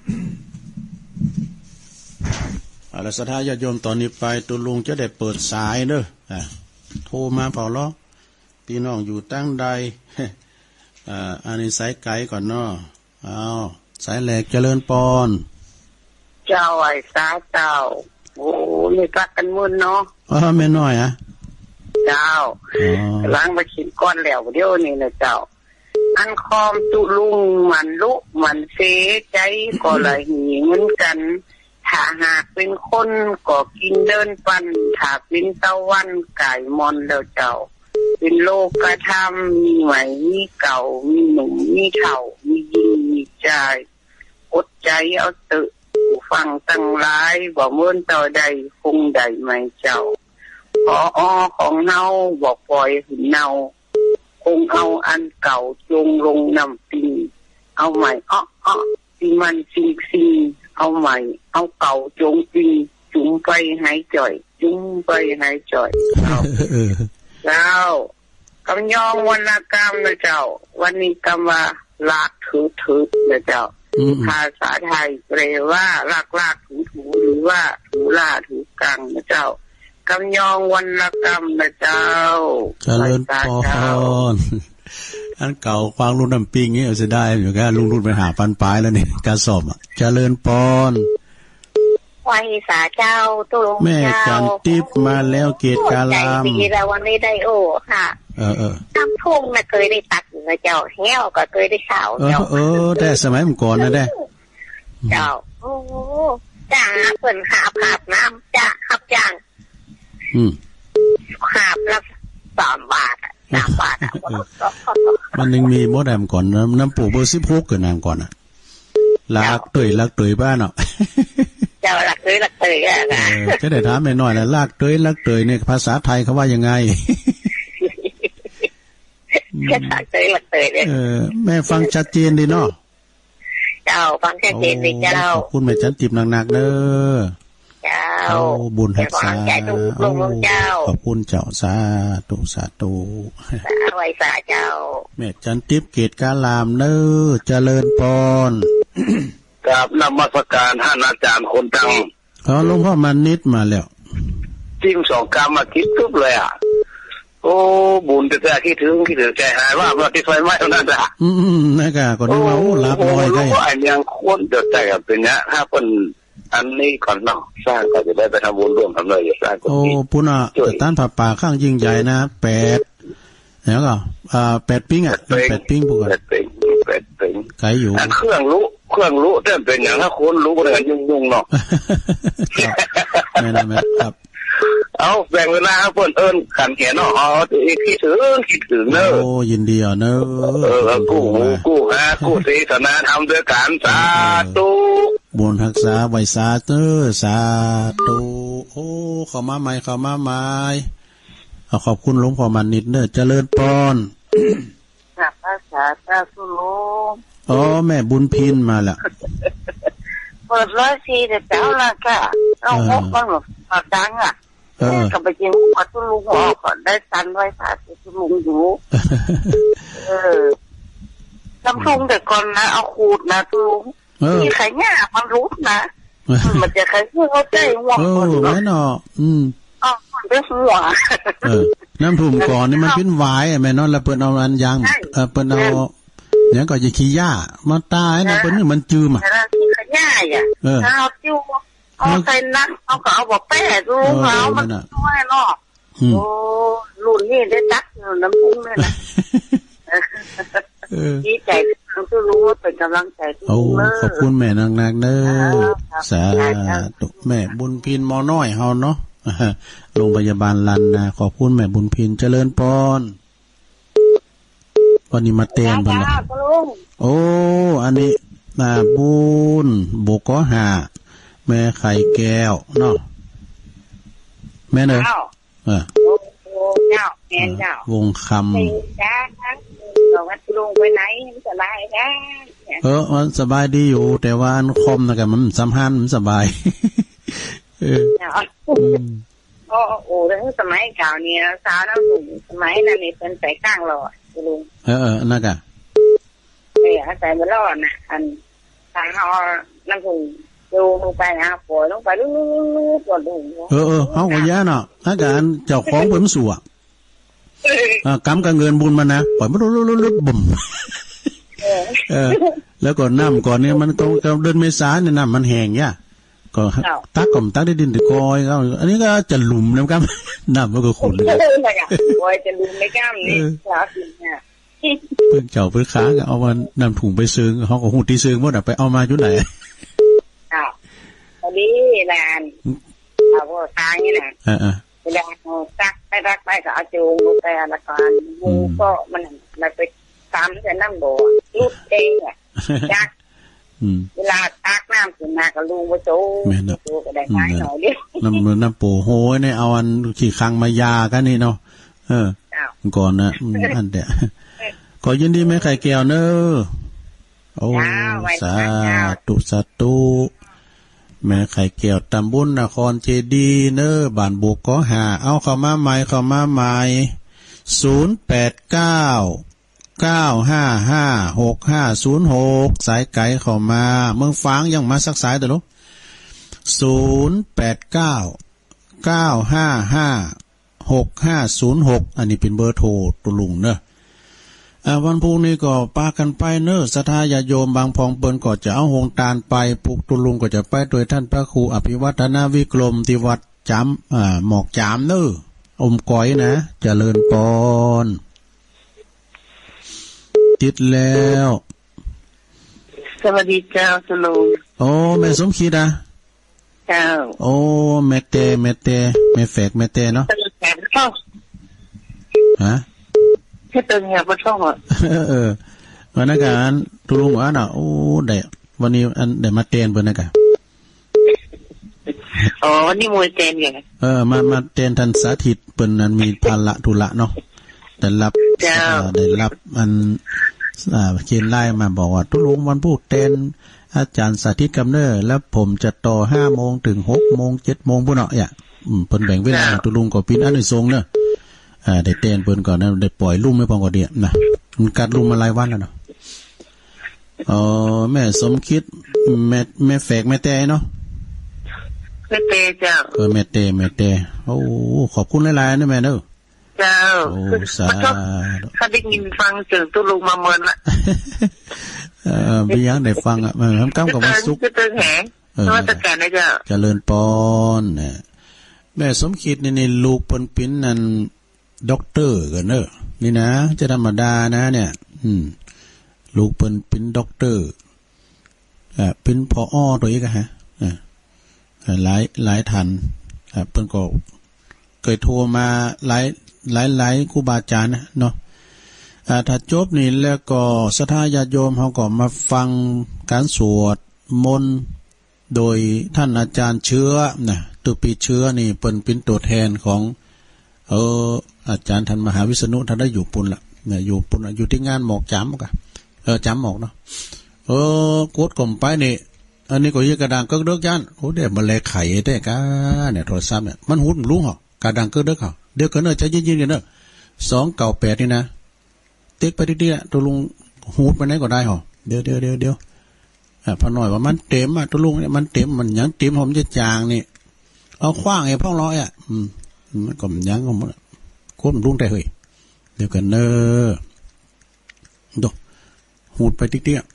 A: อ่าแล้วศรัทธาญาติโยมตอนนี้ไปตุลุงจะได้เปิดสายเด้ออ่าโทรมาเปล่าล้อพี่น้องอยู่ตั้งใดอ่าอันนี้สายไกลก่อนเนาะอ้าวสายแหลกเจริญปอน
B: เจ้าไอ้สาเจ้าโอ้นี่รักกันมึนเนาะ
A: อ๋อแม่น้อยอ่ะ
B: เจ้าล้างมาขินก้อนแล้วเดี๋ยวนี้นะเจ้าอันคอมตุลุงมันลุมันเสียใจก็ละหีเหมือนกันถ้าหากเป็นคนก็กินเดินปันถ้าเป็นตะวันไก่มอนแล้วเจ้าเป็นโลกกระทำมีใหม่มีเก่ามีหนุ่มมีเฒ่ามียิงมีใจอดใจเอาตึฟังตั้งหลายบ่เมื่อต่อใดคงใดไม่เจ้าพออของเฮาบอกปล่อยหุ่นเนาคงเอาอันเก่าจงลงน้ำปิงเอาใหม่อ้ออ้อที่มันซิงซิงเอาใหม่เอาเก่าจงปิงจุ่มไปหายจ่อยจุ่มไปหายจ่อยเจ้ากำยองวรรณกรรมนะเจ้าวันนี้กำว่าลากถือถือนะเจ้าภาษาไทยแปลว่าลากลากถูถูหรือว่าถูล่าถูกังนะเจ้ากำยองวรรณกรรมนะเจ้า
A: เจริญพรอันเก่าควางรุ่นน้ำปิงนี่เอาจะได้อยู่แค่ลุงรุ่นไปหาปันปลายแล้วนี่การสอบอ่ะเจริญพร
B: วาหิสาเจ้าตุลง
A: แม่จันทิพย์มาแล้วเกตกาลาม
B: ดีแล้ววันนี้ได้โอ้ค่ะ
A: เออเออ
B: น้ำทุ่งน่ะเคยได้ตัดนะเจ้าแห้วก็เคยได้สาว
A: เจ้าเออแต่สมัยมันก่อนนะได้
B: เจ้าโอ้จ้าเปิ่นหาบหาบน้ำจ้าขับจ้าง
A: อืม
B: หาบละสามบาทสามบาท
A: มันยังมีมดแดมก่อนน้ำน้ำปูเบอร์สิบหกเกิดนางก่อนอ่ะลักเตยลักเตยบ้านเนาะ
B: เจ้าลักเตยลักเตยอะนะ
A: จะได้ถามหน่อยๆนะลักเตยลักเตยเนี่ยภาษาไทยเขาว่ายังไง
B: แค่ลักเตยลักเตยเนี่ย
A: เออแม่ฟังชัดเจนดีเนาะ
B: เจ้าฟังชัดเจนดีเจ้า
A: ขอบคุณแม่จันทิพย์หนักๆเด้อ
B: เจ้า
A: บุญหักษาขอบคุณเจ้าสาธุสาธุ
B: สาไว้สาเจ้า
A: แม่จันทิพย์เกตกาลามเด้อเจริญพร
C: กับนมัสการท่านอาจารย์คนดัง
A: อ๋อหลวงพ่อมานิดมาแล้ว
C: จิ้มสองกรรมมาคิดทุบเลยอ่ะโอ้บุญแต่คิดถึงคิดถึงใจหายว่าว่าที่ไฟไหม้นั่นแหละ
A: อืมๆนะครับก็นึกว่าโอ้ลาบลอยได้
C: ไอ้ยังคนเดือดใจกับเป็นเนี้ยถ้าเป็นอันนี้ก่อนเนาะสร้างก็จะได้ไปทำบุญร่วมทำเลยอย่าสร้าง
A: โอ้ปุณะสถานผ้าป่าข้างยิ่งใหญ่นะแปดแล้วก็อ่าแปดปิ้งอ่ะแปดปิ้งพวก
C: แปดปิ้งแปดปิ้ง
A: ไกลอยู่
C: เครื่องรู้เครื่องรู้แต่เป็นอย่างถ้าคนรู้ก็เลยยุ่งๆเนาะ
A: ไม่นะไม่ครับ
C: เอาแบ่งเวลาเพิ่นเอิ้นกันแขนเนาะอ๋อคิดถึงคิดถึงเนอะ
A: โอ้ยินดีอ่ะเนอะ
C: เออกู้กู้ฮะกู้ศรีสนาทำด้วยกันสาธุ
A: บุญรักษาไว้สาธุสาธุโอ้เข้ามาใหม่เข้ามาใหม่เอาขอบคุณหลวงพ่อมันนิดเนอะเจริญพร
B: ครับภาษาตาสุโล
A: อ๋อแม่บุญพินมาละ
B: เปิดร้อยสี่แต่เจ้าละค่ะเอาหกมันแบบปากดังอ่ะกับไปกินหัวตุลุงออกก่อนได้สันไว้ผ่าตุลุงอยู่เออน้ำทุ่งแต่ก่อนนะเอาขูดนะตุลุงมีใครเนี่ยมันรู้นะมันจะใครพูดเขาใจห่วงคน
A: เนาะเนาะอืม
B: อ๋อมันเป็นห่วง
A: เออน้ำทุ่งก่อนนี่มันเป็นหวายแม่นอนแล้วเปิ้นเอาอันยางเออเปิ้นเอาเนี่ยก็จะขี้หญ้ามาตายนะเปิ้นนี่มันจืมอ่ะ
B: ขี้ขย้าอ่ะเอาจิ้วเอาใส่นักเอาก็เอาบ่แป้ดูเอามันช่วยเนาะโอ้รุ่นนี้ได้ตักน้ำพุงเลยนะดีใจทุกรู้ว่าเป็นกำลังใจทุกเมื่อ
A: ขอบคุณแม่นักๆเด้อสาธุแม่บุญพินมอน้อยเฮาเนาะโรงพยาบาลลันนะขอบคุณแม่บุญพินเจริญพรวันนี้มาเต้นเพิ่นละโอ้อันนี้นาบุญโบกอหาแม่ไข่แก้วเนาะแม่เด้อเออ
B: เจ้าแม่เจ้าว
A: งคำ
B: จ้าบอกว่าลุงไปไหนสบายจ้า
A: เออมันสบายดีอยู่แต่ว่าอันคอมนะกันมันสัมพันธ์มันสบาย
B: เออโอ้โอ้เรื่องสมัยเก่านี่สาวน้ำหนุ่มสมัยนั้นนี่เป็นใส่ก้างหล่อลุง
A: เออเออนั่นกะ
B: เออใส่มาล่อน่ะอันทางเอาน้ำหนุ่มดูลงไปนะปล่อยลงไปลุ้นๆปวดดู
A: เออเออเฮาก็ย่าเนาะถ้าการเจ้าของเพิ่นสู่อ่ะอ่ากำกับเงินบุญมานะปล่อยมันลุดๆๆบ่มเออแล้วก็น้ำก่อนเนี่ยมันก็เดือนเมษาเนี่ยน้ำมันแห้งย่ะก็ตักก่อมตักได้ดินตะกอยก็อันนี้ก็จะหลุมนะครับน้ำมันก็ขุ่นเลย
B: โอ้ยจะหลุมในก้ามนี่แล้วสิเนี่ย
A: เพิ่นเจ้าเพิ่นค้าก็เอามานำถุงไปซื้อเฮาก็ฮู้ที่ซื้อหมดอ่ะไปเอามาอยู่ไหน
B: อ้าวตอนนี้แลนเอาพวกทางนี่น่ะเออๆเวลาเอาตักไปตักไปก็เอาจูงลงไปละกันงูก็มันมันไปตามแต่น้ำบ่ลุดเองอ่ะจักเวลาตักน้ำขึ้นมาก็ลุงบ่โตโตก็ได้หายหน่อยเดียว
A: น้ำน้ำโปโหยเนี่ยเอาอันขี้คังมายากันนี่เนาะเออก่อนนะอันเดียขอยินดีแม่ไข่แก้วเนอะโอ้สาธุสาธุแม่ไข่แก้วตำบลนครเจดีเนอบ้านบุกก็หาเอาเข้ามาใหม่เข้ามาใหม่ศูนย์แปดเก้าเก้าห้าห้าหกห้าศูนย์หกสายไก่เข้ามาเมืองฟางยังมาสักสายแต่ลูกศูนย์แปดเก้าเก้าห้าห้าหกห้าศูนย์หกอันนี้เป็นเบอร์โทรตุลุงเนอะวันพรุ่งนี้ก็ปากันไปเนอะศรัทธาญาติโยมบางพองเปิ้นก็จะเอาหงตาลไปปุกตุลุงก็จะไปโดยท่านพระครูอภิวัฒนวิกรมที่วัดจำอ่าหมอกจามเนอะอมก้อยนะเจริญปอนติดแล้ว
B: สวัสดีเจ้าตุลุง
A: โอ้แม่สมคิดอ่ะ
B: เจ้า
A: โอ้แม่เตแม่เตแม่แฝกแม่เตเนาะฮะ
B: แค่ตึงเนี่ยบ่ชอบอ่ะ
A: เออวันนั้นกันตุลุงว่าน่ะโอ้ได้วันนี้อันได้มาเต้นเพิ่นนะกะ
B: อ๋อวันนี้มวยเต้นไง
A: เออมามาเต้นท่านสาธิตเพิ่นนั้นมีภาระธุระเนาะได้รับได้รับอันอ่าเขียนไล่มาบอกว่าตุลุงวันพุธเต้นอาจารย์สาธิตกำเนิดแล้วผมจะต่อ ห้าโมง ถึง หกโมง เจ็ดโมงพุ่นเนาะอ่ะอืมเพิ่นแบ่งเวลาตุลุงก็ปิดอันนี้ทรงเนาะอ่าได้เต้นเพิ่นก่อนนะได้ปล่อยลุ่มไม่พอก็เดียนะมันกัดลุ่มมาหลายวันแล้วเนาะอ๋อแม่สมคิดแม่แม่แฝกแม่แต่เนาะ
B: แม่แต่เจ้า
A: เออแม่แต่แม่แต่โอ้ขอบคุณหลายๆนะแม่เด้อ
B: เจ้าโอ้สาธุถ้าได้ยินฟังเสียงตุลุงมาเมินละ
A: เออพี่ยังได้ฟังอ่ะมันทำกำกับวันศุกร์
B: จะเตือนแหงนวัตกรรมนะเจ้า
A: เจริญปอนเนี่ยแม่สมคิดนี่นี่ลูกเปิ้นปิ้นนั่นด็อกเตอร์กันเนอะนี่นะจะธรรมดานะเนี่ยอืมลูกเปิ้นปิ้นด็อกเตอร์อ่าปิ้นผอ.ตัวอีกอ่ะฮะอ่าหลายหลายท่านอ่าเปิ้นก็เคยโทรมาหลายหลายหลายครูบาอาจารย์เนาะอ่าถ้าจบนี่แล้วก็ศรัทธาญาติโยมเฮาก็มาฟังการสวดมนต์โดยท่านอาจารย์เชื้อนะตุปีเชื้อนี่เปิ้นเป็นตัวแทนของเอออาจารย์ท่านมหาวิษณุท่านได้อยู่ปุ่นละเนี่ยอยู่ปุ่นอยู่ที่งานหมอกจำกะเออจำหมอกเนาะเออกดกลมไปนี่อันนี้ก็ยี่กระดังก็เลิกยันโอ้เดี๋ยวมันแลไข่ได้กะเนี่ยโทรศัพท์เนี่ยมันหูดรู้เหรอกระดังก็เลิกเหรอเดี๋ยวกันเนอะใจเย็นๆกันเนอะสองเก่าแปดนี่นะติ๊กไปดิๆตัวลุงหูดไปไหนก็ได้เหรอเดี๋ยวเดี๋ยวเดี๋ยวเดี๋ยวอ่าพอหน่อยว่ามันเต็มอ่ะตัวลุงเนี่ยมันเต็มมันยังเต็มผมจะจางนี่เอาขว้างไอ้พ่อร้อยอ่ะอืมมันก็ยังก็มันโคตรลุงได้เฮ้ยเดี๋ยวกันเนอะดูหูดไปติ๊กๆ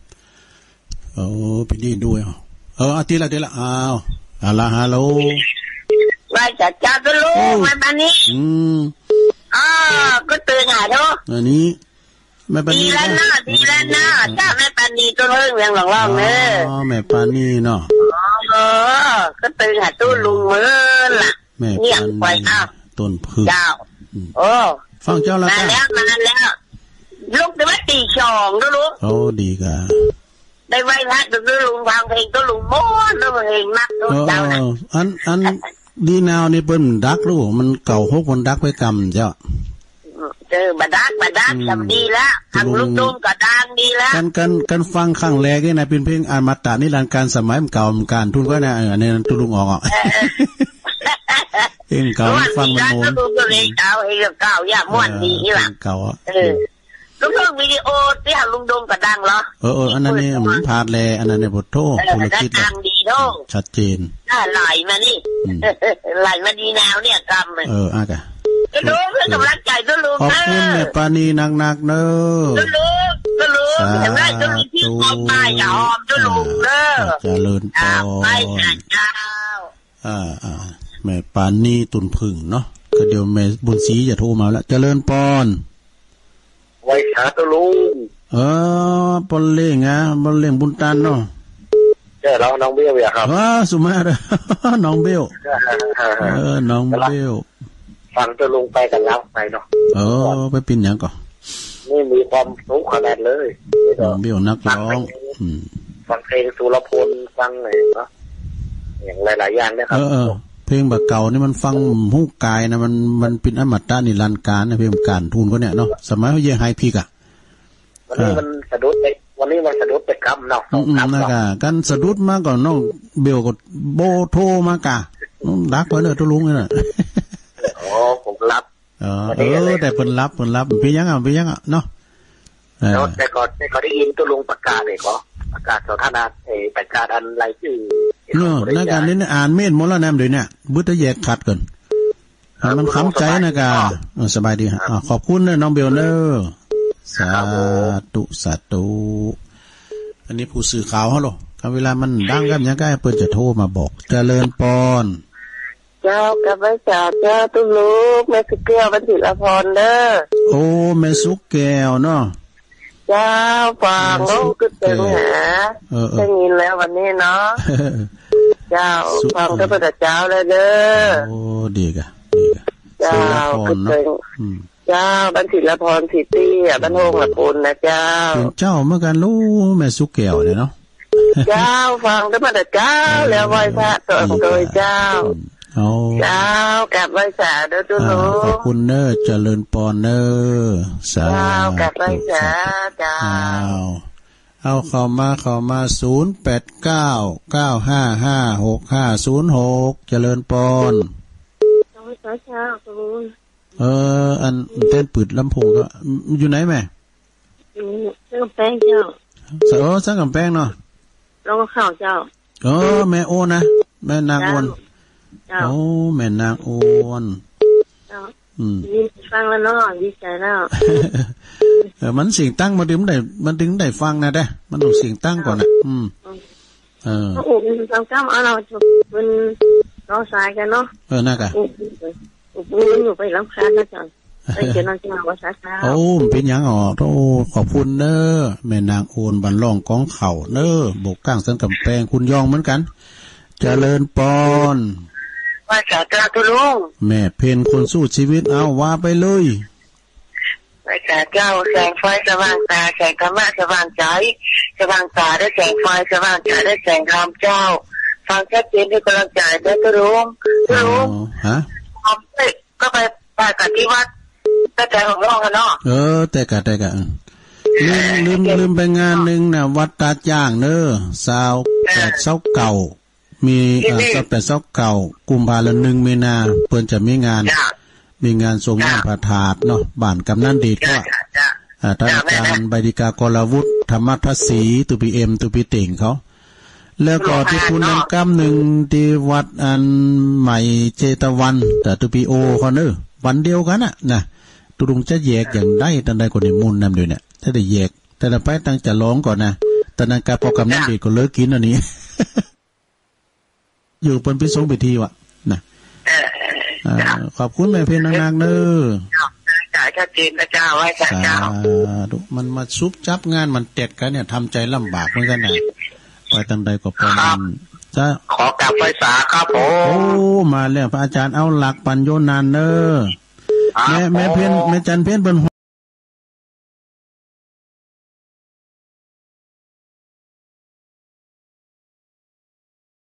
A: เออไปนี่ด้วยเหรอเอออาทิตย์ละเดือนละอ้าวฮัลโหลฮัลโหล
B: ไหว้จัดจ้าตุลุงแม่ปานี
A: อืม
B: อ๋อก็ตื่นหาทุก
A: อันนี้แม่ปานี
B: ดีแล้วนะดีแล้วนะจ้าแม่ปานีตัวเรื่องเรื่องหลงๆเนอะ
A: อ๋อแม่ปานีเนาะ
B: อ๋อก็ตื่นหาตุลุงมื้อล่ะเงียบไปอ้าว
A: ต้นพึ่ง
B: เจ้าโอ้
A: ฟังเจ้าแล้ว
B: มาแล้วมาแล้วลูกจะมาตีสองตุลุง
A: โอ้ดีกะ
B: ได้ไว้พักตุลุงฟังเพลงตุลุงม้วนแล้วเพลงนักตุเจ้านะ
A: อันอันดีนาวนี่เปิ้นดักลูกมันเก่าหกคนดักไว้กำเจ้า
B: เจอบดักบดักทำดีแล้วทำลูกตุ้มก็ดังดีแล้ว
A: กันกันกันฟังครั้งแรกนี่นะเป็นเพลงอมตะนิรันดร์การสมัยมันเก่ามันการทุนก็นะอันนี้ตุลุงออกอ่ะเพลงเก่าฟังมันโมน
B: ตุลุงเลยเก่าไอ้เก่าอย่าม่วนดีนี่ล่ะ
A: เก่าอ่ะ
B: ลูกตุ้มวิดีโอที่หาลุงดงก็ดังเหรอ
A: เออเอออันนั้นนี่เหมือนพาดแลอันนั้นเนี่ยบทโทษคนละคิด
B: ดังดีโต
A: ชัดเจน
B: น่าไหลมานี่ไหลมาดีแนวเนี่ยกำ
A: เอออ่ะกะ
B: ตุลุงเพื่อนกำลังใจตุลุง
A: ขอบคุณแม่ปานีหนักๆเนอะ
B: ตุลุงตุลุงเห็นไหมตุลุงที่หอมไปอย่าหอมตุลุงเนอะ
A: เจริญพร
B: ไปเจ้า
A: อ่าอ่าแม่ปานีตุนพึ่งเนาะก็เดี๋ยวแม่บุญศรีจะโทรมาแล้วเจริญพร
C: ไว้ขาตุลุง
A: เออปนเล่งอ่ะปนเล่งบุญตันเนาะ
C: เจ้าเราน้องเบี้ยวครับ
A: ว้าสุมาเด้อน้องเบี้ยวเออน้องเบี้ยว
C: ฟังตุลุงไปกันแล้วไปเนาะ
A: เออไปปิ่นหยังก่อน
C: นี่มีความสุขขนาดเลย
A: น้องเบี้ยวนักร้อง
C: ฟังเพลงสุรพลฟังอะไรเนาะอย่างหลายๆอย่างนะครับ
A: เออเพลงแบบเก่านี่มันฟังหูกายนะมันมันเป็นอมตะนิรันดร์การนะเพลงการทูนก็เนี่ยเนาะสมัยเขาเยี่ยไฮพีกอ่ะ
C: วันนี้มันสะดุดไปวันนี้มันสะดุดไปกำเนาะ
A: อืมนะกะกันสะดุดมาก่อนน้องเบลก็โบโทมากะน้องรักไว้เลยตุลุงเลยน่ะ
C: อ๋อผมรับ
A: เออเออแต่เพิ่นรับเพิ่นรับพี่ยังอ่ะพี่ยังอ่ะเนาะ
C: แล้วแต่ก่อนแต่ก่อนได้ยินตุลุงประกาศเลยก็ประกาศสถานะเอ่อประกาศอันไรชื่อ
A: เนาะในการนี้อ่านเมธหมดแล้วแนมเดี๋ยวนี้บึ้ดจะแยกขัดก่อนมันค้ำใจนะกะสบายดีฮะขอบคุณเด้อน้องเบลเด้อสาธุสาธุอันนี้ผู้สื่อข่าวเฮาโลคำเวลามันดังกันยังไงเพิ่นจะโทรมาบอกเจริญพร
B: เจ้ากับไว้จ่าเจ้าตุลุกแม่สุกแก้วบรรทิละพรเด้อ
A: โอ้แม่สุกแก้วเนาะ
B: เจ้าฟังน้องก็เต็มหาได้ยินแล้ววันนี้เนาะเจ้าฟังก็พระเจ้าเลยเด้อ
A: โอ้ดีกะดีกะ
B: เจ้าก็เต็มเจ้าบรรทิละพรสิตี้อ่ะบรรโฮงละปุนนะเจ้า
A: เจ้าเมื่อกันรู้แม่สุกแก้วเนี่ยเนาะ
B: เจ้าฟังก็พระเจ้าแล้วไหว้พระตัวของตัวเจ้าเจ้ากลับไว้สาเด้อตุลุง
A: ขอบคุณเด้อเจริญพรเด้อสาธุ
B: กลับไว้สาเจ้า
A: เอาเข้ามาเข้ามาศูนย์ แปด เก้า เก้า ห้า ห้า หก ห้า ศูนย์ หกเจริญพร
B: เช้าเช้าตุลุง
A: เอออันเต้นปืดลำโพงก็อยู่ไหนแม่
B: อยู่สังกำแพงเจ้า
A: โอ้สังกำแพงเนาะ
B: แล้วก็ข้าวเจ้า
A: เออแม่โอนะแม่นางโอนโอ้แม่นางโอนอืม
B: ฟังแล้วเนาะดีใจแล้ว
A: เออมันเสียงตั้งมาถึงได้มันถึงได้ฟังนะเด้มันต้องเสียงตั้งก่อนนะอืมเออ
B: โอ้เป็นฟังก้ามเอาเราเป็นรอสายกันเนาะ
A: เออน่ากะ
B: อุปนิอยู่ไปลำคาญนะจ๊ะไอ้เจ้าน้องจะมาว่าช้าๆ
A: โอ้เป็นยังอ๋อโตขอบคุณเด้อแม่นางโอนบันล่องกองเข่าเด้อบกก้างสันกำแพงคุณยองเหมือนกันเจริญพร
B: ว่าสาธุตุลุง
A: แม่เพนคนสู้ชีวิตเอาว่าไปเลย
B: ว่าสาเจ้าแสงไฟสว่างตาแสงธรรมะสว่างใจสว่างตาได้แสงไฟสว่างใจได้แสงธรรมเจ้าฟังชัดเจนด้วยกำลังใจได้ตุลุงตุลุง
A: ฮะ
B: ก็ไปไปกันที่วัดแต่ใจของน้องกันเนาะ
A: เออแต่กะแต่กะลืมลืมลืมไปงานหนึ่งนะวัดตาจ้างเนอสาวแปดเสาเก่ามีอ่าสาวแปดเสาเก่ากุมภาพันธ์หนึ่งมีนาเพิ่นจะมีงานมีงานทรงน้ำพระธาตุเนาะบ้านกำนันดีก็อ่าท่านอาจารย์ใบดิกากรวุฒิธรรมทัศน์ศรีตุปีเอ็มตุปีเต่งเขาแล้วก็ที่คุณนำกำหนึ่งที่วัดอันใหม่เจตวันแต่ตุปีโอเขาเนอวันเดียวกันน่ะนะตุลุงจะแยกอย่างได้ตั้งใดคนในมูลนำด้วยเนี่ยถ้าได้แยกแต่ละไปตั้งจะร้องก่อนนะแต่นั้นการพอกำนันดีก็เลิกกินอันนี้อยู่เป็นพิสงพิธีวะนะขอบคุณแม่เพ็ญนางๆเด้อ
B: จ่ายชัดเจนนะเจ้าไว้ค่ะเจ้า
A: มันมาซุบจับงานมันเต็ดกันเนี่ยทำใจลำบากเหมือนกันนะไปทางใดก็ปานจะ
C: ขอกลับไปสาครับผม
A: โอ้มาแล้วพระอาจารย์เอาหลักปัญโยนานเด้อแม่แม่เพ็ญแม่จันเพ็ญเปิ้น